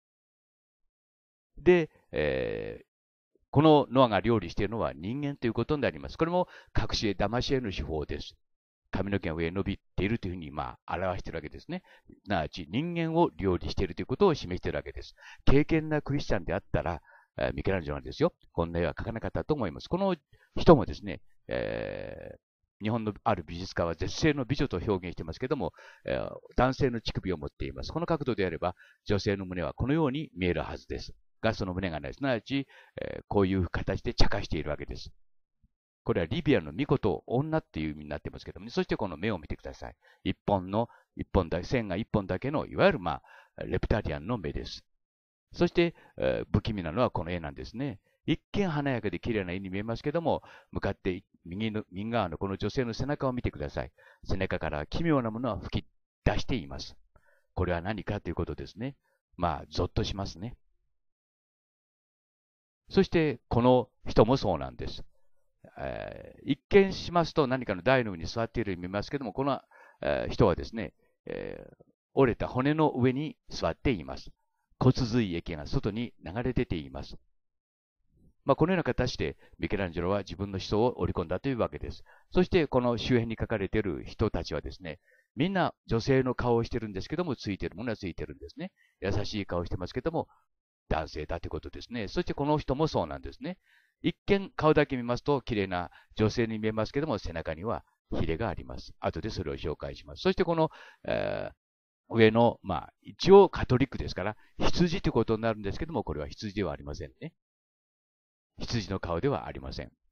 で、えーこのノアが料理しているのは人間ということになります。これも隠し絵、騙し絵の手法です。髪の毛が上に伸びているというふうに、まあ、表しているわけですね。すなわち人間を料理しているということを示しているわけです。敬虔なクリスチャンであったら、ミケランジェロはですよ、こんな絵は描かなかったと思います。この人もですね、えー、日本のある美術家は絶世の美女と表現していますけれども、えー、男性の乳首を持っています。この角度であれば、女性の胸はこのように見えるはずです。が、その胸がない。すなわち、えー、こういう形で茶化しているわけです。これはリビアの巫女と女っていう意味になってますけども、ね、そしてこの目を見てください。一本の、一本だけ、線が一本だけの、いわゆるまあ、レプタリアンの目です。そして、えー、不気味なのはこの絵なんですね。一見華やかで綺麗な絵に見えますけども、向かって右の、右側のこの女性の背中を見てください。背中から奇妙なものは吹き出しています。これは何かということですね。まあ、ゾッとしますね。そして、この人もそうなんです。えー、一見しますと何かの台の上に座っているように見えますけども、この、えー、人はですね、えー、折れた骨の上に座っています。骨髄液が外に流れ出ています。まあ、このような形でミケランジェロは自分の思想を織り込んだというわけです。そしてこの周辺に書かれている人たちはですね、みんな女性の顔をしてるんですけども、ついてるものはついてるんですね。優しい顔をしてますけども、男性だということですね。そしてこの人もそうなんですね。一見顔だけ見ますと綺麗な女性に見えますけども、背中にはヒレがあります。後でそれを紹介します。そしてこの、えー、上の、まあ、一応カトリックですから、羊ということになるんですけども、これは羊ではありませんね。羊の顔ではありません。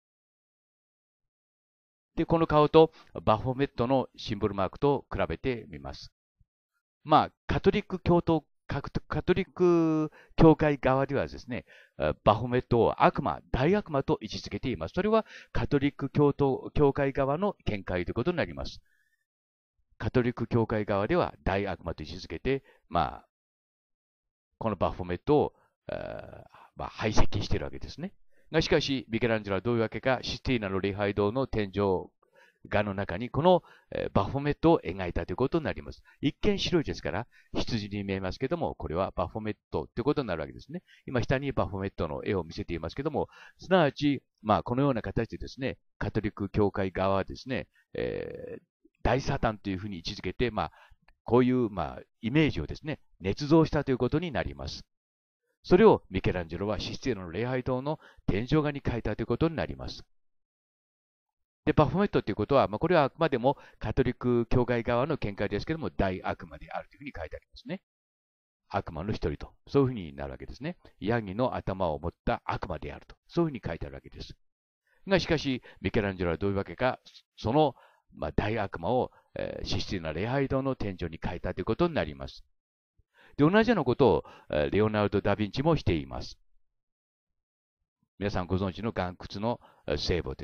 で、この顔とバフォメットのシンボルマークと比べてみます。まあ、カトリック教徒カトリック教会側ではですね、バフォメットを悪魔、大悪魔と位置づけています。それはカトリック教徒教会側の見解ということになります。カトリック教会側では大悪魔と位置づけて、まあ、このバフォメットを、まあ、排斥しているわけですね。がしかし、ミケランジェロはどういうわけか、システィーナの礼拝堂の天井画の中にこのバフォメットを描いたということになります。一見白いですから、羊に見えますけども、これはバフォメットということになるわけですね。今、下にバフォメットの絵を見せていますけども、すなわち、まあ、このような形でですね、カトリック教会側はですね、えー、大サタンというふうに位置づけて、まあ、 こういう、まあ、イメージをですね、捏造したということになります。それをミケランジェロはシスティーナの礼拝堂の天井画に書いたということになります。で、バフォメットということは、まあ、これはあくまでもカトリック教会側の見解ですけども、大悪魔であるというふうに書いてありますね。悪魔の一人と、そういうふうになるわけですね。ヤギの頭を持った悪魔であると、そういうふうに書いてあるわけです。が、しかし、ミケランジェロはどういうわけか、その、まあ、大悪魔を、えー、システィーナ礼拝堂の天井に書いたということになります。で、同じようなことを、えー、レオナルド・ダ・ヴィンチもしています。皆さんご存知の岩窟の聖母です。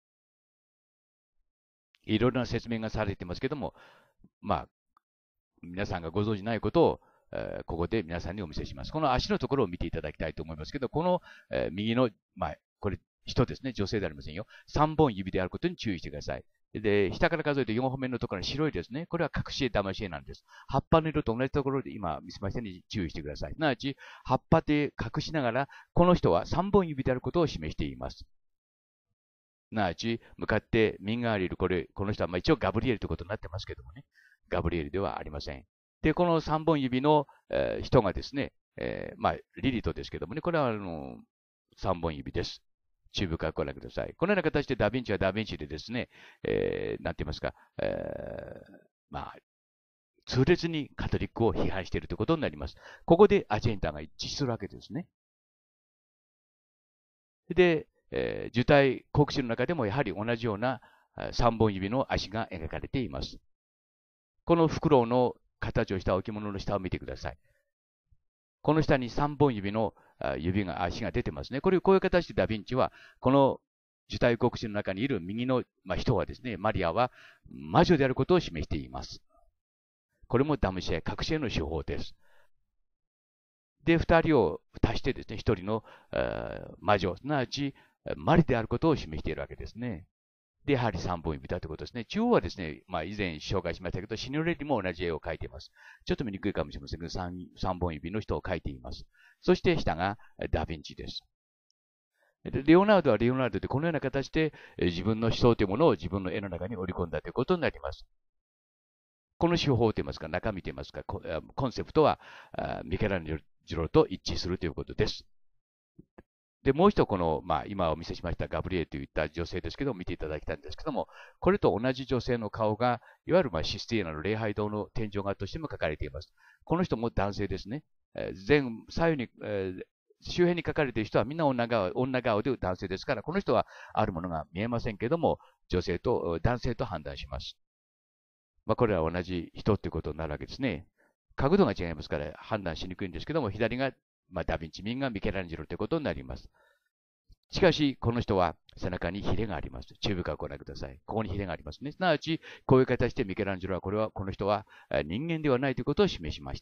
いろいろな説明がされていますけども、まあ、皆さんがご存知ないことを、えー、ここで皆さんにお見せします。この足のところを見ていただきたいと思いますけど、この、えー、右の、まあ、これ、人ですね。女性ではありませんよ。さんぼん指であることに注意してください。で、下から数えてよんほんめのところに白いですね。これは隠し絵、騙し絵なんです。葉っぱの色と同じところで今見せましたように注意してください。すなわち、葉っぱで隠しながら、この人はさんぼん指であることを示しています。すなわち、向かって右側にいる、これ、この人は、まあ一応ガブリエルということになってますけどもね。ガブリエルではありません。で、このさんぼん指の、えー、人がですね、えー、まあ、リリトですけどもね、これはあのさんぼん指です。注意深くご覧ください。このような形でダヴィンチはダヴィンチでですね、えー、なんて言いますか、えー、まあ、痛烈にカトリックを批判しているということになります。ここでアジェンダが一致するわけですね。で、えー、受胎国史の中でもやはり同じようなさんぼん指の足が描かれています。このフクロウの形をした置物の下を見てください。この下にさんぼん指の指が、足が出てますね。これ、こういう形でダヴィンチは、この受胎国史の中にいる右の、まあ、人はですね、マリアは魔女であることを示しています。これもダムシェ、隠し絵の手法です。で、二人を足してですね、一人の魔女、すなわちマリであることを示しているわけですね。で、やはりさんぼん指だということですね。中央はですね、まあ以前紹介しましたけど、シニョレリも同じ絵を描いています。ちょっと見にくいかもしれませんけど、さんぼん指の人を描いています。そして下がダヴィンチです。でレオナルドはレオナルドでこのような形で自分の思想というものを自分の絵の中に織り込んだということになります。この手法といいますか、中身といいますか、コンセプトはミケランジェロと一致するということです。で、もう一度この、まあ、今お見せしましたガブリエといった女性ですけど、見ていただきたいんですけども、これと同じ女性の顔が、いわゆるまあシスティーナの礼拝堂の天井画としても描かれています。この人も男性ですね。えー、前、左右に、えー、周辺に描かれている人はみんな女顔、女顔で男性ですから、この人はあるものが見えませんけども、女性と、男性と判断します。まあ、これは同じ人ということになるわけですね。角度が違いますから判断しにくいんですけども、左がまあ、ダヴィンチ、右がミケランジェロということになります。しかし、この人は背中にヒレがあります。注意深くご覧ください。ここにヒレがありますね。すなわち、こういう形でミケランジェロは、これは、この人は人間ではないということを示しました。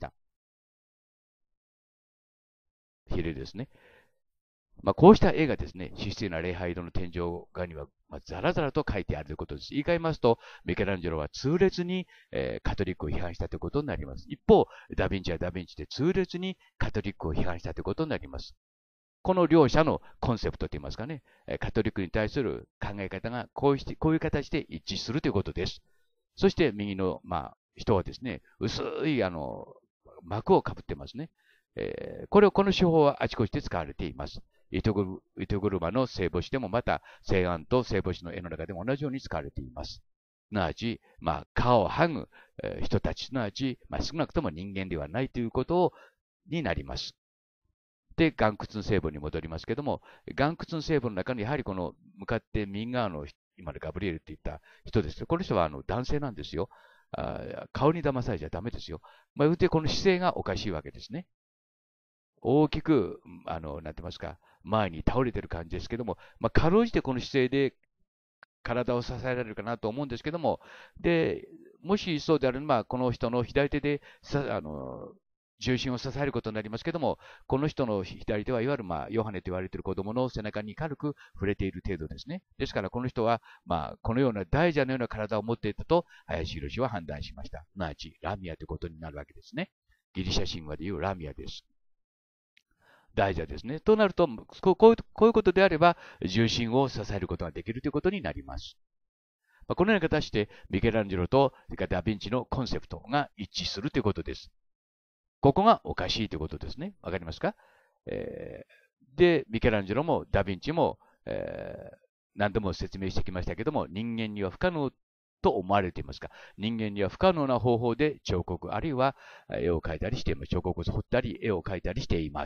ヒレですね。まあ、こうした絵がですね、システィーナ礼拝堂の天井画には、まあ、ザラザラと書いてあるということです。言い換えますと、ミケランジェロは痛烈に、えー、カトリックを批判したということになります。一方、ダヴィンチはダヴィンチで痛烈にカトリックを批判したということになります。この両者のコンセプトといいますかね、カトリックに対する考え方がこうしてこういう形で一致するということです。そして右の、まあ、人はですね、薄いあの膜をかぶってますね。えー、これをこの手法はあちこちで使われています。糸車の聖母子でもまた聖安と聖母子の絵の中でも同じように使われています。すなわち、まあ、顔を剥ぐ、えー、人たち、すなわち、まあ、少なくとも人間ではないということになります。で、岩窟の聖母に戻りますけども、岩窟の聖母の中にやはりこの向かって右側の今のガブリエルって言った人です。この人はあの男性なんですよ。あ顔に騙されちゃダメですよ。まあ、言うてこの姿勢がおかしいわけですね。大きく、あの、なんて言いますか、前に倒れてる感じですけども、まあ、かろうじてこの姿勢で体を支えられるかなと思うんですけども、で、もしそうであれば、この人の左手でさあの重心を支えることになりますけども、この人の左手はいわゆる、まあ、ヨハネと言われている子供の背中に軽く触れている程度ですね。ですから、この人は、まあ、このような大蛇のような体を持っていたと、林博士は判断しました。すなわち、ラミアということになるわけですね。ギリシャ神話でいうラミアです。大蛇ですね。となると、こういう、こういうことであれば、重心を支えることができるということになります。 まあ、このような形でミケランジェロとダ・ヴィンチのコンセプトが一致するということです。ここがおかしいということですね。わかりますか？えー、で、ミケランジェロもダ・ヴィンチも、えー、何度も説明してきましたけども、人間には不可能と思われていますが、人間には不可能な方法で彫刻あるいは絵を描いたりしています。彫刻を彫ったり絵を描いたりしています。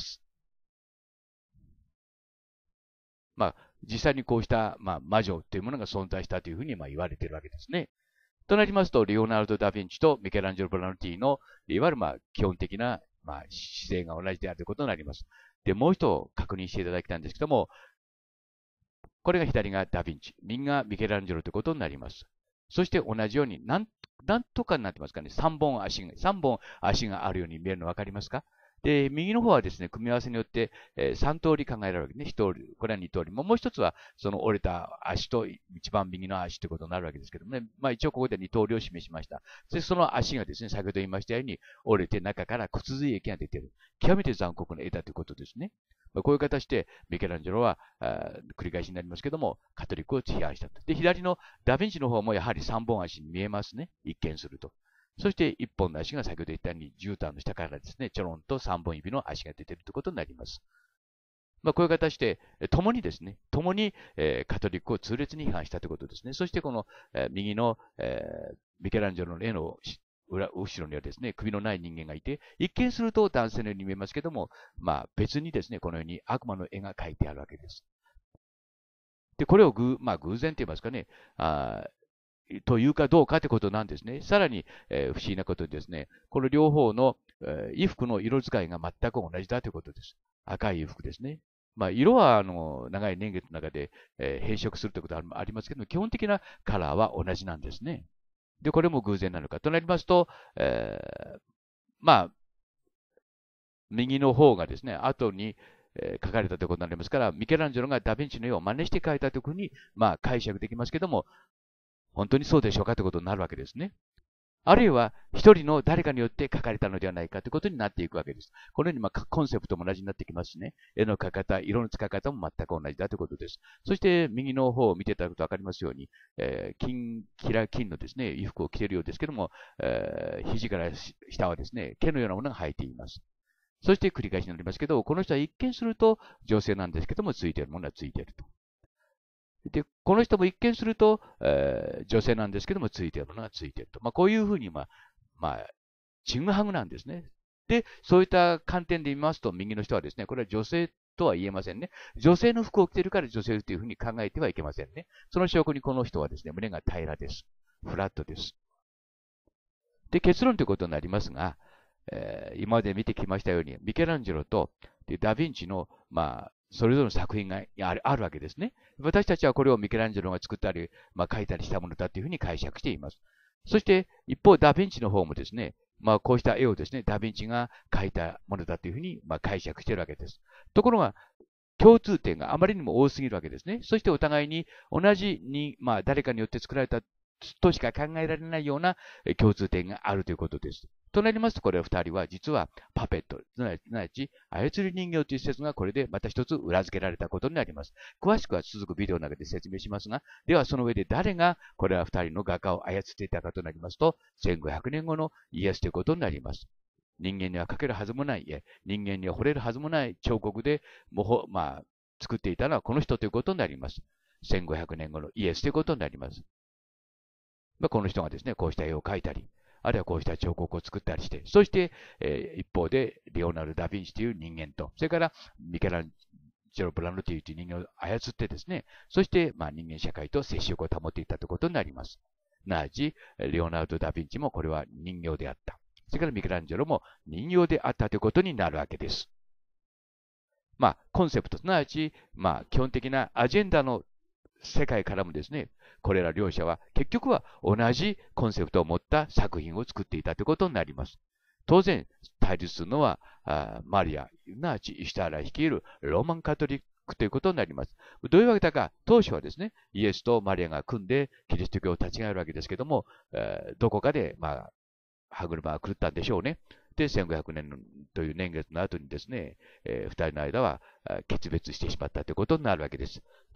まあ、実際にこうした、まあ、魔女というものが存在したというふうにまあ言われているわけですね。となりますと、レオナルド・ダ・ヴィンチとミケランジェロ・ブラノティのいわゆるまあ基本的なまあ姿勢が同じであるということになります。で、もう一度確認していただきたいんですけども、これが左がダ・ヴィンチ、右がミケランジェロということになります。そして同じように、なん、なんとかになってますかね。さんぼん足が、さんぼん足があるように見えるの分かりますか？で、右の方はですね、組み合わせによって、えー、さん通り考えられるわけね。ひと通り、これはに通り。もう一つは、その折れた足と一番右の足ということになるわけですけどもね。まあ一応ここでに通りを示しました。そしてその足がですね、先ほど言いましたように、折れて中から骨髄液が出ている。極めて残酷な絵だということですね。まあ、こういう形で、ミケランジェロは、繰り返しになりますけども、カトリックを批判したと。で、左のダ・ヴィンチの方もやはりさんぼん足に見えますね。一見すると。そしていっぽんの足が先ほど言ったように絨毯の下からですね、ちょろんとさんぼん指の足が出ているということになります。まあ、こういう形で、共にですね、共に、えー、カトリックを痛烈に批判したということですね。そしてこの、えー、右の、えー、ミケランジェロの絵の裏後ろにはですね、首のない人間がいて、一見すると男性のように見えますけども、まあ別にですね、このように悪魔の絵が描いてあるわけです。で、これをぐ、まあ偶然と言いますかね、あというかどうかということなんですね。さらに、えー、不思議なことにですね、この両方の、えー、衣服の色使いが全く同じだということです。赤い衣服ですね。まあ、色はあの長い年月の中で、えー、変色するということはありますけども、基本的なカラーは同じなんですね。で、これも偶然なのかとなりますと、えー、まあ、右の方がですね、後に、えー、書かれたということになりますから、ミケランジェロがダ・ヴィンチの絵を真似して描いたというふうに、まあ、解釈できますけども、本当にそうでしょうかということになるわけですね。あるいは、一人の誰かによって書かれたのではないかということになっていくわけです。このように、まあ、コンセプトも同じになってきますしね。絵の描き方、色の使い方も全く同じだということです。そして、右の方を見ていただくと分かりますように、えー、金、キラ金のですね、衣服を着ているようですけども、えー、肘から下はですね、毛のようなものが生えています。そして繰り返しになりますけど、この人は一見すると女性なんですけども、ついているものはついていると。で、この人も一見すると、えー、女性なんですけども、ついているものがついていると。まあ、こういうふうに、まあ、まあ、ちぐはぐなんですね。で、そういった観点で見ますと、右の人はですね、これは女性とは言えませんね。女性の服を着ているから女性というふうに考えてはいけませんね。その証拠にこの人はですね、胸が平らです。フラットです。で、結論ということになりますが、えー、今まで見てきましたように、ミケランジェロとダ・ヴィンチの、まあ、それぞれの作品があるあるわけですね。私たちはこれをミケランジェロが作ったり、まあ、書いたりしたものだというふうに解釈しています。そして、一方、ダ・ヴィンチの方もですね、まあ、こうした絵をですね、ダ・ヴィンチが描いたものだというふうに、まあ、解釈しているわけです。ところが、共通点があまりにも多すぎるわけですね。そしてお互いに同じに、まあ、誰かによって作られたとしか考えられないような共通点があるということです。となりますと、これ二人は実はパペット、すなわち操り人形という説がこれでまた一つ裏付けられたことになります。詳しくは続くビデオの中で説明しますが、ではその上で誰がこれは二人の画家を操っていたかとなりますと、せんごひゃくねんごのイエスということになります。人間には描けるはずもない、人間には惚れるはずもない彫刻でもほ、まあ、作っていたのはこの人ということになります。せんごひゃくねんごのイエスということになります。まあ、この人がですね、こうした絵を描いたり、あるいはこうした彫刻を作ったりして、そして、えー、一方で、レオナルド・ダ・ヴィンチという人間と、それからミケランジェロ・ブラノティという人間を操ってですね、そして、まあ、人間社会と接触を保っていったということになります。すなわち、レオナルド・ダ・ヴィンチもこれは人形であった。それからミケランジェロも人形であったということになるわけです。まあ、コンセプト、すなわち、まあ、基本的なアジェンダの世界からもですね、これら両者は結局は同じコンセプトを持った作品を作っていたということになります。当然、対立するのはマリア、すなわちイシュターラ率いるローマンカトリックということになります。どういうわけだか、当初はですね、イエスとマリアが組んでキリスト教を立ち上げるわけですけども、どこかで、まあ、歯車が狂ったんでしょうね。で、せんごひゃくねんという年月の後にですね、えー、二人の間は決別してしまったということになるわけです。で、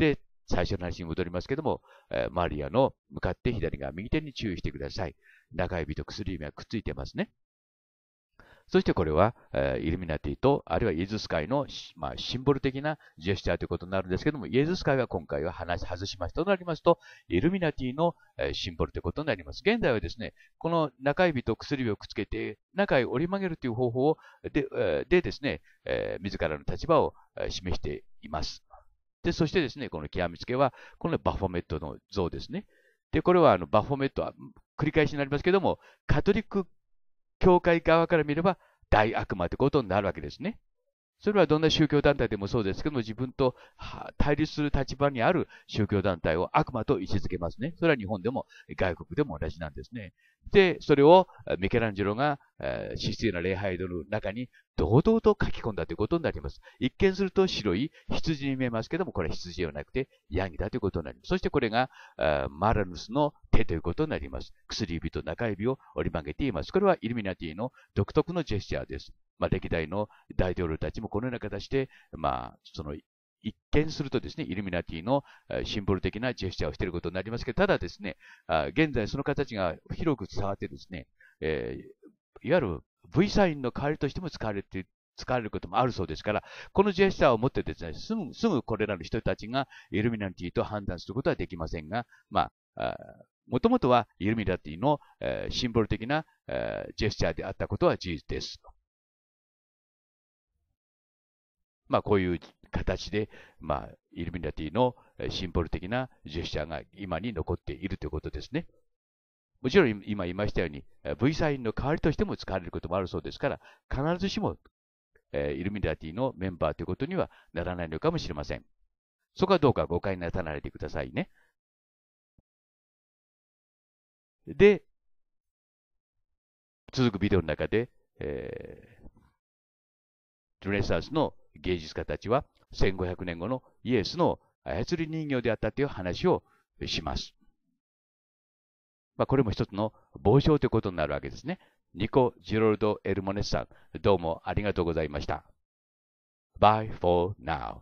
最初の話に戻りますけども、えーマリアの向かって左側右手に注意してください。中指と薬指がくっついてますね。そしてこれは、えーイルミナティと、あるいはイエズス会の、まあ、シンボル的なジェスチャーということになるんですけども、イエズス会は今回は話外しましたとなりますと、イルミナティの、えーシンボルということになります。現在はですね、この中指と薬指をくっつけて、中へ折り曲げるという方法をで、えーでですね、えー自らの立場をえー示しています。で、そしてですね、この極めつけは、このバフォメットの像ですね。で、これはあのバフォメットは繰り返しになりますけども、カトリック教会側から見れば大悪魔ということになるわけですね。それはどんな宗教団体でもそうですけども、自分と対立する立場にある宗教団体を悪魔と位置づけますね。それは日本でも外国でも同じなんですね。で、それをミケランジェロが神聖な礼拝堂の中に堂々と書き込んだということになります。一見すると白い羊に見えますけども、これは羊ではなくてヤギだということになります。そしてこれがマラヌスの手ということになります。薬指と中指を折り曲げています。これはイルミナティの独特のジェスチャーです。まあ、歴代の大統領たちもこのような形で、まあ、その一見するとですね、イルミナティのシンボル的なジェスチャーをしていることになりますけど、ただですね、現在その形が広く伝わってですね、えー、いわゆる V サインの代わりとしても使われて使われることもあるそうですから、このジェスチャーを持ってですね、すぐ、すぐこれらの人たちがイルミナティと判断することはできませんが、まあ、もともとはイルミナティの、えー、シンボル的な、えー、ジェスチャーであったことは事実です。まあ、こういう形で、まあ、イルミナティのシンボル的なジェスチャーが今に残っているということですね。もちろん今言いましたように、V サインの代わりとしても使われることもあるそうですから、必ずしも、えー、イルミナティのメンバーということにはならないのかもしれません。そこはどうか誤解なさらないでくださいね。で、続くビデオの中で、えー、ルネサンスの芸術家たちはせんごひゃくねんごのイエスの操り人形であったという話をします。まあ、これも一つの傍証ということになるわけですね。ニコ・ジロルド・エルモネスさん、どうもありがとうございました。Bye for now.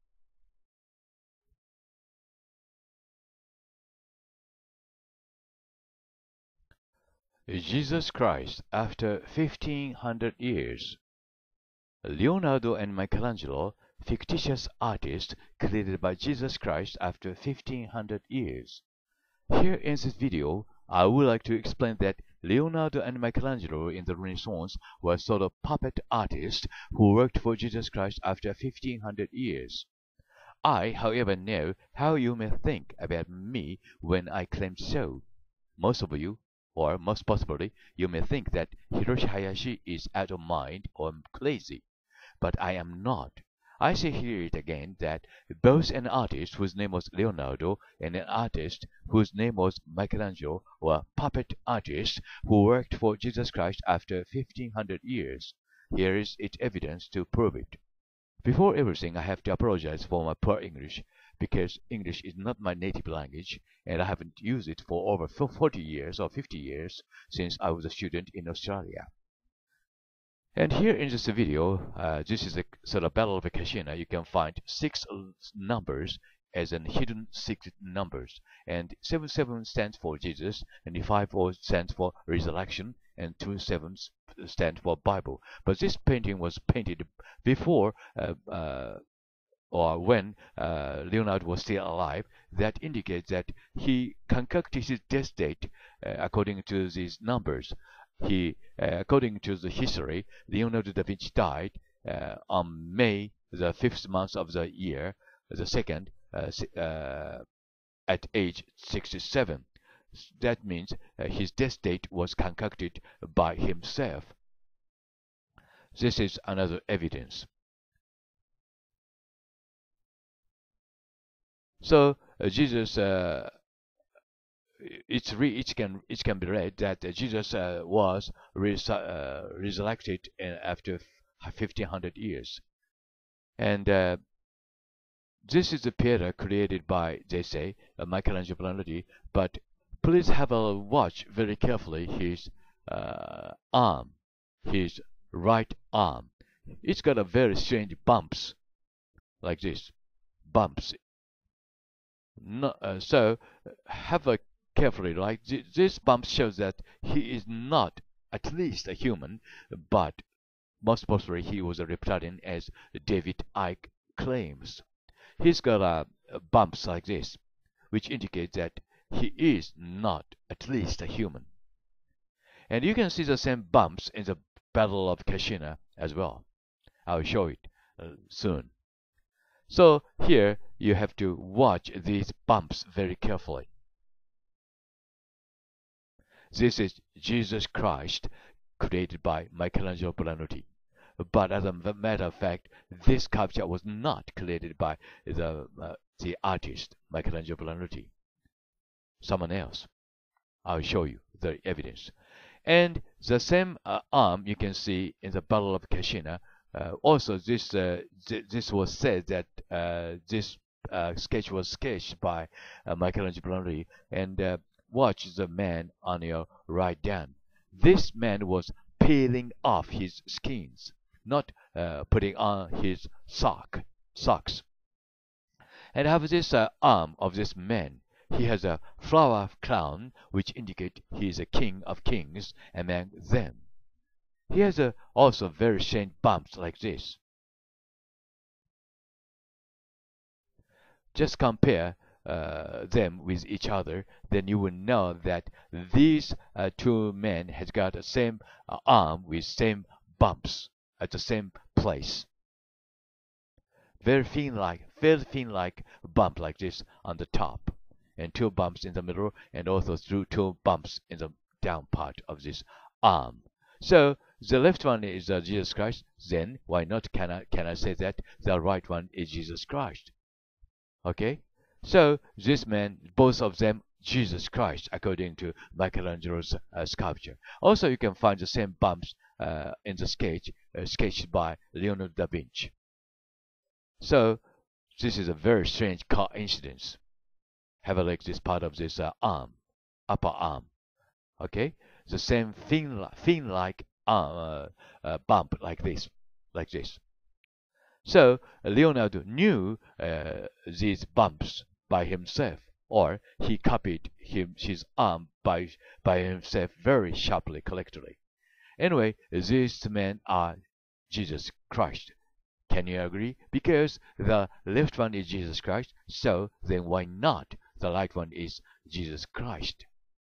Jesus Christ after fifteen hundred years. Leonardo and Michelangelo, fictitious artists created by Jesus Christ after fifteen hundred years. Here in this video, I would like to explain that Leonardo and Michelangelo in the Renaissance were sort of puppet artists who worked for Jesus Christ after fifteen hundred years. I, however, know how you may think about me when I claim so. Most of you, or most possibly, you may think that Hiroshi Hayashi is out of mind or crazy. But I am not. I say here it again that both an artist whose name was Leonardo and an artist whose name was Michelangelo were puppet artists who worked for Jesus Christ after fifteen hundred years. Here is its evidence to prove it. Before everything, I have to apologize for my poor English, because English is not my native language, and I haven't used it for over forty years or fifty years since I was a student in Australia. And here in this video, uh, this is a sort of battle of a casino. You can find six numbers as an hidden secret numbers. And seven seven stands for Jesus, and the five four stands for resurrection, and two sevens stand for Bible. But this painting was painted before uh, uh, or when uh, Leonardo was still alive. That indicates that he concocted his death date uh, according to these numbers. He, uh, according to the history, Leonardo da Vinci died uh, on May, the fifth month of the year, the second, uh, uh, at age sixty-seven. That means uh, his death date was concocted by himself. This is another evidence. So uh, Jesus. Uh, It's re, it can it can be read that Jesus uh, was res, uh, resurrected in, after fifteen hundred years, and uh, this is a theater created by, they say, uh, Michelangelo. But please have a watch very carefully his uh, arm, his right arm. It's got a very strange bumps like this, bumps. no, uh, so have a carefully, right? This bump shows that he is not at least a human, but most possibly he was a reptilian, as David Icke claims. He's got uh, bumps like this, which indicate that he is not at least a human. And you can see the same bumps in the Battle of Kashina as well. I'll show it uh, soon. So here you have to watch these bumps very carefully. This is Jesus Christ, created by Michelangelo Buonarroti. But as a matter of fact, this sculpture was not created by the, uh, the artist, Michelangelo Buonarroti. Someone else. I'll show you the evidence. And the same uh, arm you can see in the Battle of Kashina. Uh, also, this uh, th this was said that uh, this uh, sketch was sketched by uh, Michelangelo Buonarroti. And uh, watch the man on your right down. This man was peeling off his skins, not uh, putting on his sock socks. And have this uh, arm of this man. He has a flower crown, which indicates he is a king of kings among them. He has a, also very strange bumps like this. Just compare uh, them with each other, then you will know that these uh, two men has got the same uh, arm with same bumps at the same place. Very thin-like, very thin-like bump like this on the top, and two bumps in the middle, and also through two bumps in the down part of this arm. So the left one is uh, Jesus Christ. Then why not can I can I say that the right one is Jesus Christ? Okay. So this man, both of them, Jesus Christ, according to Michelangelo's uh, sculpture. Also, you can find the same bumps uh, in the sketch uh, sketched by Leonardo da Vinci. So this is a very strange coincidence. Have a look at this part of this uh, arm, upper arm. Okay, the same fin fin-like arm uh, uh, bump like this, like this. So Leonardo knew uh, these bumps by himself, or he copied him his arm by by himself very sharply, correctly. Anyway, these men are Jesus Christ. Can you agree? Because the left one is Jesus Christ, so then why not the right one is Jesus Christ?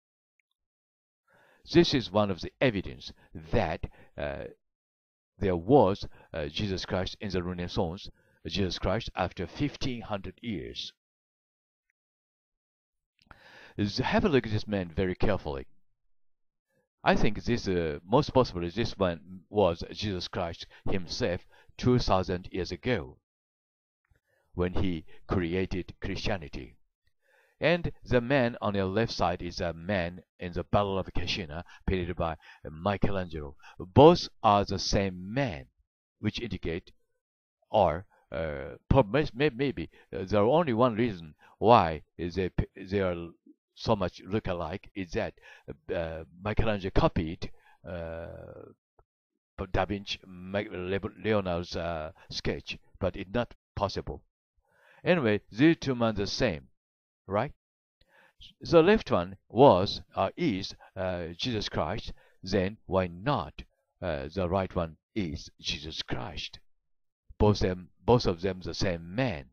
This is one of the evidence that uh, there was uh, Jesus Christ in the Renaissance, Jesus Christ after fifteen hundred years. Have a look at this man very carefully. I think this, uh, most possibly, this one was Jesus Christ himself two thousand years ago, when he created Christianity. And the man on your left side is a man in the Battle of Kashina, painted by Michelangelo. Both are the same man, which indicate, or uh, maybe uh, there are only one reason why they they are so much look alike is that uh, Michelangelo copied uh, Da Vinci, Leonardo's uh, sketch, but it's not possible. Anyway, these two men are the same, right? The left one was uh, is uh, Jesus Christ. Then why not uh, the right one is Jesus Christ? Both them, both of them, the same man.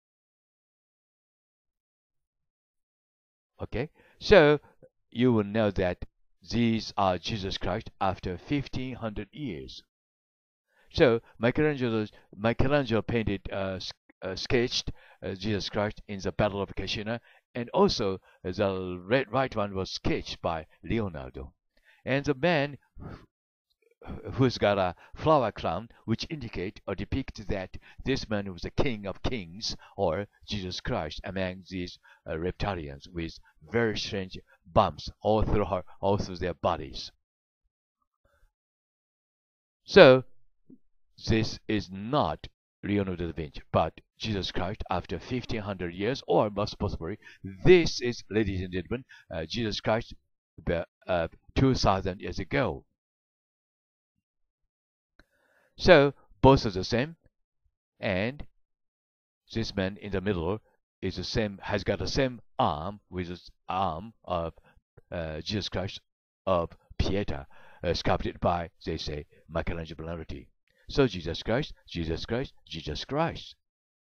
Okay, so you will know that these are Jesus Christ after fifteen hundred years. So Michelangelo, Michelangelo painted, uh, uh, sketched uh, Jesus Christ in the Battle of Kashina, and also uh, the red, right one was sketched by Leonardo. And the man who's got a flower crown, which indicate or depict that this man was the King of Kings, or Jesus Christ, among these uh, reptilians with very strange bumps all through her, all through their bodies. So this is not Leonardo da Vinci, but Jesus Christ after fifteen hundred years, or most possibly, this is, ladies and gentlemen, uh, Jesus Christ uh, two thousand years ago. So both are the same, and this man in the middle is the same, has got the same arm with the arm of uh, Jesus Christ of Pieta, uh, sculpted by, they say, Michelangelo. So Jesus Christ, Jesus Christ, Jesus Christ.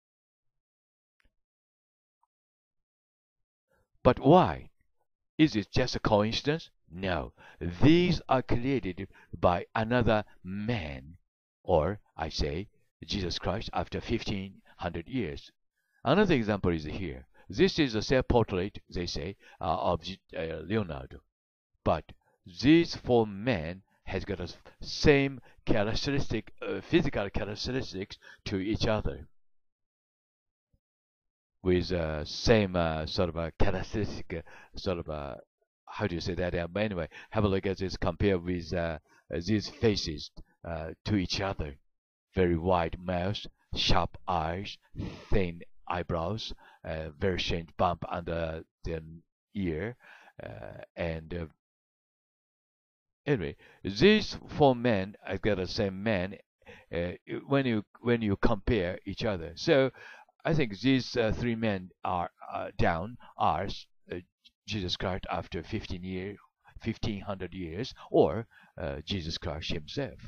But why? Is it just a coincidence? No. These are created by another man, or I say, Jesus Christ after fifteen hundred years. Another example is here. This is a self-portrait, they say, uh, of uh, Leonardo. But these four men has got the same characteristic, uh, physical characteristics to each other, with uh, same uh, sort of a characteristic, uh, sort of a, how do you say that? Uh, but anyway, have a look at this, compare with uh, these faces uh, to each other. Very wide mouth, sharp eyes, thin eyebrows, uh, very faint bump under the ear, uh, and uh, anyway, these four men, I got the same man uh, when you when you compare each other. So I think these uh, three men are uh, down are uh, Jesus Christ after fifteen year, fifteen hundred years, or uh, Jesus Christ himself.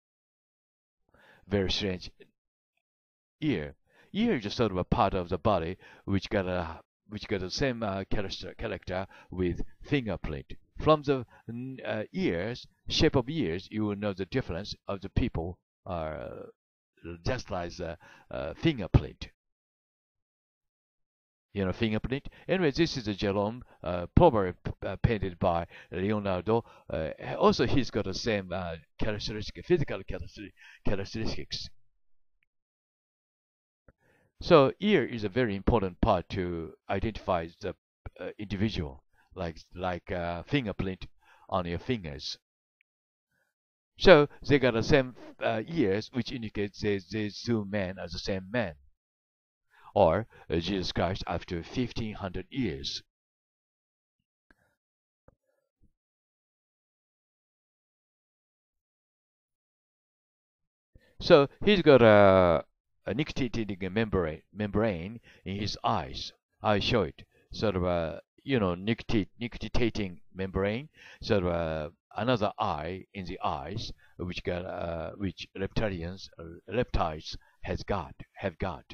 Very strange. Ear, ear is just sort of a part of the body which got a which got the same uh, character character with fingerprint. From the uh, ears, shape of ears, you will know the difference of the people are uh, just like the uh, fingerprint. You know, fingerprint. Anyway, this is a Jerome, uh, probably uh, painted by Leonardo. Uh, also, he's got the same uh, characteristic, physical characteristics. So, ear is a very important part to identify the uh, individual, like like uh, fingerprint on your fingers. So they got the same uh, ears, which indicates they, these two men are the same man, or uh, Jesus Christ after fifteen hundred years. So he's got a, a nictitating membrane, membrane in his eyes. I show it, sort of a you know nictit, nictitating membrane, sort of a, another eye in the eyes, which got uh, which reptilians, uh, reptiles has got have got.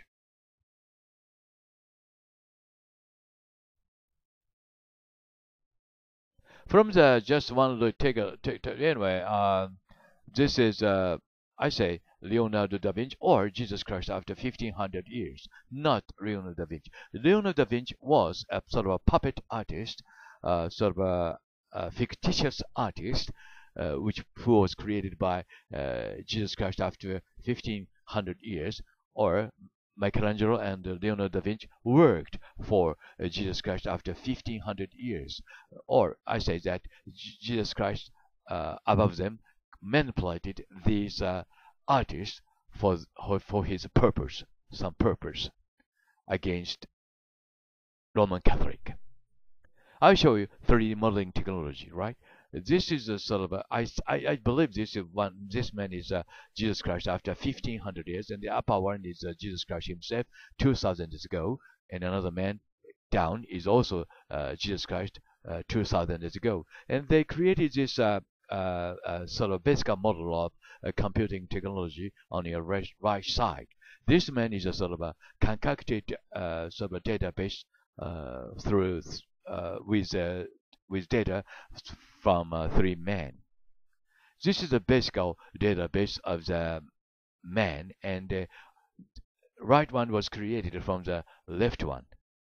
From the just one look, take a take, take anyway. Uh, this is uh, I say Leonardo da Vinci or Jesus Christ after fifteen hundred years, not Leonardo da Vinci. Leonardo da Vinci was a sort of a puppet artist, uh, sort of a, a fictitious artist, uh, which who was created by uh, Jesus Christ after fifteen hundred years, or Michelangelo and Leonardo da Vinci worked for uh, Jesus Christ after fifteen hundred years. Or I say that Jesus Christ uh, above them manipulated these uh, artists for, for his purpose, some purpose, against Roman Catholic. I'll show you three D modeling technology, right? This is a sort of a, I, I, I believe this is one, this man is uh, Jesus Christ after fifteen hundred years, and the upper one is uh, Jesus Christ himself two thousand years ago, and another man down is also uh, Jesus Christ uh, two thousand years ago. And they created this uh, uh, uh, sort of basic model of uh, computing technology on your right, right side. This man is a sort of a concocted uh, sort of a database uh, through uh, with uh, with data from uh, three men. This is the basic database of the man, and the right one was created from the left one.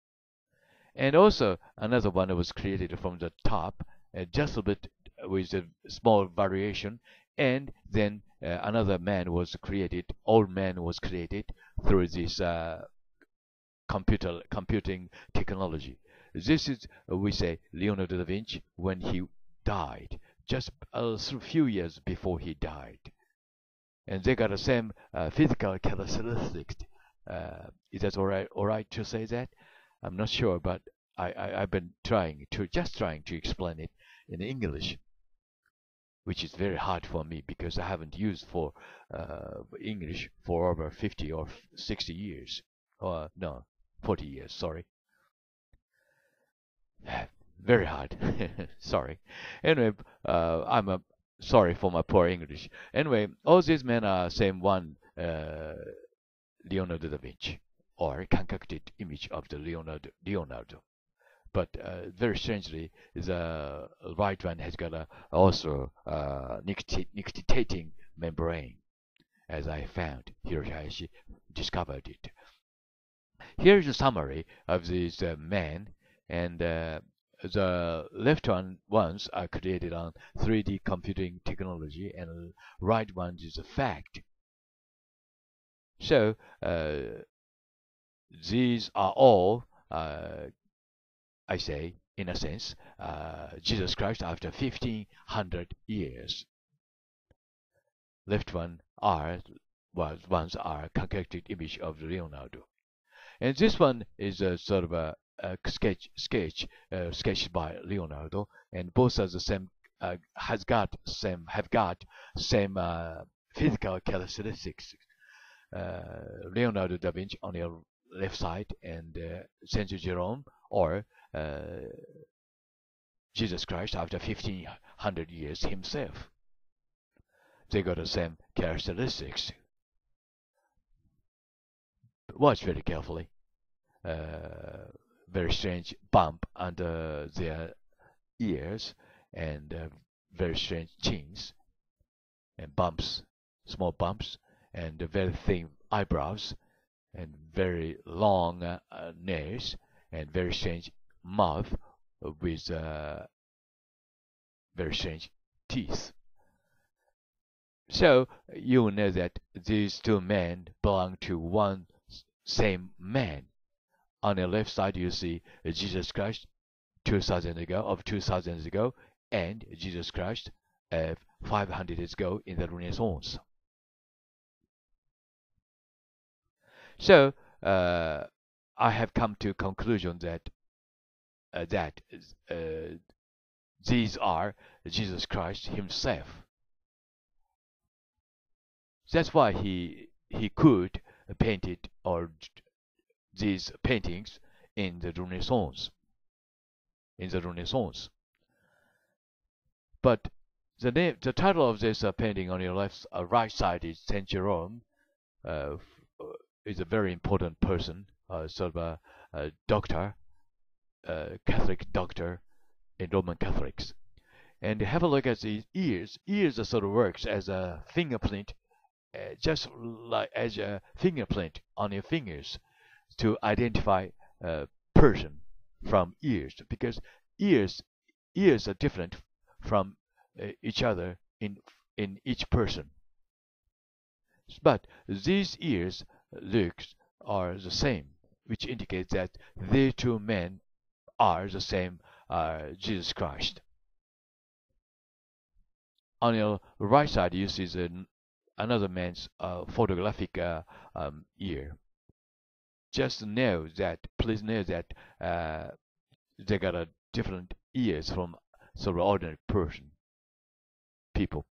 And also another one was created from the top, uh, just a bit with a small variation, and then uh, another man was created, old man was created through this uh, computer computing technology. This is, uh, we say, Leonardo da Vinci when he died, just a few years before he died. And they got the same uh, physical characteristics. Uh, is that all right, all right to say that? I'm not sure, but I, I, I've been trying to, just trying to explain it in English, which is very hard for me because I haven't used for uh, English for over fifty or sixty years. Or no, forty years, sorry. Very hard. Sorry. Anyway, uh, I'm uh, sorry for my poor English. Anyway, all these men are same one, uh, Leonardo da Vinci, or concocted image of the Leonardo. Leonardo. But uh, very strangely, the right one has got a, also uh, nictitating membrane, as I found. Hiroshi discovered it. Here is a summary of these uh, men, and uh, the left one ones are created on three D computing technology, and the right one is a fact. So uh, these are all, uh, I say, in a sense, uh, Jesus Christ after fifteen hundred years. Left one are was ones are concocted image of Leonardo, and this one is a sort of a, a sketch sketch uh, sketched by Leonardo, and both are the same. Uh, has got same have got same uh, physical characteristics. Uh, Leonardo da Vinci on your left side, and uh, Saint Jerome or uh, Jesus Christ after fifteen hundred years himself. They got the same characteristics. Watch very carefully. Uh, very strange bump under their ears, and uh, very strange chins and bumps, small bumps, and uh, very thin eyebrows, and very long uh, uh, nails, and very strange mouth with uh, very strange teeth. So you know that these two men belong to one same man. On the left side you see Jesus Christ two thousand ago of two thousand years ago, and Jesus Christ of five hundred years ago in the Renaissance. So uh, I have come to conclusion that uh, that uh, these are Jesus Christ himself. That's why he he could paint it, or these paintings in the Renaissance. In the Renaissance. But the name, the title of this uh, painting on your left, uh, right side is Saint Jerome. Uh, is a very important person, uh, sort of a, a doctor, a Catholic doctor in Roman Catholics. And have a look at these ears. Ears are sort of works as a fingerprint. Uh, just like as a fingerprint on your fingers to identify a person from ears, because ears ears are different from uh, each other in in each person. But these ears looks are the same, which indicates that they two men are the same uh, Jesus Christ. On your right side you see the another man's uh, photographic uh, um, ear. Just know that, please know that uh, they got a different ears from sort of ordinary person, people.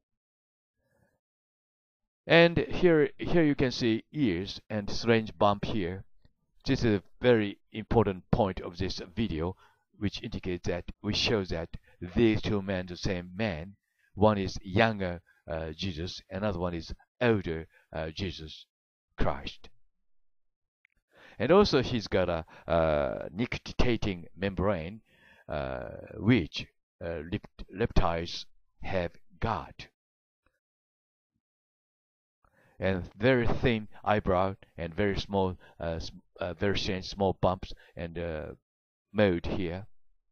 And here, here you can see ears and strange bump here. This is a very important point of this video, which indicates that, which shows that these two men, the same man. One is younger Uh, Jesus, another one is older uh, Jesus Christ. And also he's got a uh, nictitating membrane, uh, which uh, reptiles have got. And very thin eyebrow, and very small, uh, uh, very strange small bumps and uh, mode here.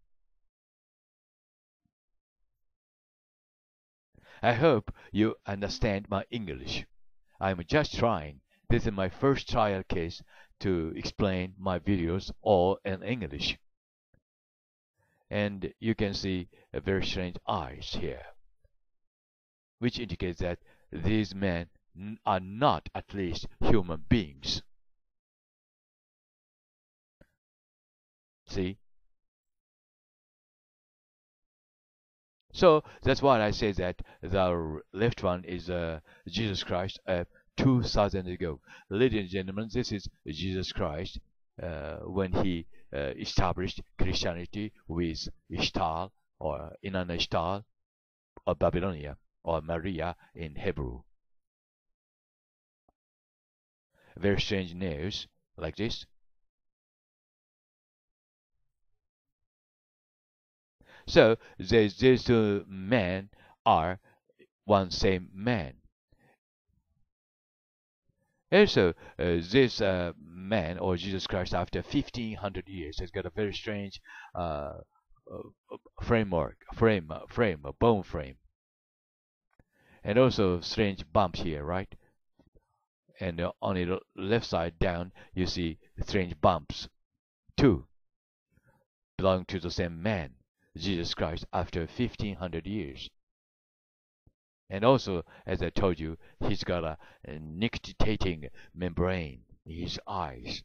I hope you understand my English. I'm just trying. This is my first trial case to explain my videos all in English. And you can see a very strange eyes here, which indicates that these men are not at least human beings. See? So that's why I say that the left one is uh, Jesus Christ uh, two thousand ago. Ladies and gentlemen, this is Jesus Christ uh, when he uh, established Christianity with Ishtar, or Inanna Ishtar, or Babylonia, or Maria in Hebrew. Very strange names like this. So these, these two men are one same man. Also, uh, this uh, man, or Jesus Christ, after fifteen hundred years, has got a very strange uh, uh, framework, frame, uh, frame, a bone frame, and also strange bumps here, right? And uh, on the left side down, you see strange bumps, too, belong to the same man, Jesus Christ, after fifteen hundred years. And also, as I told you, he's got a, a nictitating membrane in his eyes.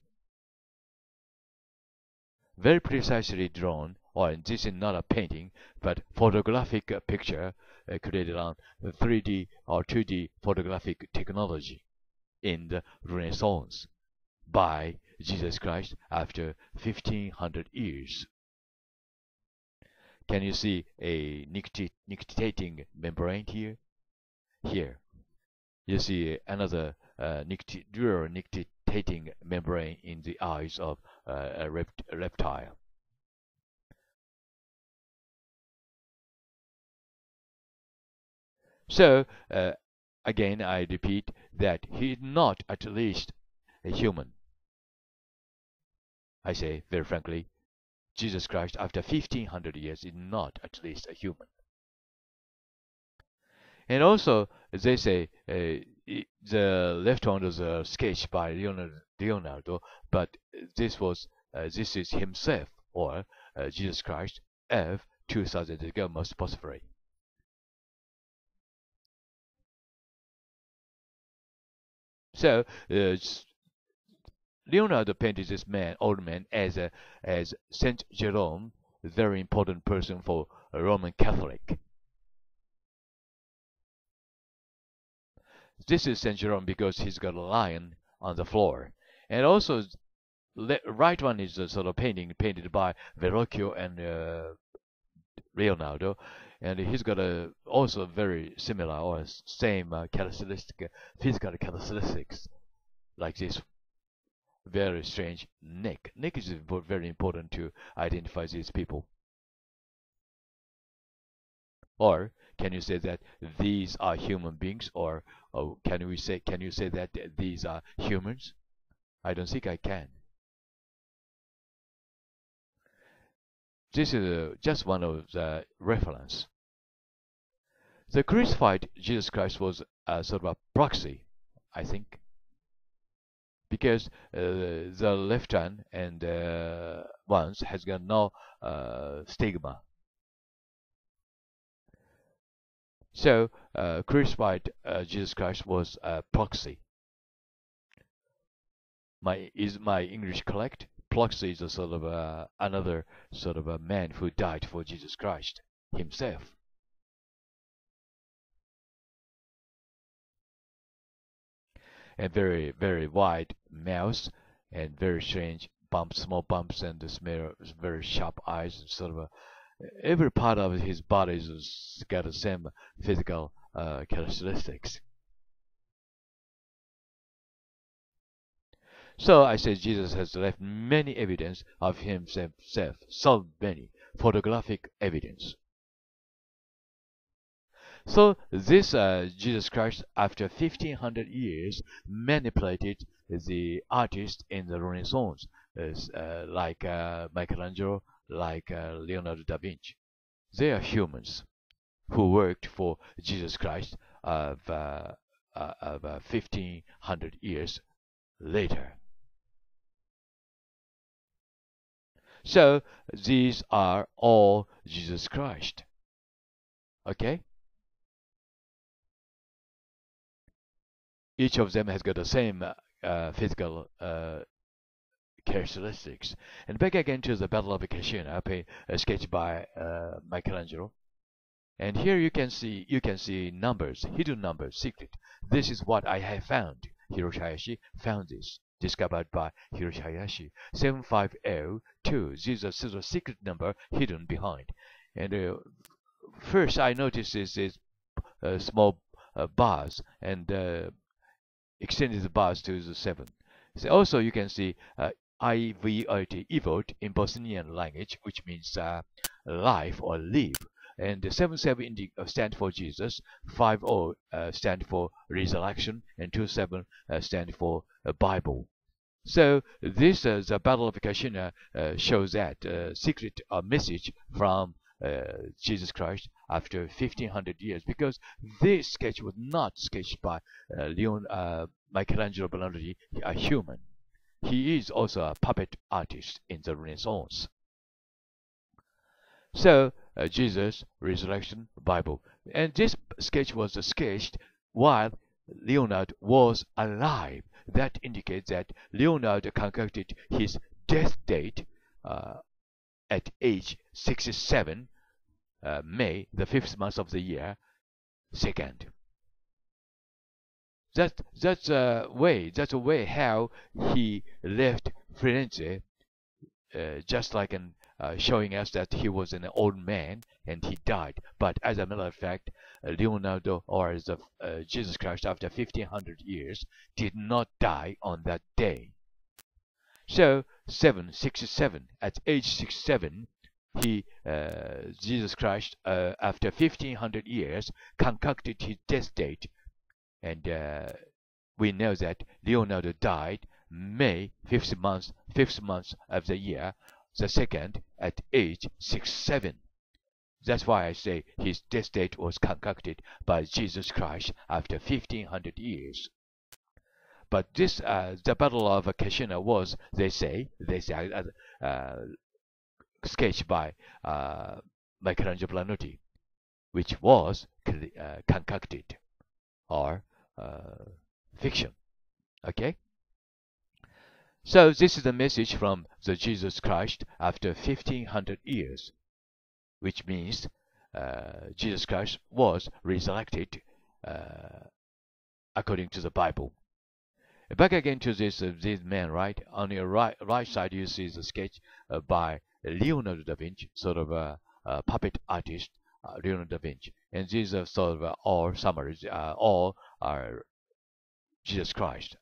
Very precisely drawn, or this is not a painting, but photographic picture uh, created on three D or two D photographic technology in the Renaissance by Jesus Christ after fifteen hundred years. Can you see a nictitating membrane here? Here, you see another uh, nicti dual nictitating membrane in the eyes of uh, a, rept a reptile. So, uh, again, I repeat that he is not at least a human. I say very frankly, Jesus Christ, after fifteen hundred years, is not at least a human. And also, they say uh, the left one was a sketch by Leonardo, Leonardo but this was uh, this is himself, or uh, Jesus Christ of two thousand years ago, most possibly. So uh, Leonardo painted this man, old man, as a, as Saint Jerome, a very important person for a Roman Catholic. This is Saint Jerome because he's got a lion on the floor. And also, the right one is a sort of painting painted by Verrocchio and uh, Leonardo. And he's got a also very similar or same uh, characteristic, physical characteristics like this. Very strange neck. Neck is very important to identify these people. Or can you say that these are human beings, or oh, can we say can you say that these are humans? I don't think I can. This is uh, just one of the reference. The crucified Jesus Christ was a sort of a proxy, I think, because uh, the left hand and uh, ones has got no uh, stigma. So, uh, crucified uh, Jesus Christ was a proxy. My is my English correct? Proxy is a sort of a, another sort of a man who died for Jesus Christ himself. And very very wide mouth and very strange bumps, small bumps, and this very sharp eyes, and sort of a every part of his body has got the same physical uh, characteristics. So I say Jesus has left many evidence of himself, so many photographic evidence. So this uh, Jesus Christ, after fifteen hundred years, manipulated the artists in the Renaissance, uh, like uh, Michelangelo, like uh, Leonardo da Vinci. They are humans who worked for Jesus Christ of, uh, uh, of uh, fifteen hundred years later. So these are all Jesus Christ. Okay? Each of them has got the same uh, uh, physical uh, characteristics. And back again to the Battle of Cascina, a sketch by uh, Michelangelo. And here you can see you can see numbers, hidden numbers, secret. This is what I have found. Hiroshi Hayashi found this discovered by Hiroshi Hayashi. seven five zero two. This is a sort of secret number hidden behind. And uh, first I noticed is this uh, small uh, bars and uh, extended the bars to the seven. So also you can see uh, I V O T, evot, in Bosnian language, which means uh, life or live. And the seven seven stand for Jesus, five zero uh, stand for resurrection, and two seven uh, stand for uh, Bible. So this uh, the Battle of Kashina uh, shows that uh, secret uh, message from uh, Jesus Christ after fifteen hundred years, because this sketch was not sketched by uh, Leon uh, Michelangelo Buonarroti, a human. He is also a puppet artist in the Renaissance. So, uh, Jesus, Resurrection, Bible. And this sketch was sketched while Leonardo was alive. That indicates that Leonardo concocted his death date uh, at age sixty-seven, uh, May, the fifth month of the year, second. That, that's a way, that's a way how he left Florence, uh, just like an Uh, showing us that he was an old man and he died. But as a matter of fact, uh, Leonardo, or the, uh, Jesus Christ, after fifteen hundred years, did not die on that day. So, seven sixty-seven, at age sixty-seven, he, uh, Jesus Christ, uh, after fifteen hundred years, concocted his death date. And uh, we know that Leonardo died May, fifth month, fifth month of the year, the second, at age sixty-seven. That's why I say his death date was concocted by Jesus Christ after fifteen hundred years. But this, uh, the Battle of Kashina was, they say, they say, uh, uh, sketched by uh, Michelangelo Buonarroti, which was uh, concocted or uh, fiction. Okay. So this is the message from the Jesus Christ after fifteen hundred years, which means uh, Jesus Christ was resurrected uh, according to the Bible. Back again to this uh, this man, right? On your right right side you see the sketch uh, by Leonardo da Vinci, sort of a, a puppet artist, uh, Leonardo da Vinci, and these are sort of uh, all summaries, uh, all are Jesus Christ.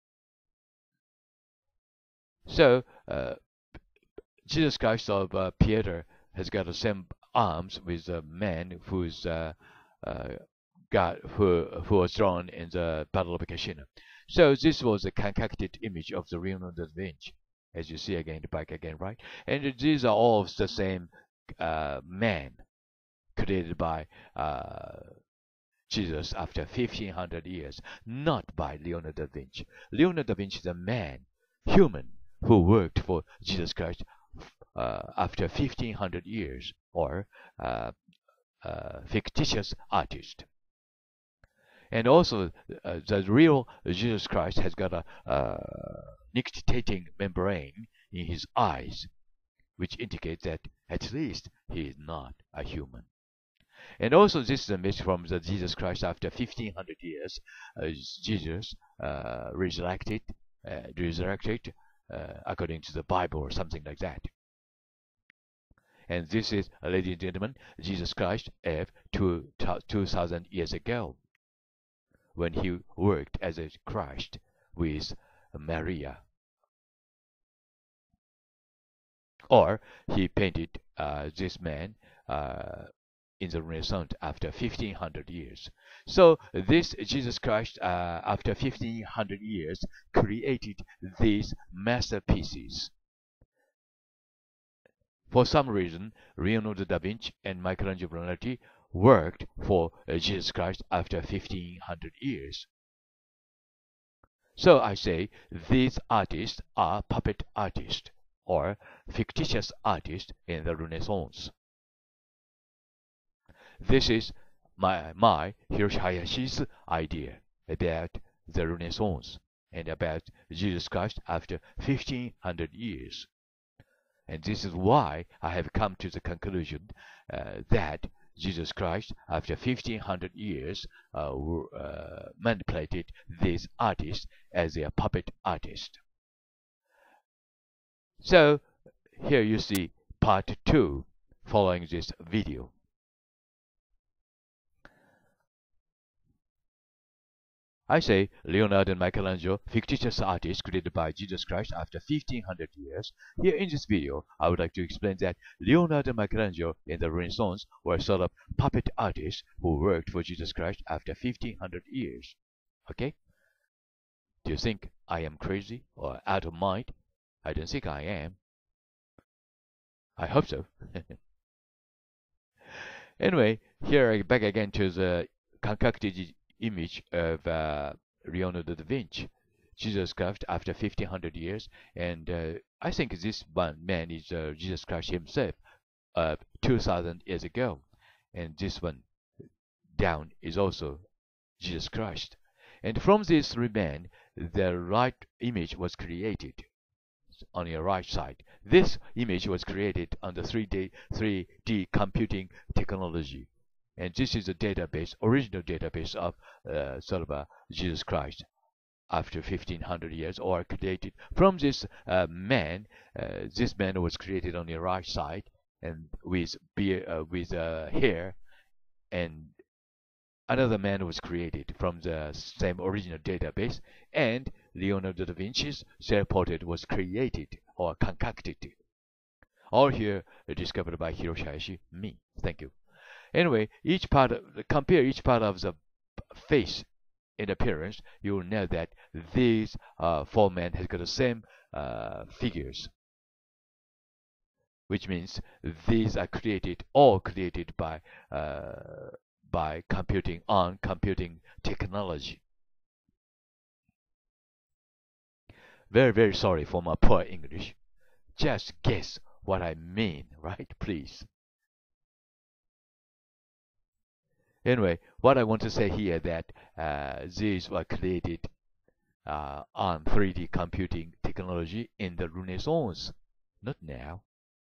So, uh, Jesus Christ of uh, Peter has got the same arms with a man who's uh, uh, got who who was drawn in the Battle of Kashina. So this was a concocted image of the Leonardo da Vinci, as you see again, back again, right? And these are all the same uh, man created by uh, Jesus after fifteen hundred years, not by Leonardo da Vinci. Leonardo da Vinci is a man, human, who worked for Jesus Christ uh, after fifteen hundred years, or uh, uh, fictitious artist. And also, uh, the real Jesus Christ has got a uh, nictitating membrane in his eyes, which indicates that at least he is not a human. And also, this is a message from the Jesus Christ after fifteen hundred years. Uh, Jesus uh, resurrected, uh, resurrected. Uh, according to the Bible or something like that. And this is, uh, ladies and gentlemen, Jesus Christ of two, two thousand years ago, when he worked as a Christ with Maria. Or he painted uh, this man uh, in the Renaissance after fifteen hundred years. So this Jesus Christ uh, after fifteen hundred years created these masterpieces. For some reason, Leonardo da Vinci and Michelangelo Buonarroti worked for uh, Jesus Christ after fifteen hundred years. So I say these artists are puppet artists or fictitious artists in the Renaissance. This is my, my Hiroshi Hayashi's idea about the Renaissance and about Jesus Christ after fifteen hundred years. And this is why I have come to the conclusion uh, that Jesus Christ, after fifteen hundred years, uh, uh, manipulated these artists as a puppet artist. So here you see part two following this video. I say Leonardo and Michelangelo, fictitious artists created by Jesus Christ after fifteen hundred years. Here in this video, I would like to explain that Leonardo and Michelangelo in the Renaissance were sort of puppet artists who worked for Jesus Christ after fifteen hundred years. Okay? Do you think I am crazy or out of mind? I don't think I am. I hope so. Anyway, here I back again to the concocted image of uh, Leonardo da Vinci, Jesus Christ after fifteen hundred years, and uh, I think this one man is uh, Jesus Christ himself uh, two thousand years ago, and this one down is also Jesus Christ. And from these three men, the right image was created on your right side. This image was created on the three D, three D computing technology. And this is the database, original database of uh, sort of uh, Jesus Christ after fifteen hundred years, or created from this uh, man. Uh, this man was created on the right side, and with beard, uh, with uh, hair, and another man was created from the same original database, and Leonardo da Vinci's self-portrait was created or concocted. All here uh, discovered by Hiroshi Hayashi, me. Thank you. Anyway, each part of, compare each part of the face in appearance, you will know that these uh, four men has got the same uh, figures, which means these are created, all created by uh, by computing on computing technology. Very, very sorry for my poor English. Just guess what I mean, right? Please. Anyway, what I want to say here that uh, these were created uh, on three D computing technology in the Renaissance, not now,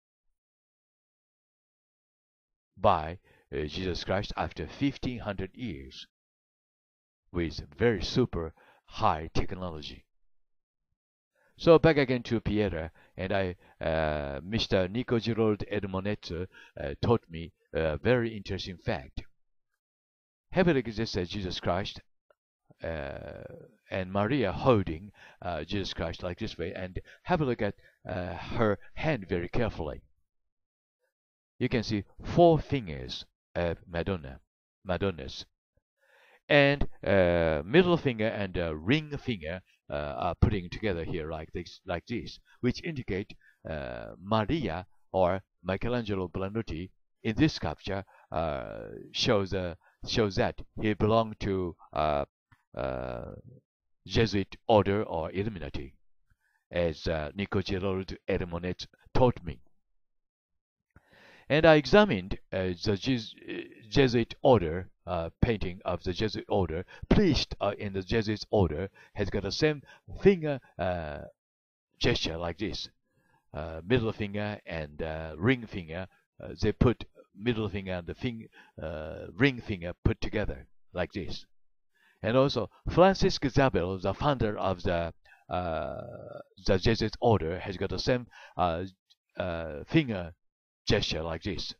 by uh, Jesus Christ after fifteen hundred years with very super high technology. So back again to Piera, and I, uh, Mister Nico Giroldo Edmonetto uh, taught me a very interesting fact. Have a look at this as Jesus Christ uh, and Maria holding uh, Jesus Christ like this way, and have a look at uh, her hand very carefully. You can see four fingers of Madonna, Madonna's, and uh, middle finger and uh, ring finger uh, are putting together here like this, like this, which indicate uh, Maria or Michelangelo Buonarroti in this sculpture uh, shows a shows that he belonged to uh, uh, Jesuit order or Illuminati, as uh, Nico Giroldo Edmonetto taught me. And I examined uh, the Jes Jesuit order uh, painting of the Jesuit order. Priest uh, in the Jesuit order has got the same finger uh, gesture like this, uh, middle finger and uh, ring finger. Uh, they put middle finger and the fing uh, ring finger put together like this. And also Francesco Zabel, the founder of the uh, the Jesuit order, has got the same uh, uh, finger gesture like this,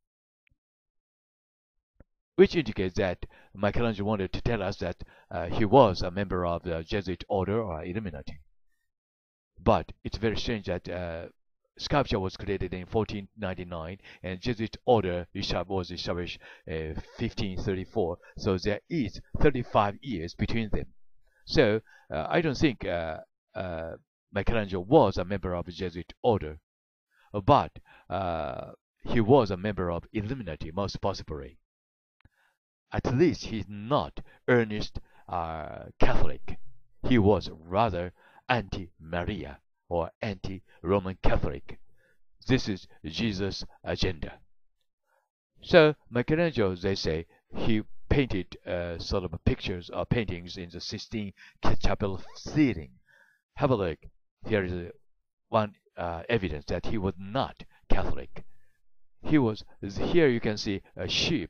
which indicates that Michelangelo wanted to tell us that uh, he was a member of the Jesuit order or Illuminati. But it's very strange that uh, sculpture was created in fourteen ninety-nine and Jesuit order was established in uh, fifteen thirty-four, so there is thirty-five years between them. So uh, I don't think uh, uh, Michelangelo was a member of the Jesuit order, but uh, he was a member of Illuminati, most possibly. At least he's not earnest uh, Catholic. He was rather anti-Maria or anti-Roman Catholic. This is Jesus' agenda. So Michelangelo, they say, he painted uh, sort of pictures or paintings in the Sistine Chapel ceiling. Have a look. Here is one uh, evidence that he was not Catholic. He was, here you can see a sheep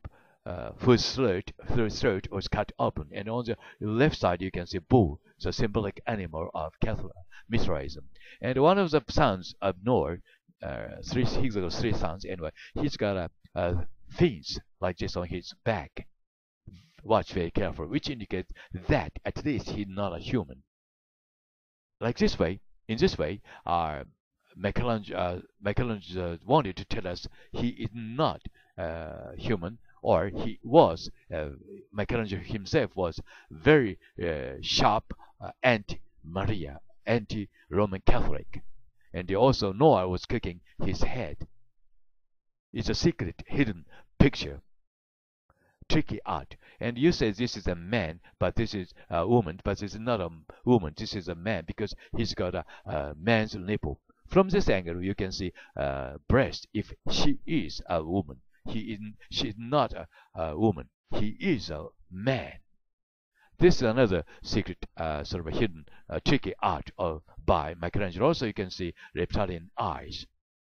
uh, whose throat, whose throat was cut open. And on the left side, you can see bull, the symbolic animal of Catholic Mithraism. And one of the sons of Noah, uh, three, he's got three sons anyway, he's got a, a fins like this on his back. Watch very carefully, which indicates that at least he's not a human. Like this way, in this way, uh, Michelangelo, uh, Michelangelo wanted to tell us he is not uh, human, or he was, uh, Michelangelo himself was very uh, sharp uh, anti-Maria, anti-Roman Catholic. And also Noah was cooking his head. It's a secret, hidden picture. Tricky art. And you say this is a man, but this is a woman, but this is not a woman, this is a man, because he's got a, a man's nipple. From this angle, you can see uh, breast. If she is a woman, he is, she is not a, a woman, he is a man. This is another secret, uh, sort of a hidden, uh, tricky art of, by Michelangelo. Also, you can see reptilian eyes.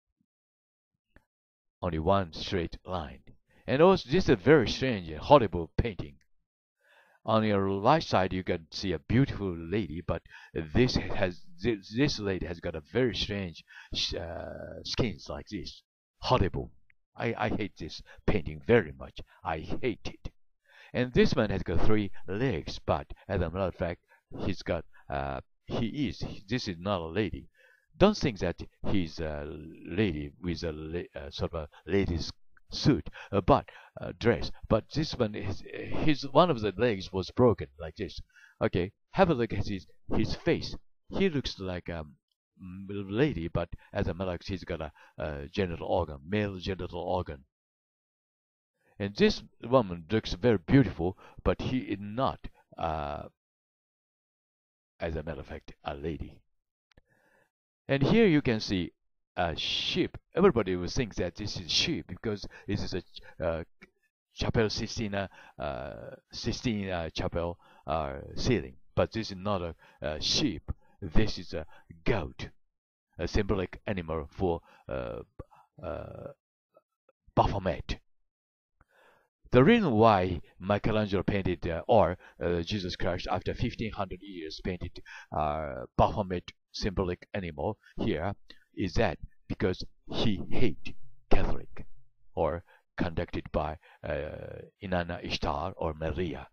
Only one straight line. And also, this is a very strange, horrible painting. On your right side, you can see a beautiful lady, but this has this, this lady has got a very strange uh, skins like this. Horrible. I, I hate this painting very much. I hate it. And this man has got three legs, but as a matter of fact, he's got uh, he is. This is not a lady. Don't think that he's a lady with a la uh, sort of a lady's suit, uh, but uh, dress. But this one, his, his one of the legs was broken like this. Okay, have a look at his his face. He looks like a lady, but as a matter of fact, he's got a, a genital organ, male genital organ. And this woman looks very beautiful, but he is not, uh, as a matter of fact, a lady. And here you can see a sheep. Everybody will think that this is sheep because this is a uh, Chapel Sistina, uh, Sistine Chapel uh, ceiling. But this is not a, a sheep. This is a goat, a symbolic animal for uh, uh, Baphomet. The reason why Michelangelo painted, uh, or uh, Jesus Christ, after fifteen hundred years, painted uh, Baphomet symbolic animal here, is that because he hated Catholic, or conducted by uh, Inanna Ishtar or Maria.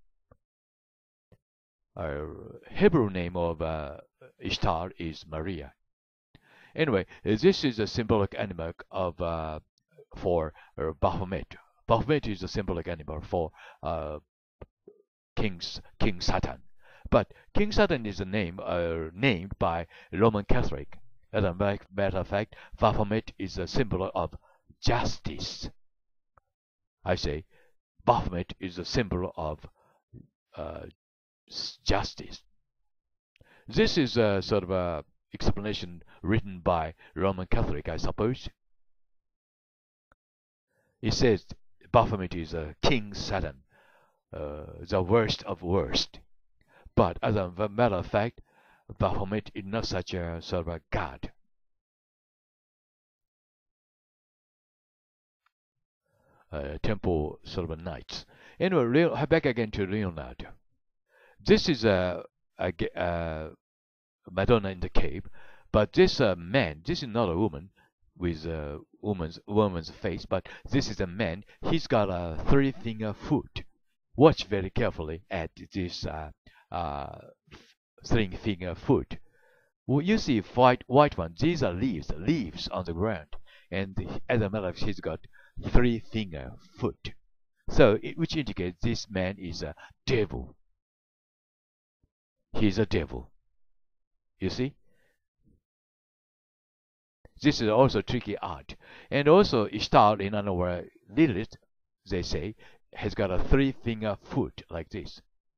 Uh, Hebrew name of uh, Ishtar is Maria. Anyway, this is a symbolic animal of uh, for uh, Baphomet. Baphomet is a symbolic animal for uh, King's, King Satan. But King Satan is a name uh, named by Roman Catholic. As a matter of fact, Baphomet is a symbol of justice. I say, Baphomet is a symbol of uh, justice. This is a sort of a explanation written by Roman Catholic, I suppose. It says Baphomet is a King Satan, uh, the worst of worst. But as a matter of fact, Baphomet is not such a sort of a god. Uh, temple sort of a knights. Anyway, back again to Leonardo. This is a, a, a Madonna in the cave, but this uh, man, this is not a woman with a woman's woman's face, but this is a man. He's got a three-finger foot. Watch very carefully at this uh, uh, three-finger foot. Well, you see white white one. These are leaves, leaves on the ground, and as a matter of fact, he's got three-finger foot. So, it, which indicates this man is a devil. He's a devil. You see? This is also tricky art. And also, Ishtar, in other words, Lilith, they say, has got a three-finger foot like this.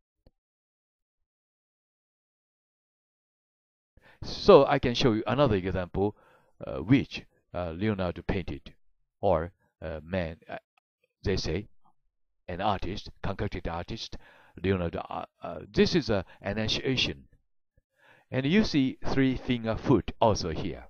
So, I can show you another example uh, which uh, Leonardo painted, or uh, man, uh, they say, an artist, concocted artist, Leonardo. Uh, uh, this is a Annunciation. And you see three-finger foot also here.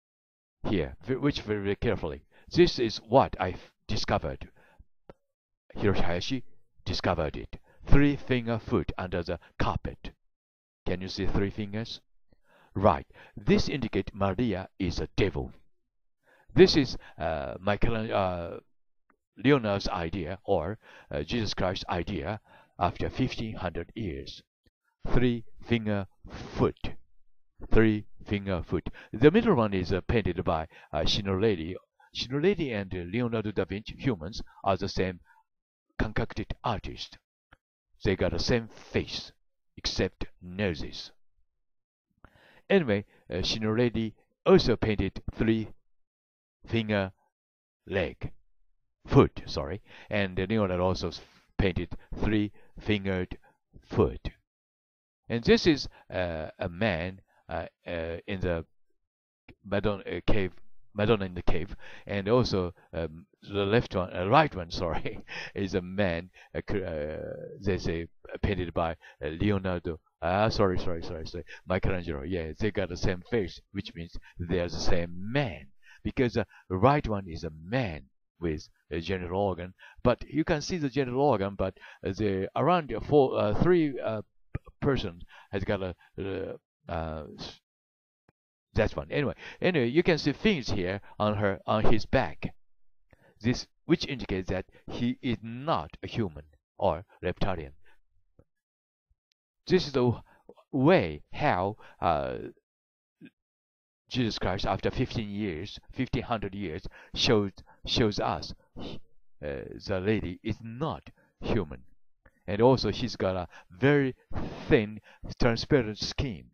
Here, which very, very carefully. This is what I discovered Hiroshi Hayashi discovered it. Three finger foot under the carpet. Can you see three fingers? Right. This indicates Maria is a devil. This is uh, Michele, uh, Leonardo's idea, or uh, Jesus Christ's idea after fifteen hundred years. Three finger foot. Three finger foot. The middle one is uh, painted by uh, Signorelli. Signorelli and uh, Leonardo da Vinci, humans, are the same concocted artist. They got the same face, except noses. Anyway, uh, Signorelli also painted three finger leg, foot, sorry, and uh, Leonardo also painted three fingered foot. And this is uh, a man uh, uh, in the Madonna uh, cave, Madonna in the cave, and also um, the left one, uh, right one, sorry, is a man. Uh, uh, they say uh, painted by uh, Leonardo. Ah, sorry, sorry, sorry, sorry, Michelangelo. Yeah, they got the same face, which means they're the same man, because the right one is a man with a genital organ, but you can see the genital organ, but uh, the around four, uh, three uh, person has got a uh, uh, that's one. Anyway, anyway, you can see fins here on her on his back. This which indicates that he is not a human or reptilian. This is the way how uh, Jesus Christ, after fifteen years, fifteen hundred years, shows shows us uh, the lady is not human. And also she's got a very thin, transparent skin.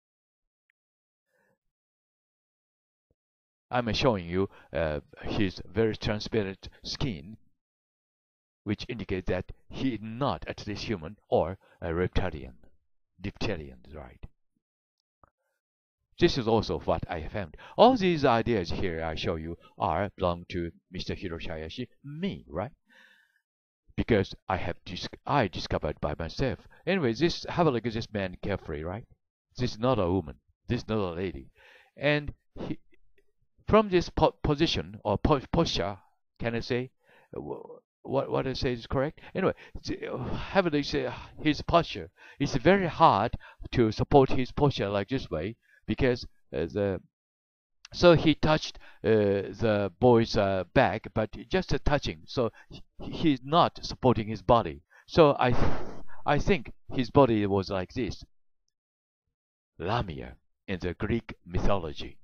I'm showing you uh, his very transparent skin, which indicates that he is not at least human or a reptilian. Reptilian, right? This is also what I found. All these ideas here I show you are belong to Mister Hiroshi Hayashi, me, right? Because I have dis I discovered by myself. Anyway, this have a look at this man carefully, right? This is not a woman. This is not a lady. And he, from this po position or po posture, can I say what what I say is correct? Anyway, have a look at his posture. It's very hard to support his posture like this way because uh, the so he touched uh, the boy's uh, back, but just a touching. So he, he's not supporting his body. So I, th I think his body was like this. Lamia in the Greek mythology.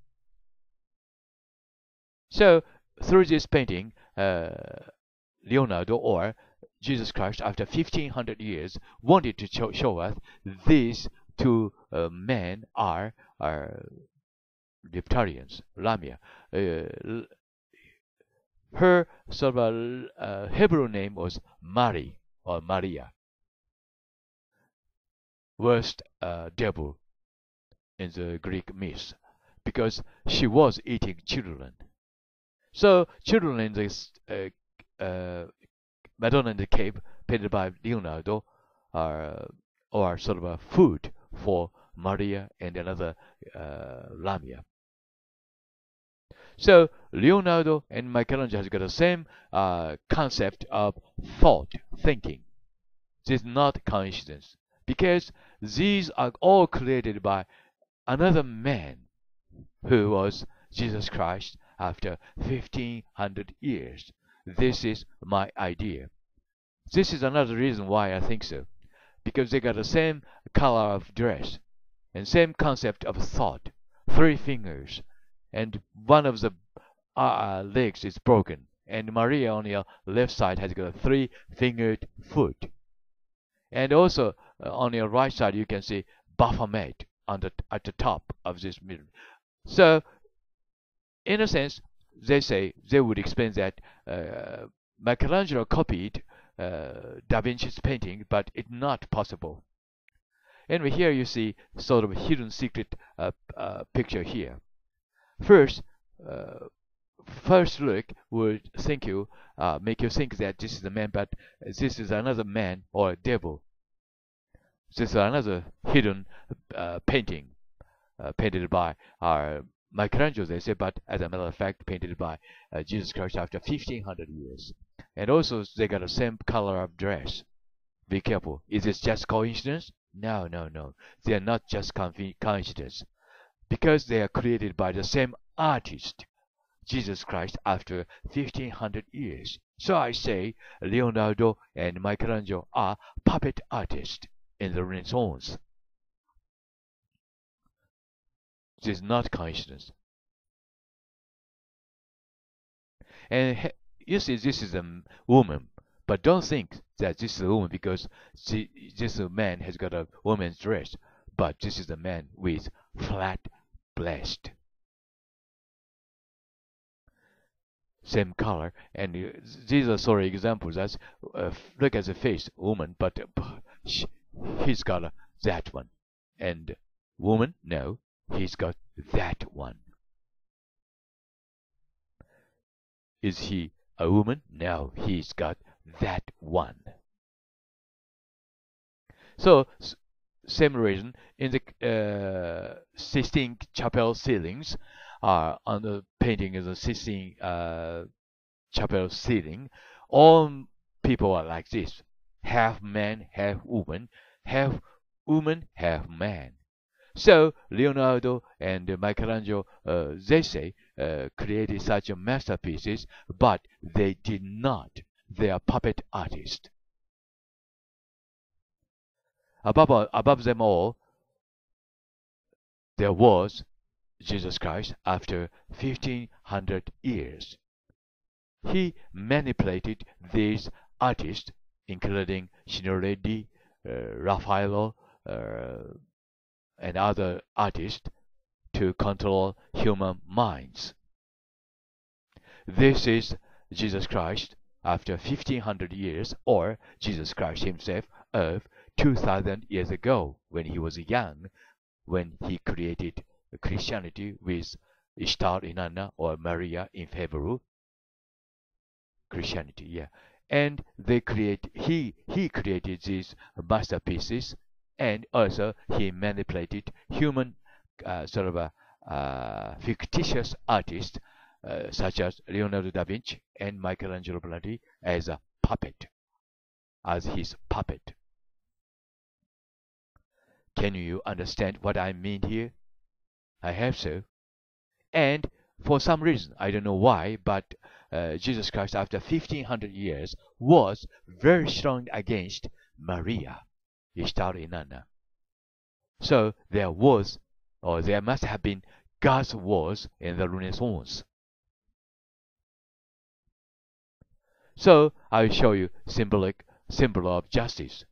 So through this painting, uh, Leonardo or Jesus Christ, after fifteen hundred years, wanted to show, show us these two uh, men are are. Reptilians, Lamia. Uh, her sort of a, uh, Hebrew name was Mary or Maria. Worst uh, devil in the Greek myth, because she was eating children. So children in this uh, uh, Madonna in the Cave, painted by Leonardo, are or sort of a food for Maria and another uh, Lamia. So Leonardo and Michelangelo has got the same uh, concept of thought, thinking. This is not coincidence, because these are all created by another man who was Jesus Christ after fifteen hundred years. This is my idea. This is another reason why I think so, because they got the same color of dress and same concept of thought, three fingers, and one of the uh, legs is broken, and Maria on your left side has got a three-fingered foot, and also uh, on your right side you can see Baphomet on the, at the top of this middle. So in a sense, they say they would explain that uh, Michelangelo copied uh, Da Vinci's painting, but it's not possible. Anyway, here you see sort of a hidden secret uh, uh, picture here. First, uh, first look would think you, uh, make you think that this is a man, but this is another man or a devil. This is another hidden uh, painting, uh, painted by our Michelangelo, they say, but as a matter of fact, painted by uh, Jesus Christ after fifteen hundred years. And also, they got the same color of dress. Be careful. Is this just coincidence? No, no, no. They are not just coincidence. Because they are created by the same artist, Jesus Christ, after fifteen hundred years. So I say Leonardo and Michelangelo are puppet artists in the Renaissance. This is not coincidence. And you see, this is a woman, but don't think that this is a woman because she, this man has got a woman's dress, but this is a man with flat breast. Same color, and uh, these are sorry examples. As uh, look at the face, woman, but uh, she, he's got uh, that one, and woman, no, he's got that one. Is he a woman? No, he's got that one. So, same reason, in the uh, Sistine Chapel ceilings, are on the painting of the Sistine uh, Chapel ceiling, all people are like this. Half man, half woman, half woman, half man. So Leonardo and Michelangelo, uh, they say, uh, created such masterpieces, but they did not. They are puppet artists. Above, above them all, there was Jesus Christ after fifteen hundred years. He manipulated these artists, including Signorelli, uh, Raffaello, uh, and other artists, to control human minds. This is Jesus Christ after fifteen hundred years, or Jesus Christ himself of two thousand years ago, when he was young, when he created Christianity with Ishtar in Anna or Maria in February. Christianity, yeah. And they create he he created these masterpieces, and also he manipulated human uh, sort of a uh, fictitious artists uh, such as Leonardo da Vinci and Michelangelo Bloody as a puppet, as his puppet. Can you understand what I mean here? I have so. And for some reason, I don't know why, but uh, Jesus Christ, after fifteen hundred years, was very strong against Maria, Ishtar in Anna. So there was, or there must have been, God's wars in the Renaissance. So I'll show you symbolic symbol of justice.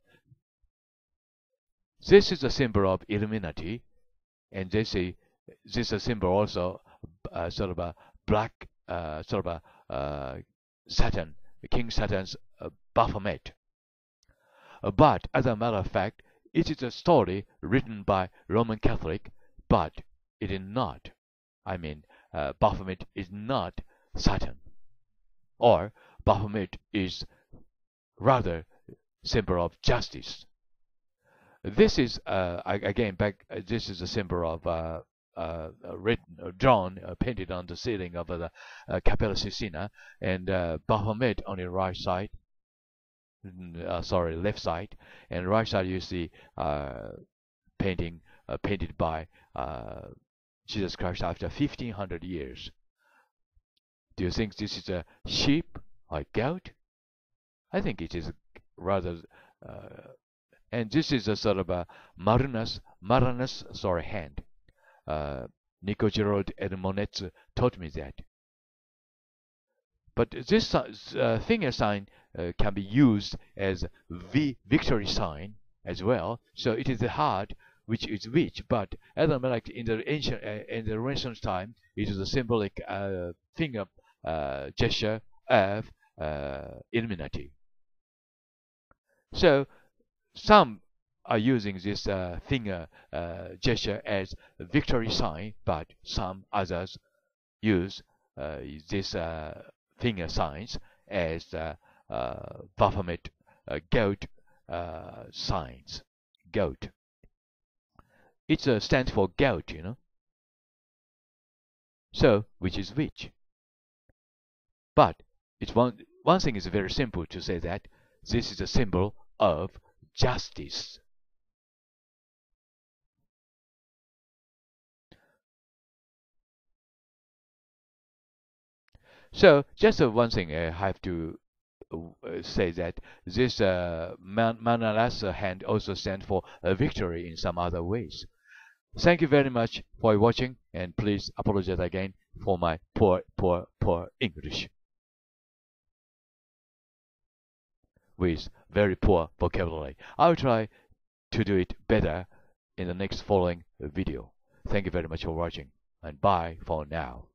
This is a symbol of Illuminati, and they say this is a symbol also uh, sort of a black, uh, sort of a uh, Saturn, King Saturn's uh, Baphomet. Uh, but as a matter of fact, it is a story written by Roman Catholic, but it is not. I mean, uh, Baphomet is not Saturn, or Baphomet is rather symbol of justice. This is uh, again back. Uh, this is a symbol of uh, uh, written, uh, drawn, uh, painted on the ceiling of the uh, Cappella Sistina, and uh, Baphomet on the right side. Uh, sorry, left side, and right side you see uh, painting uh, painted by uh, Jesus Christ after fifteen hundred years. Do you think this is a sheep or goat? I think it is rather. Uh, And this is a sort of a Marinus, Marinus, sorry, hand. Uh, Nico Gerald and Monet taught me that. But this uh, finger sign uh, can be used as V victory sign as well. So it is the heart which is which. But as a matter in the ancient, uh, in the Renaissance time, it is a symbolic uh, finger uh, gesture of uh, Illuminati. So some are using this uh, finger uh, gesture as a victory sign, but some others use uh, this uh, finger signs as uh, uh, Baphomet uh, goat uh, signs. Goat. It uh, stands for goat, you know. So, which is which? But it's one one thing is very simple to say that this is a symbol of justice. So, just uh, one thing I have to uh, say that this uh, man Manala's hand also stands for a victory in some other ways. Thank you very much for watching, and please apologize again for my poor, poor, poor English with very poor vocabulary. I'll try to do it better in the next following video. Thank you very much for watching, and bye for now.